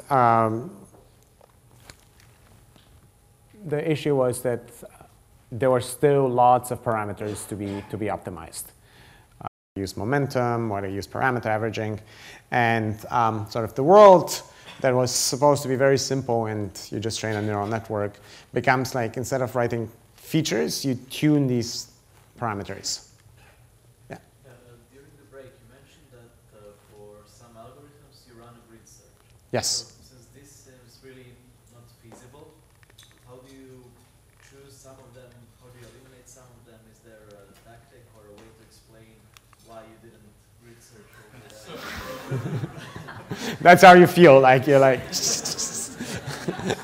[SPEAKER 1] the issue was that there were still lots of parameters to be optimized. Use momentum, what I use parameter averaging, and sort of the world that was supposed to be very simple and you just train a neural network becomes like, instead of writing features, you tune these parameters. Yeah?
[SPEAKER 8] During the break, you mentioned that for some algorithms, you run a grid search.
[SPEAKER 1] Yes.
[SPEAKER 8] So since this seems really not feasible, how do you choose some of them? How do you eliminate some of them? Is there a tactic or a way to explain why you didn't grid search over that?
[SPEAKER 1] That's how you feel, like you're like.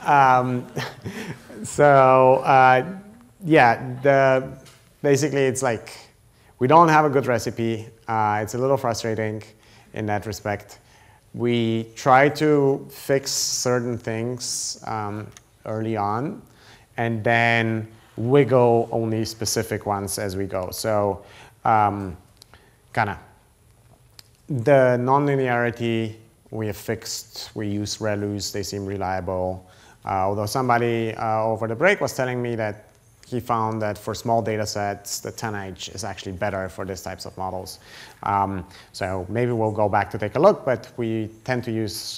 [SPEAKER 1] So yeah, basically it's like we don't have a good recipe. It's a little frustrating in that respect. We try to fix certain things early on, and then wiggle only specific ones as we go. So kind of the nonlinearity we have fixed. We use ReLUs. They seem reliable. Although somebody over the break was telling me that he found that for small data sets, the 10H is actually better for these types of models. So maybe we'll go back to take a look, but we tend to use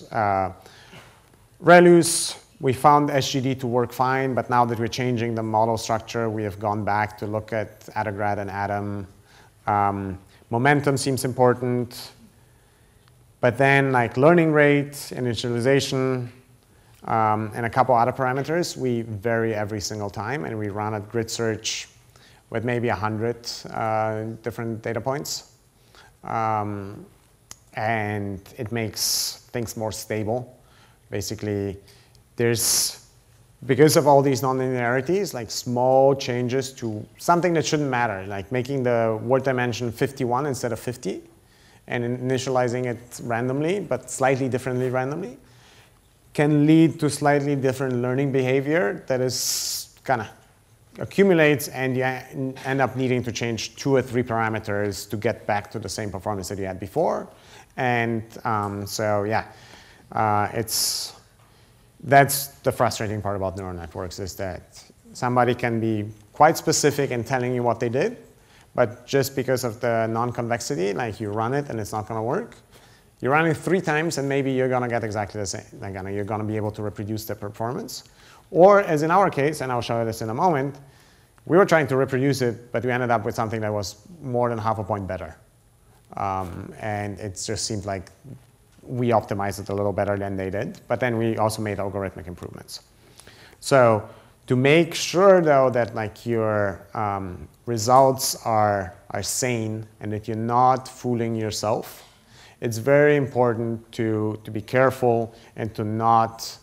[SPEAKER 1] ReLUs. We found SGD to work fine, but now that we're changing the model structure, we have gone back to look at Attograd and Atom. Momentum seems important, but then like learning rate, initialization, and a couple other parameters, we vary every single time, and we run a grid search with maybe 100 different data points. And it makes things more stable. Basically, because of all these nonlinearities, like small changes to something that shouldn't matter, like making the word dimension 51 instead of 50, and initializing it randomly, but slightly differently randomly, can lead to slightly different learning behavior that is kind of accumulates, and you end up needing to change 2 or 3 parameters to get back to the same performance that you had before. And so yeah, that's the frustrating part about neural networks, is that somebody can be quite specific in telling you what they did, but just because of the non-convexity, like you run it and it's not going to work. You run it 3 times and maybe you're going to get exactly the same. Like, you're going to be able to reproduce the performance. Or as in our case, and I'll show you this in a moment, we were trying to reproduce it, but we ended up with something that was more than half a point better. And it just seemed like we optimized it a little better than they did, but then we also made algorithmic improvements. So to make sure, though, that like your results are sane and that you're not fooling yourself, it's very important to be careful and to not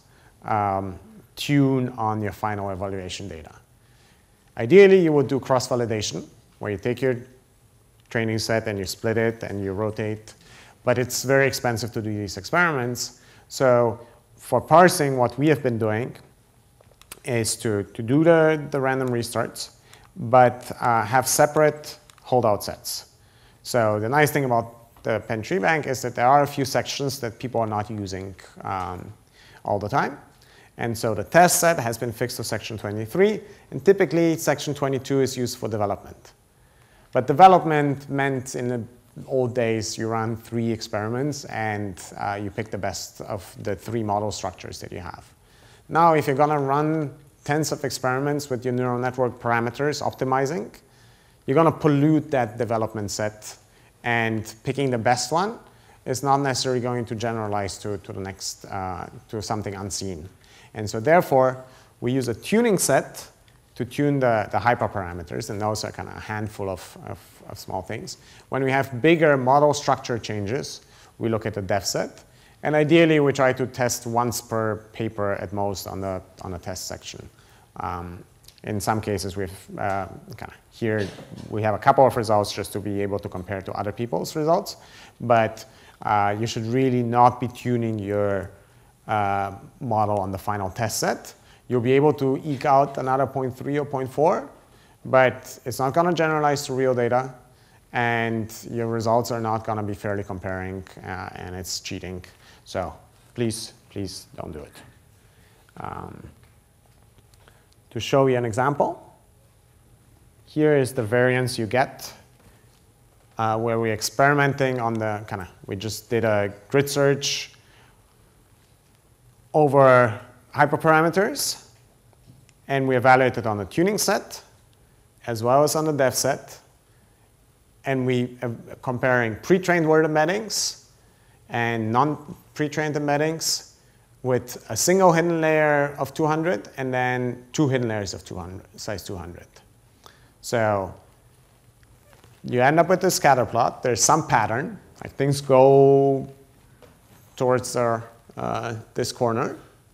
[SPEAKER 1] tune on your final evaluation data. Ideally, you would do cross-validation, where you take your training set and you split it and you rotate. But it's very expensive to do these experiments. So for parsing, what we have been doing is to do the random restarts, but have separate holdout sets. So the nice thing about the Penn Tree Bank is that there are a few sections that people are not using all the time. And so the test set has been fixed to section 23, and typically section 22 is used for development. But development meant in the old days you run 3 experiments and you pick the best of the 3 model structures that you have. Now, if you're going to run tens of experiments with your neural network parameters optimizing, you're going to pollute that development set, and picking the best one is not necessarily going to generalize to the next, to something unseen. And so therefore, we use a tuning set to tune the hyperparameters, and those are kind of a handful of small things. When we have bigger model structure changes, we look at the def set, and ideally we try to test once per paper at most on the test section. In some cases, we've here we have a couple of results just to be able to compare to other people's results, but you should really not be tuning your model on the final test set. You'll be able to eke out another 0.3 or 0.4, but it's not going to generalize to real data, and your results are not going to be fairly comparing, and it's cheating. So please don't do it. To show you an example, here is the variance you get where we're experimenting on the we just did a grid search over hyperparameters, and we evaluated on the tuning set as well as on the def set, and we comparing pre-trained word embeddings and non-pre-trained embeddings with a single hidden layer of 200 and then 2 hidden layers of 200, size 200. So you end up with this scatter plot. There's some pattern, like things go towards this corner.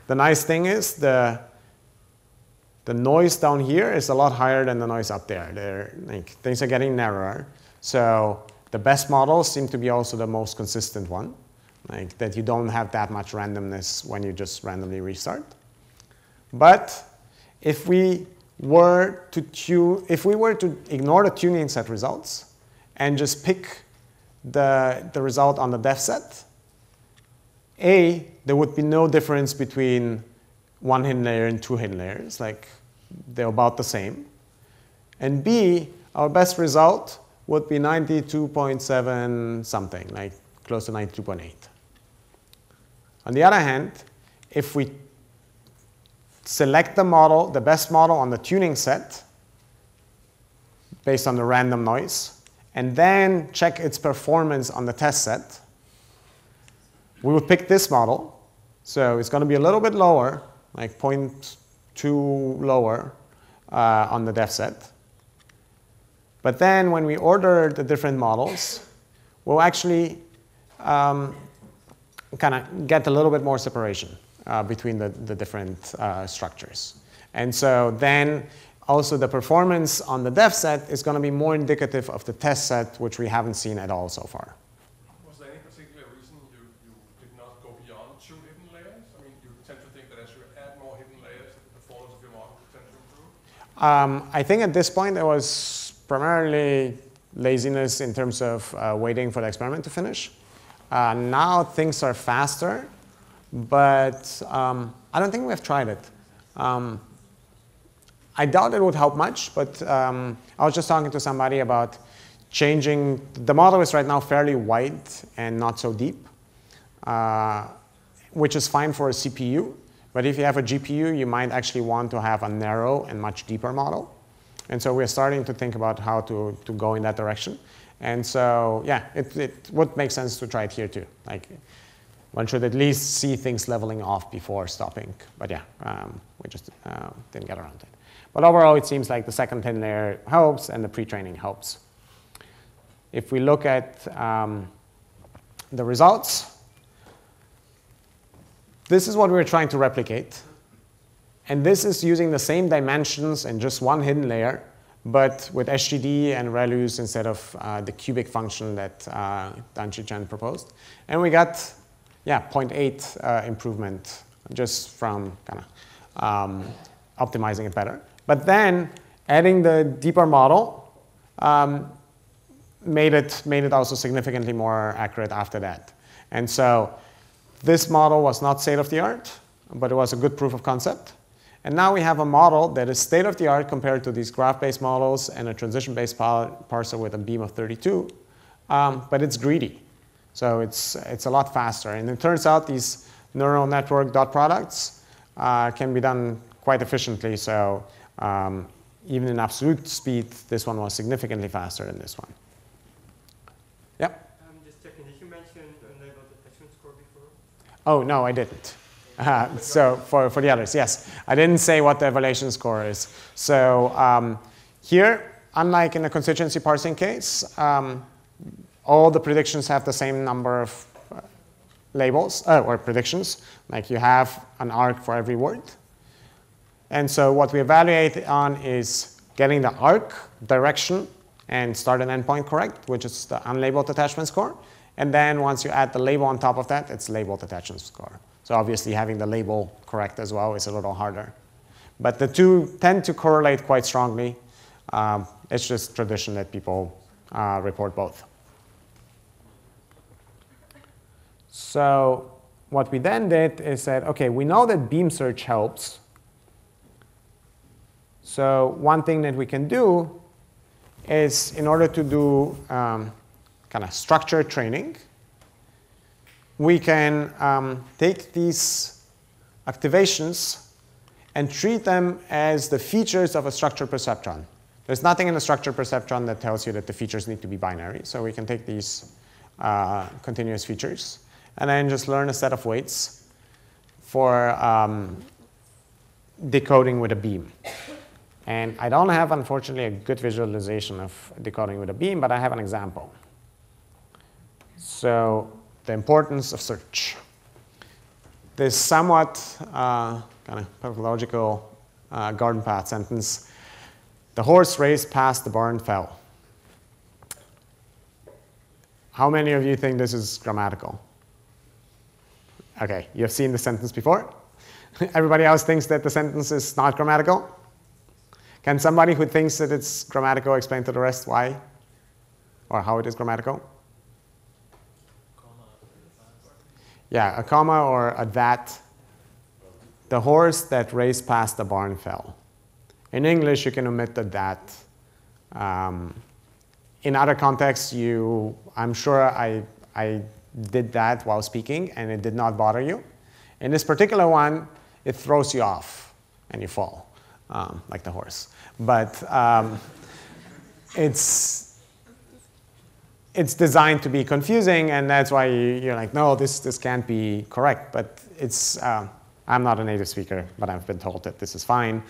[SPEAKER 1] the nice thing is the noise down here is a lot higher than the noise up there. Like, things are getting narrower. So the best models seem to be also the most consistent one, like that you don't have that much randomness when you just randomly restart. But if we were to ignore the tuning set results and just pick the result on the def set, A, there would be no difference between one hidden layer and two hidden layers. Like, they're about the same. And B, our best result would be 92.7 something, like close to 92.8. On the other hand, if we select the model, the best model on the tuning set based on the random noise, and then check its performance on the test set, we would pick this model. So it's going to be a little bit lower, like 0.2 lower on the def set. But then when we order the different models, we'll actually kind of get a little bit more separation between the different structures. And so then also the performance on the def set is going to be more indicative of the test set, which we haven't seen at all so far.
[SPEAKER 9] Was there any particular reason you did not go beyond 2 hidden layers? I mean, you tend to think that as you add more hidden layers, the performance of your model will tend to improve?
[SPEAKER 1] I think at this point it was primarily laziness in terms of waiting for the experiment to finish. Now things are faster, but I don't think we've tried it. I doubt it would help much, but I was just talking to somebody about changing. The model is right now fairly wide and not so deep, which is fine for a CPU. But if you have a GPU, you might actually want to have a narrow and much deeper model. And so we're starting to think about how to go in that direction. And so, yeah, it would make sense to try it here too. Like, one should at least see things leveling off before stopping. But yeah, we just didn't get around to it. But overall, it seems like the second thin layer helps and the pre-training helps. If we look at the results, this is what we're trying to replicate. And this is using the same dimensions and just one hidden layer, but with SGD and ReLUs instead of the cubic function that Danchi Chen proposed. And we got, yeah, 0.8 improvement just from kind of optimizing it better. But then adding the deeper model made it also significantly more accurate after that. And so this model was not state-of-the-art, but it was a good proof of concept. And now we have a model that is state-of-the-art compared to these graph-based models and a transition-based parser with a beam of 32, but it's greedy. So it's a lot faster. And it turns out these neural network dot products can be done quite efficiently. So even in absolute speed, this one was significantly faster than this one. Yep?
[SPEAKER 6] Just checking, did you mention unlabeled attachment score before?
[SPEAKER 1] Oh, no, I didn't. So for the others, yes. I didn't say what the evaluation score is. So here, unlike in the constituency parsing case, all the predictions have the same number of labels, or predictions. Like you have an arc for every word. And so what we evaluate on is getting the arc, direction, and start and end point correct, which is the unlabeled attachment score. And then once you add the label on top of that, it's labeled attachment score. So obviously having the label correct as well is a little harder. But the two tend to correlate quite strongly. It's just tradition that people report both. So what we then did is said, OK, we know that beam search helps. So one thing that we can do is, in order to do kind of structured training, we can take these activations and treat them as the features of a structured perceptron. There's nothing in the structured perceptron that tells you that the features need to be binary. So we can take these continuous features and then just learn a set of weights for decoding with a beam. And I don't have, unfortunately, a good visualization of decoding with a beam, but I have an example. So the importance of search. this somewhat kind of pathological garden path sentence. The horse raced past, the barn fell. How many of you think this is grammatical? Okay, you have seen the sentence before? Everybody else thinks that the sentence is not grammatical? Can somebody who thinks that it's grammatical explain to the rest why? Or how it is grammatical? Yeah, a comma or a that. The horse that raced past the barn fell. In English, you can omit the that. In other contexts, I'm sure I did that while speaking, and it did not bother you. In this particular one, it throws you off, and you fall, like the horse. But it's designed to be confusing, and that's why you're like, no, this can't be correct. But it's I'm not a native speaker, but I've been told that this is fine.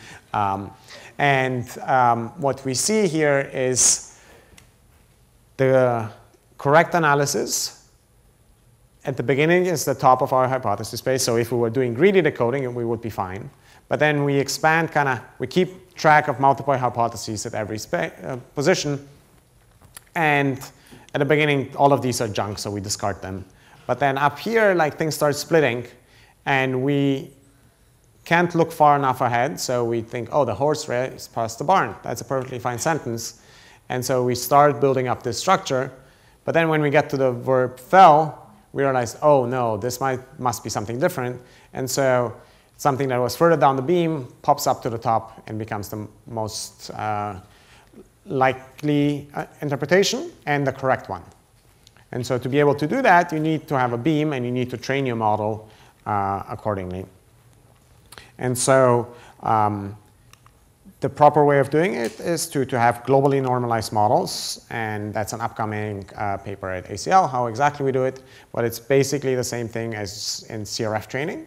[SPEAKER 1] What we see here is the correct analysis at the beginning is the top of our hypothesis space. So if we were doing greedy decoding, we would be fine. But then we expand, we keep track of multiple hypotheses at every position. And at the beginning, all of these are junk, so we discard them. But then up here, like, things start splitting, and we can't look far enough ahead. So we think, oh, the horse raced past the barn. That's a perfectly fine sentence. And so we start building up this structure. But then when we get to the verb fell, we realize, oh, no, this must be something different. And so something that was further down the beam pops up to the top and becomes the most likely interpretation and the correct one. And so to be able to do that, you need to have a beam, and you need to train your model accordingly. And so the proper way of doing it is to have globally normalized models, and that's an upcoming paper at ACL, how exactly we do it. But it's basically the same thing as in CRF training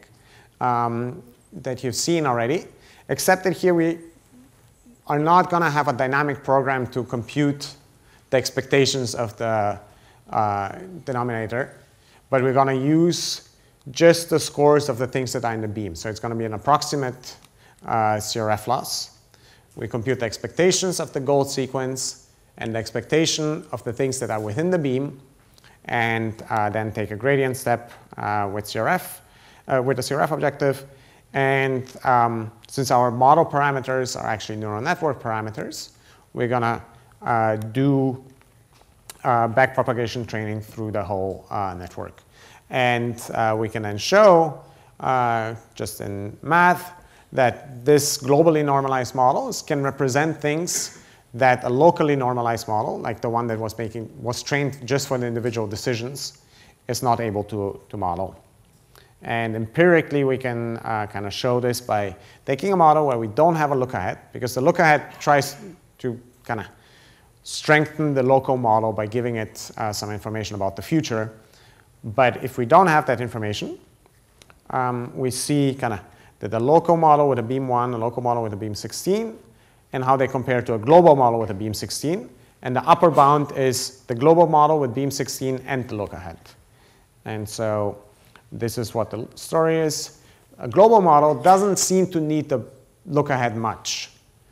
[SPEAKER 1] that you've seen already, except that here we are not going to have a dynamic program to compute the expectations of the denominator, but we're going to use just the scores of the things that are in the beam. So it's going to be an approximate CRF loss. We compute the expectations of the goal sequence and the expectation of the things that are within the beam, and then take a gradient step with the CRF objective. And since our model parameters are actually neural network parameters, we're going to do backpropagation training through the whole network. And we can then show, just in math, that this globally normalized models can represent things that a locally normalized model, like the one that was trained just for the individual decisions, is not able to model. And empirically, we can kind of show this by taking a model where we don't have a look ahead, because the look ahead tries to kind of strengthen the local model by giving it some information about the future. But if we don't have that information, we see kind of that the local model with a beam 1, a local model with a beam 16, and how they compare to a global model with a beam 16. And the upper bound is the global model with beam 16 and the look ahead. And so this is what the story is. A global model doesn't seem to need the look ahead much.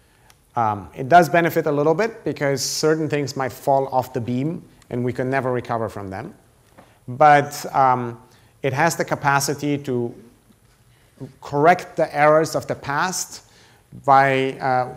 [SPEAKER 1] It does benefit a little bit because certain things might fall off the beam and we can never recover from them. But it has the capacity to correct the errors of the past by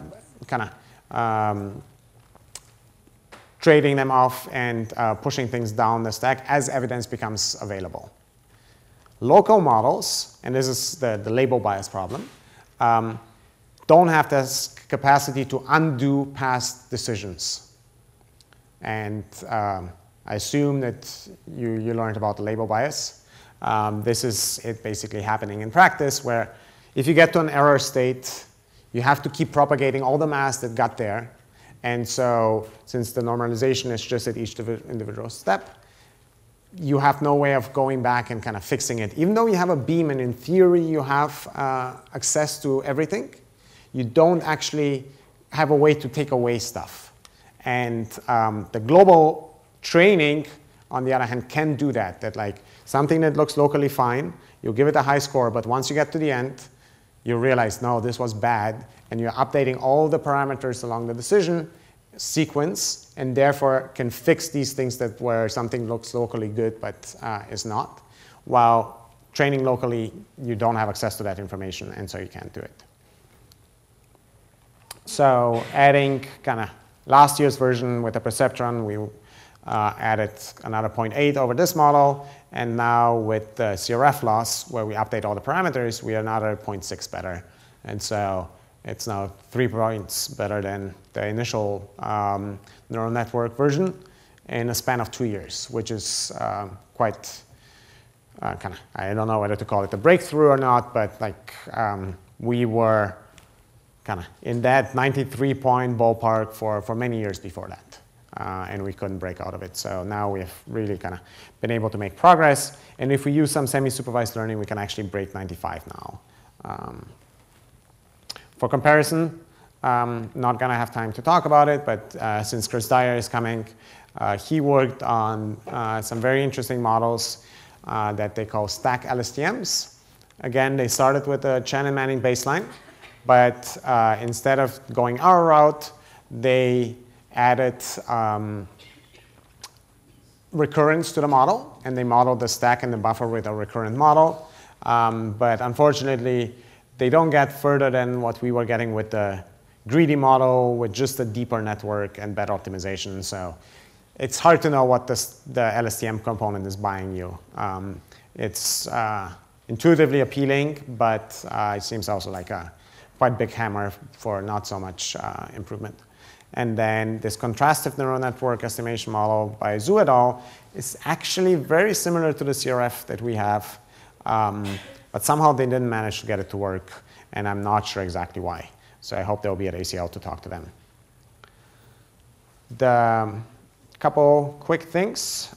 [SPEAKER 1] trading them off and pushing things down the stack as evidence becomes available. Local models, and this is the label bias problem, don't have this capacity to undo past decisions. And I assume that you learned about the label bias. This is it basically happening in practice, where if you get to an error state, you have to keep propagating all the mass that got there. And so since the normalization is just at each individual step, you have no way of going back and kind of fixing it. Even though you have a beam and in theory you have access to everything, you don't actually have a way to take away stuff. And the global training, on the other hand, can do that. That like something that looks locally fine, you give it a high score, but once you get to the end, you realize, no, this was bad, and you're updating all the parameters along the decision sequence, and therefore can fix these things that where something looks locally good but is not. While training locally, you don't have access to that information, and so you can't do it. So adding kind of last year's version with the perceptron, we added another 0.8 over this model, and now with the CRF loss, where we update all the parameters, we are another 0.6 better. And so it's now 3 points better than the initial neural network version in a span of 2 years, which is quite kind of, I don't know whether to call it a breakthrough or not, but like we were kind of in that 93-point ballpark for many years before that. And we couldn't break out of it. So now we've really kind of been able to make progress. And if we use some semi-supervised learning, we can actually break 95 now. For comparison, not going to have time to talk about it, but since Chris Dyer is coming, he worked on some very interesting models that they call stack LSTMs. Again, they started with a Chen and Manning baseline, but instead of going our route, they added recurrence to the model, and they modeled the stack and the buffer with a recurrent model. But unfortunately, they don't get further than what we were getting with the greedy model with just a deeper network and better optimization. So it's hard to know what the LSTM component is buying you. It's intuitively appealing, but it seems also like a quite big hammer for not so much improvement. And then this contrastive neural network estimation model by Zhu et al. Is actually very similar to the CRF that we have, but somehow they didn't manage to get it to work, and I'm not sure exactly why. So I hope they'll be at ACL to talk to them. The couple quick things.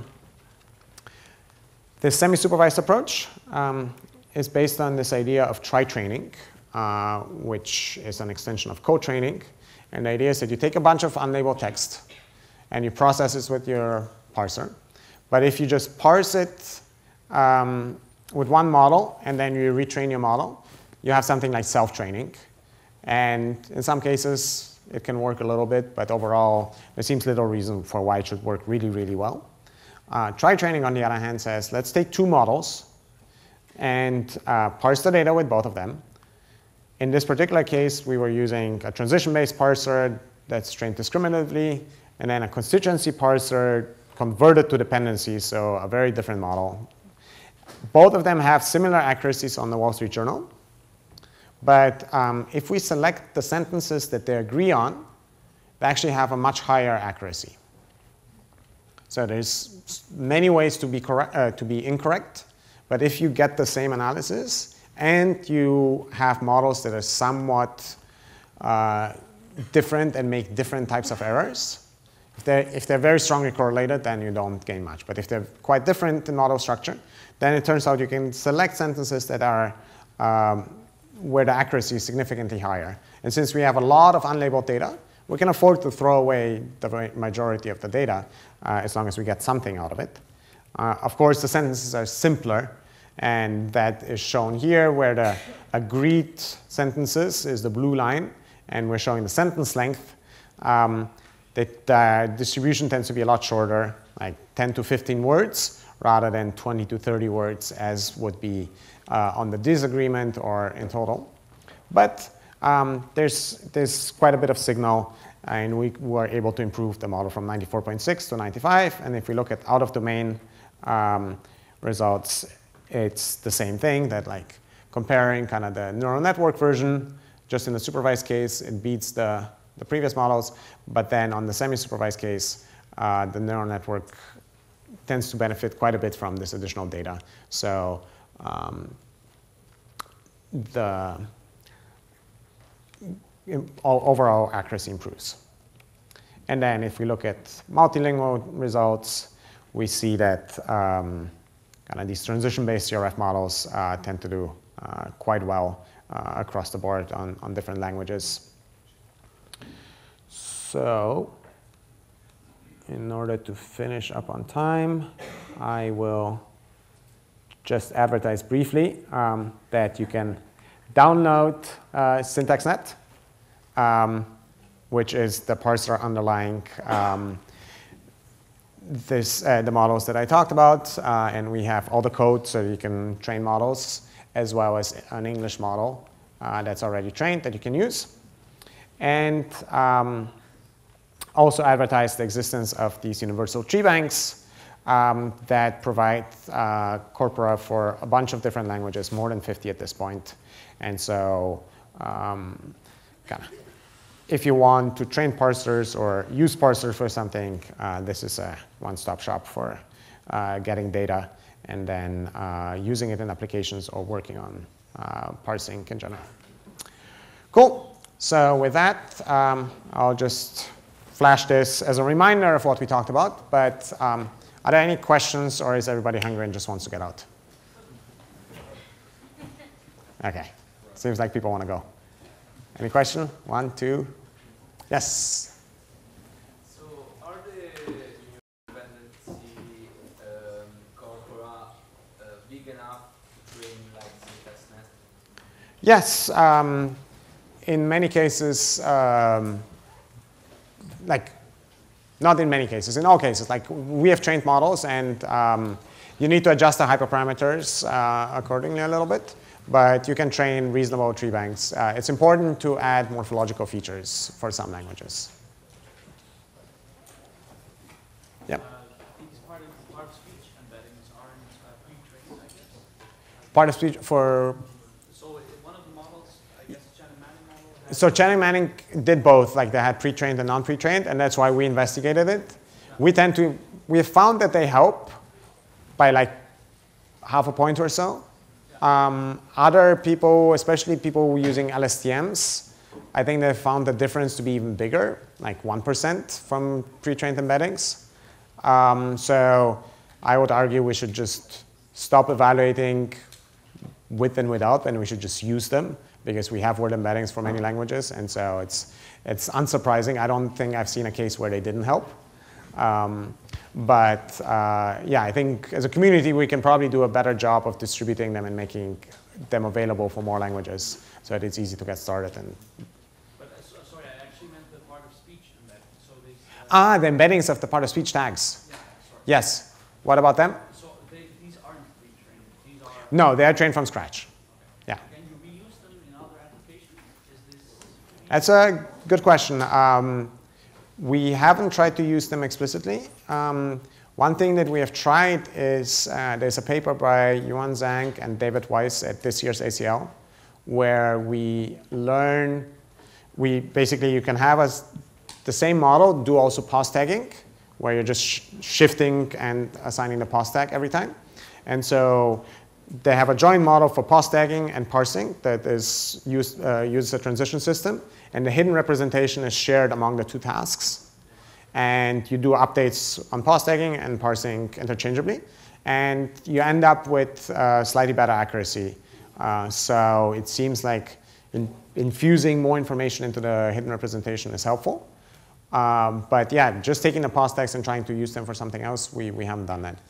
[SPEAKER 1] This semi-supervised approach is based on this idea of tri-training, which is an extension of co-training. And the idea is that you take a bunch of unlabeled text and you process it with your parser. But if you just parse it with one model and then you retrain your model, you have something like self-training. And in some cases, it can work a little bit, but overall, there seems little reason for why it should work really, really well. Tri-training, on the other hand, says, let's take 2 models and parse the data with both of them. In this particular case, we were using a transition-based parser that's trained discriminatively, and then a constituency parser converted to dependencies, so a very different model. Both of them have similar accuracies on the Wall Street Journal. But if we select the sentences that they agree on, they actually have a much higher accuracy. So there's many ways to be incorrect. But if you get the same analysis, and you have models that are somewhat different and make different types of errors, if they're very strongly correlated, then you don't gain much. But if they're quite different in model structure, then it turns out you can select sentences that are where the accuracy is significantly higher. And since we have a lot of unlabeled data, we can afford to throw away the majority of the data as long as we get something out of it. Of course, the sentences are simpler. And that is shown here, where the agreed sentences is the blue line, and we're showing the sentence length. The distribution tends to be a lot shorter, like 10 to 15 words, rather than 20 to 30 words, as would be on the disagreement or in total. But there's quite a bit of signal, and we were able to improve the model from 94.6 to 95. And if we look at out-of-domain results, it's the same thing, that like comparing kind of the neural network version, just in the supervised case, it beats the previous models. But then on the semi-supervised case, the neural network tends to benefit quite a bit from this additional data. So the overall accuracy improves. And then if we look at multilingual results, we see that kind of these transition-based CRF models tend to do quite well across the board on different languages. So in order to finish up on time, I will just advertise briefly that you can download SyntaxNet, which is the parser underlying the models that I talked about. And we have all the code so you can train models, as well as an English model that's already trained that you can use. And also advertise the existence of these universal tree banks that provide corpora for a bunch of different languages, more than 50 at this point. And so if you want to train parsers or use parsers for something, this is a one-stop shop for getting data and then using it in applications or working on parsing in general. Cool. So with that, I'll just flash this as a reminder of what we talked about. But are there any questions, or is everybody hungry and just wants to get out? OK. Seems like people want to go. Any question? 1, 2? Yes?
[SPEAKER 8] So are the dependency corpora big enough to train like SyntaxNet?
[SPEAKER 1] Yes. In many cases, like not in many cases, in all cases, like we have trained models, and you need to adjust the hyperparameters accordingly a little bit. But you can train reasonable tree banks. It's important to add morphological features for some languages. Yep.
[SPEAKER 7] These part of speech embeddings aren't pre-trained, I guess.
[SPEAKER 1] Part of speech for.
[SPEAKER 7] So one of the models, I guess, Channing-Manning model.
[SPEAKER 1] So Channing-Manning did both. Like they had pre-trained and non-pre-trained, and that's why we investigated it. Yeah. We have found that they help by like half a point or so. Other people, especially people using LSTMs, I think they found the difference to be even bigger, like 1% from pre-trained embeddings. So I would argue we should just stop evaluating with and without, and we should just use them, because we have word embeddings for many languages. And so it's unsurprising. I don't think I've seen a case where they didn't help. But yeah, I think as a community, we can probably do a better job of distributing them and making them available for more languages so that it's easy to get started.
[SPEAKER 7] But sorry, I actually meant the part of speech embedding. So
[SPEAKER 1] the embeddings of the part of speech tags.
[SPEAKER 7] Yeah, sorry.
[SPEAKER 1] Yes. What about them?
[SPEAKER 7] So these aren't pre-trained. These are.
[SPEAKER 1] No, they are trained from scratch.
[SPEAKER 7] Okay.
[SPEAKER 1] Yeah.
[SPEAKER 7] Can you reuse them in other applications? Is this?
[SPEAKER 1] That's a good question. We haven't tried to use them explicitly. One thing that we have tried is there's a paper by Yuan Zhang and David Weiss at this year's ACL, where we learn, you can have the same model do also pause tagging, where you're just shifting and assigning the pause tag every time. And so they have a joint model for pause tagging and parsing that is uses a transition system. And the hidden representation is shared among the two tasks. And you do updates on pause tagging and parsing interchangeably. And you end up with slightly better accuracy. So it seems like infusing more information into the hidden representation is helpful. But yeah, just taking the pause tags and trying to use them for something else, we haven't done that.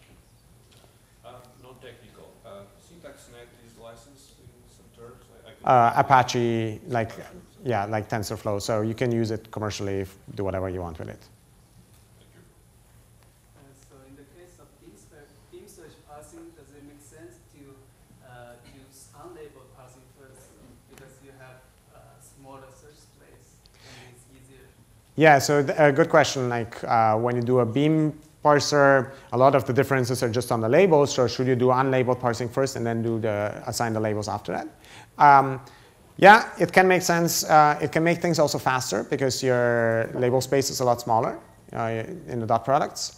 [SPEAKER 3] Non-technical. SyntaxNet is licensed in some terms?
[SPEAKER 1] Apache, like TensorFlow. So you can use it commercially, do whatever you want with it.
[SPEAKER 3] Thank you.
[SPEAKER 10] So in the case of beam search parsing, does it make sense to use unlabeled parsing first, because you have smaller search space and it's easier?
[SPEAKER 1] Yeah, so a good question. Like when you do a beam parser, a lot of the differences are just on the labels. So should you do unlabeled parsing first and then assign the labels after that? Yeah, it can make sense. It can make things also faster because your label space is a lot smaller in the dot products.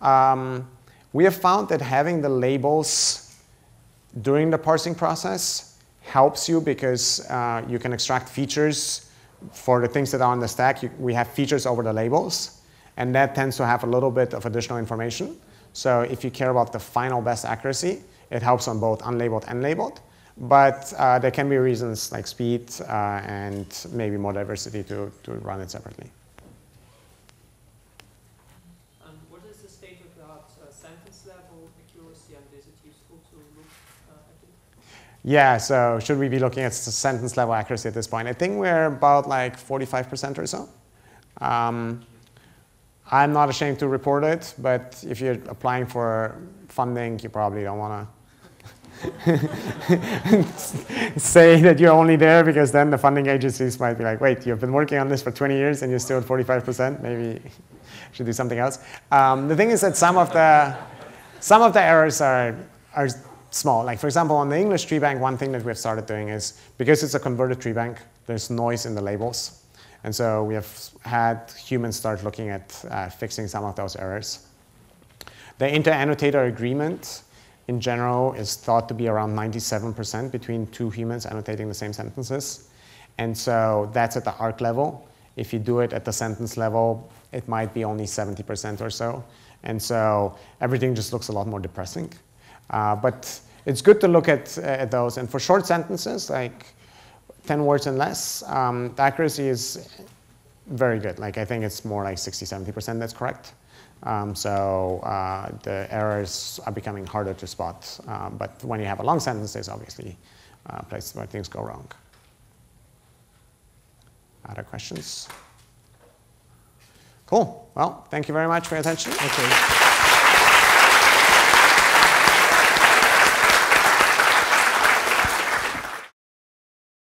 [SPEAKER 1] We have found that having the labels during the parsing process helps you because you can extract features for the things that are on the stack. We have features over the labels, and that tends to have a little bit of additional information. So if you care about the final best accuracy, it helps on both unlabeled and labeled. But there can be reasons like speed and maybe more diversity to run it separately.
[SPEAKER 7] And what is the state of the art sentence level accuracy, and is it useful to look
[SPEAKER 1] Yeah, so should we be looking at sentence level accuracy at this point? I think we're about like 45% or so. I'm not ashamed to report it, but if you're applying for funding, you probably don't want to say that you're only there, because then the funding agencies might be like, wait, you've been working on this for 20 years and you're still at 45%, maybe you should do something else. The thing is that some of the errors are small. Like for example, on the English tree bank, one thing that we've started doing is, because it's a converted tree bank, there's noise in the labels. And so we have had humans start looking at fixing some of those errors. The inter-annotator agreement in general is thought to be around 97% between two humans annotating the same sentences. And so that's at the arc level. If you do it at the sentence level, it might be only 70% or so. And so everything just looks a lot more depressing. But it's good to look at those. And for short sentences, like 10 words and less, the accuracy is very good. Like I think it's more like 60, 70% that's correct. So the errors are becoming harder to spot. But when you have a long sentence, there's obviously places where things go wrong. Other questions? Cool. Well, thank you very much for your attention. Okay.